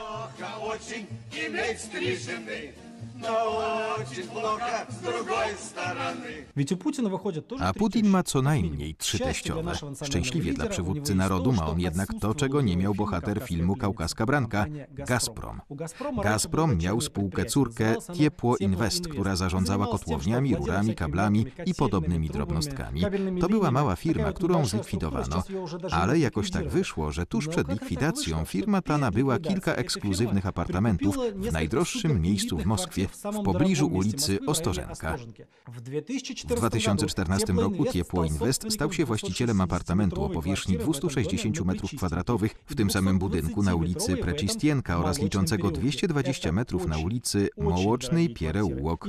A Putin ma co najmniej 3 teściowe. Szczęśliwie dla przywódcy narodu ma on jednak to, czego nie miał bohater filmu Kaukaska Branka – Gazprom. Gazprom miał spółkę córkę Ciepło Invest, która zarządzała kotłowniami, rurami, kablami i podobnymi drobnostkami. To była mała firma, którą zlikwidowano, ale jakoś tak wyszło, że tuż przed likwidacją firma ta nabyła kilka ekskluzywnych apartamentów w najdroższym miejscu w Moskwie, w pobliżu ulicy Ostorzenka. W 2014 roku Ciepło Invest stał się właścicielem apartamentu o powierzchni 260 m2 w tym samym budynku na ulicy Preczystienka oraz liczącego 220 metrów na ulicy Mołocznej Pierełłok.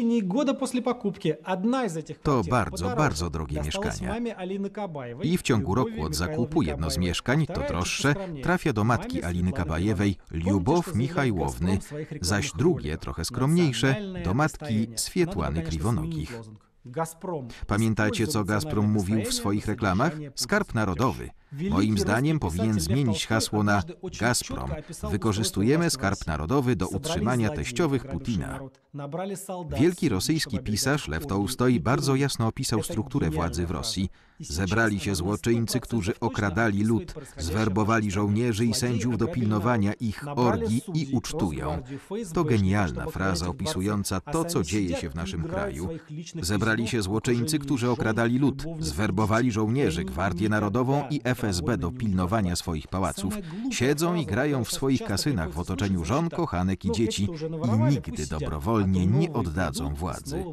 To bardzo drogie mieszkania. I w ciągu roku od zakupu jedno z mieszkań, to droższe, trafia do matki Aliny Kabajewej, Liubow Michajłowny, zaś drugie, trochę skromniejsze, do matki Swietłany Kriwonogich. Pamiętacie, co Gazprom mówił w swoich reklamach? Skarb Narodowy. Moim zdaniem powinien zmienić hasło na Gazprom. Wykorzystujemy Skarb Narodowy do utrzymania teściowych Putina. Wielki rosyjski pisarz Lew Tołstoj bardzo jasno opisał strukturę władzy w Rosji. Zebrali się złoczyńcy, którzy okradali lud, zwerbowali żołnierzy i sędziów do pilnowania ich orgii i ucztują. To genialna fraza opisująca to, co dzieje się w naszym kraju. Zebrali się złoczyńcy, którzy okradali lud, zwerbowali żołnierzy, Gwardię Narodową i FSB do pilnowania swoich pałaców. Siedzą i grają w swoich kasynach w otoczeniu żon, kochanek i dzieci i nigdy dobrowolnie nie oddadzą władzy.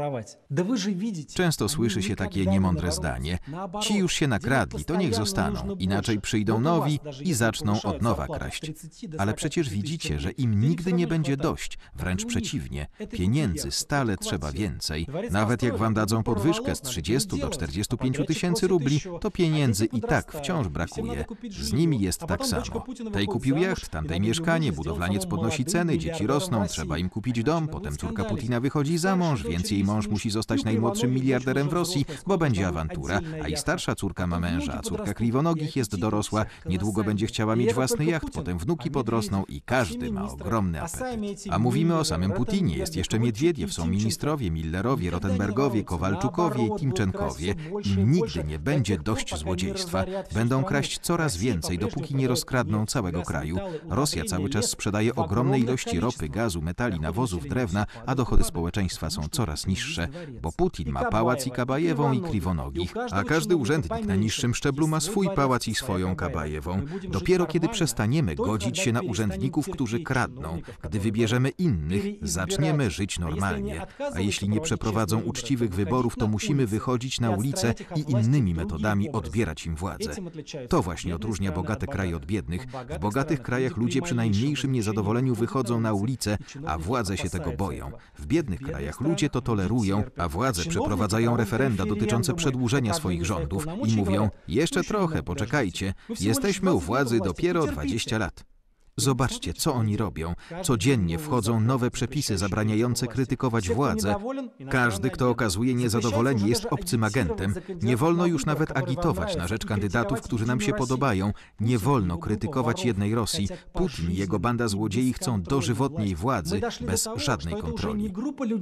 Często słyszy się takie niemądre zdanie. Ci już się nakradli, to niech zostaną, inaczej przyjdą nowi i zaczną od nowa kraść. Ale przecież widzicie, że im nigdy nie będzie dość, wręcz przeciwnie, pieniędzy stale trzeba więcej. Nawet jak wam dadzą podwyżkę z 30 do 45 tysięcy rubli, to pieniędzy i tak wciąż brakuje. Z nimi jest tak samo. Tej kupił jacht, tamtej mieszkanie, budowlaniec podnosi ceny, dzieci rosną, trzeba im kupić dom, potem córka Putina wychodzi za mąż, więc jej mąż musi zostać najmłodszym miliarderem w Rosji, bo będzie awantura, a i starsza córka ma męża, a córka Kriwonogich jest dorosła, niedługo będzie chciała mieć własny jacht, potem wnuki podrosną i każdy ma ogromny apetyt. A mówimy o samym Putinie, jest jeszcze Miedwiediew, są ministrowie, Millerowie, Rotenbergowie, Kowalczukowie i Timczenkowie i nigdy nie będzie dość złodziejstwa. Będą kraść coraz więcej, dopóki nie rozkradną całego kraju. Rosja cały czas sprzedaje ogromne ilości ropy, gazu, metali, nawozów, drewna, a dochody społeczeństwa są coraz niższe, bo Putin ma pałac i Kabajewą i Kriwonogich, a każdy urzędnik na niższym szczeblu ma swój pałac i swoją Kabajewą. Dopiero kiedy przestaniemy godzić się na urzędników, którzy kradną, gdy wybierzemy innych, zaczniemy żyć normalnie. A jeśli nie przeprowadzą uczciwych wyborów, to musimy wychodzić na ulicę i innymi metodami odbierać im władzę. To właśnie odróżnia bogate kraje od biednych. W bogatych krajach ludzie przy najmniejszym niezadowoleniu wychodzą na ulicę, a władze się tego boją. W biednych krajach ludzie to tolerują, a władze przeprowadzają referenda dotyczące przedłużenia swoich rządów i mówią: jeszcze trochę, poczekajcie, jesteśmy u władzy dopiero 20 lat. Zobaczcie, co oni robią. Codziennie wchodzą nowe przepisy zabraniające krytykować władzę. Każdy, kto okazuje niezadowolenie, jest obcym agentem. Nie wolno już nawet agitować na rzecz kandydatów, którzy nam się podobają. Nie wolno krytykować jednej Rosji. Putin i jego banda złodziei chcą dożywotniej władzy bez żadnej kontroli.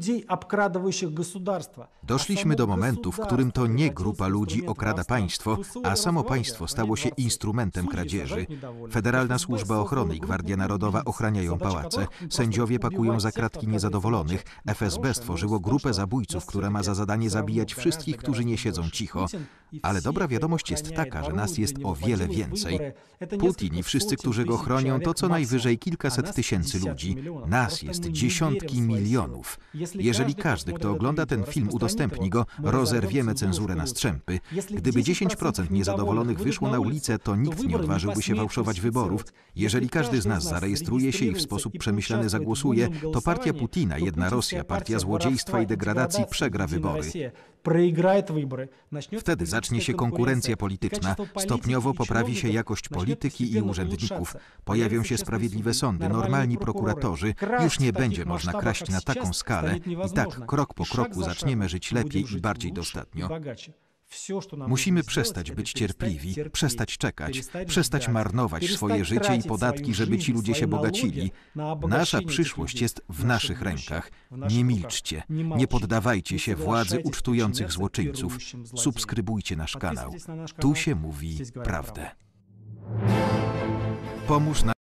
Doszliśmy do momentu, w którym to nie grupa ludzi okrada państwo, a samo państwo stało się instrumentem kradzieży. Federalna Służba Ochrony i Gwardia Narodowa ochraniają pałace, sędziowie pakują za kratki niezadowolonych, FSB stworzyło grupę zabójców, która ma za zadanie zabijać wszystkich, którzy nie siedzą cicho. Ale dobra wiadomość jest taka, że nas jest o wiele więcej. Putin i wszyscy, którzy go chronią, to co najwyżej kilkaset tysięcy ludzi. Nas jest dziesiątki milionów. Jeżeli każdy, kto ogląda ten film, udostępni go, rozerwiemy cenzurę na strzępy. Gdyby 10% niezadowolonych wyszło na ulicę, to nikt nie odważyłby się fałszować wyborów. Jeżeli każdy z nas zarejestruje się i w sposób przemyślany zagłosuje, to partia Putina, jedna Rosja, partia złodziejstwa i degradacji przegra wybory. Wtedy zacznie się konkurencja polityczna, stopniowo poprawi się jakość polityki i urzędników. Pojawią się sprawiedliwe sądy, normalni prokuratorzy. Już nie będzie można kraść na taką skalę. I tak, krok po kroku zaczniemy żyć lepiej i bardziej dostatnio. Musimy przestać być cierpliwi, przestać czekać, przestać marnować swoje życie i podatki, żeby ci ludzie się bogacili. Nasza przyszłość jest w naszych rękach. Nie milczcie, nie poddawajcie się władzy ucztujących złoczyńców. Subskrybujcie nasz kanał. Tu się mówi prawdę. Pomóż nam.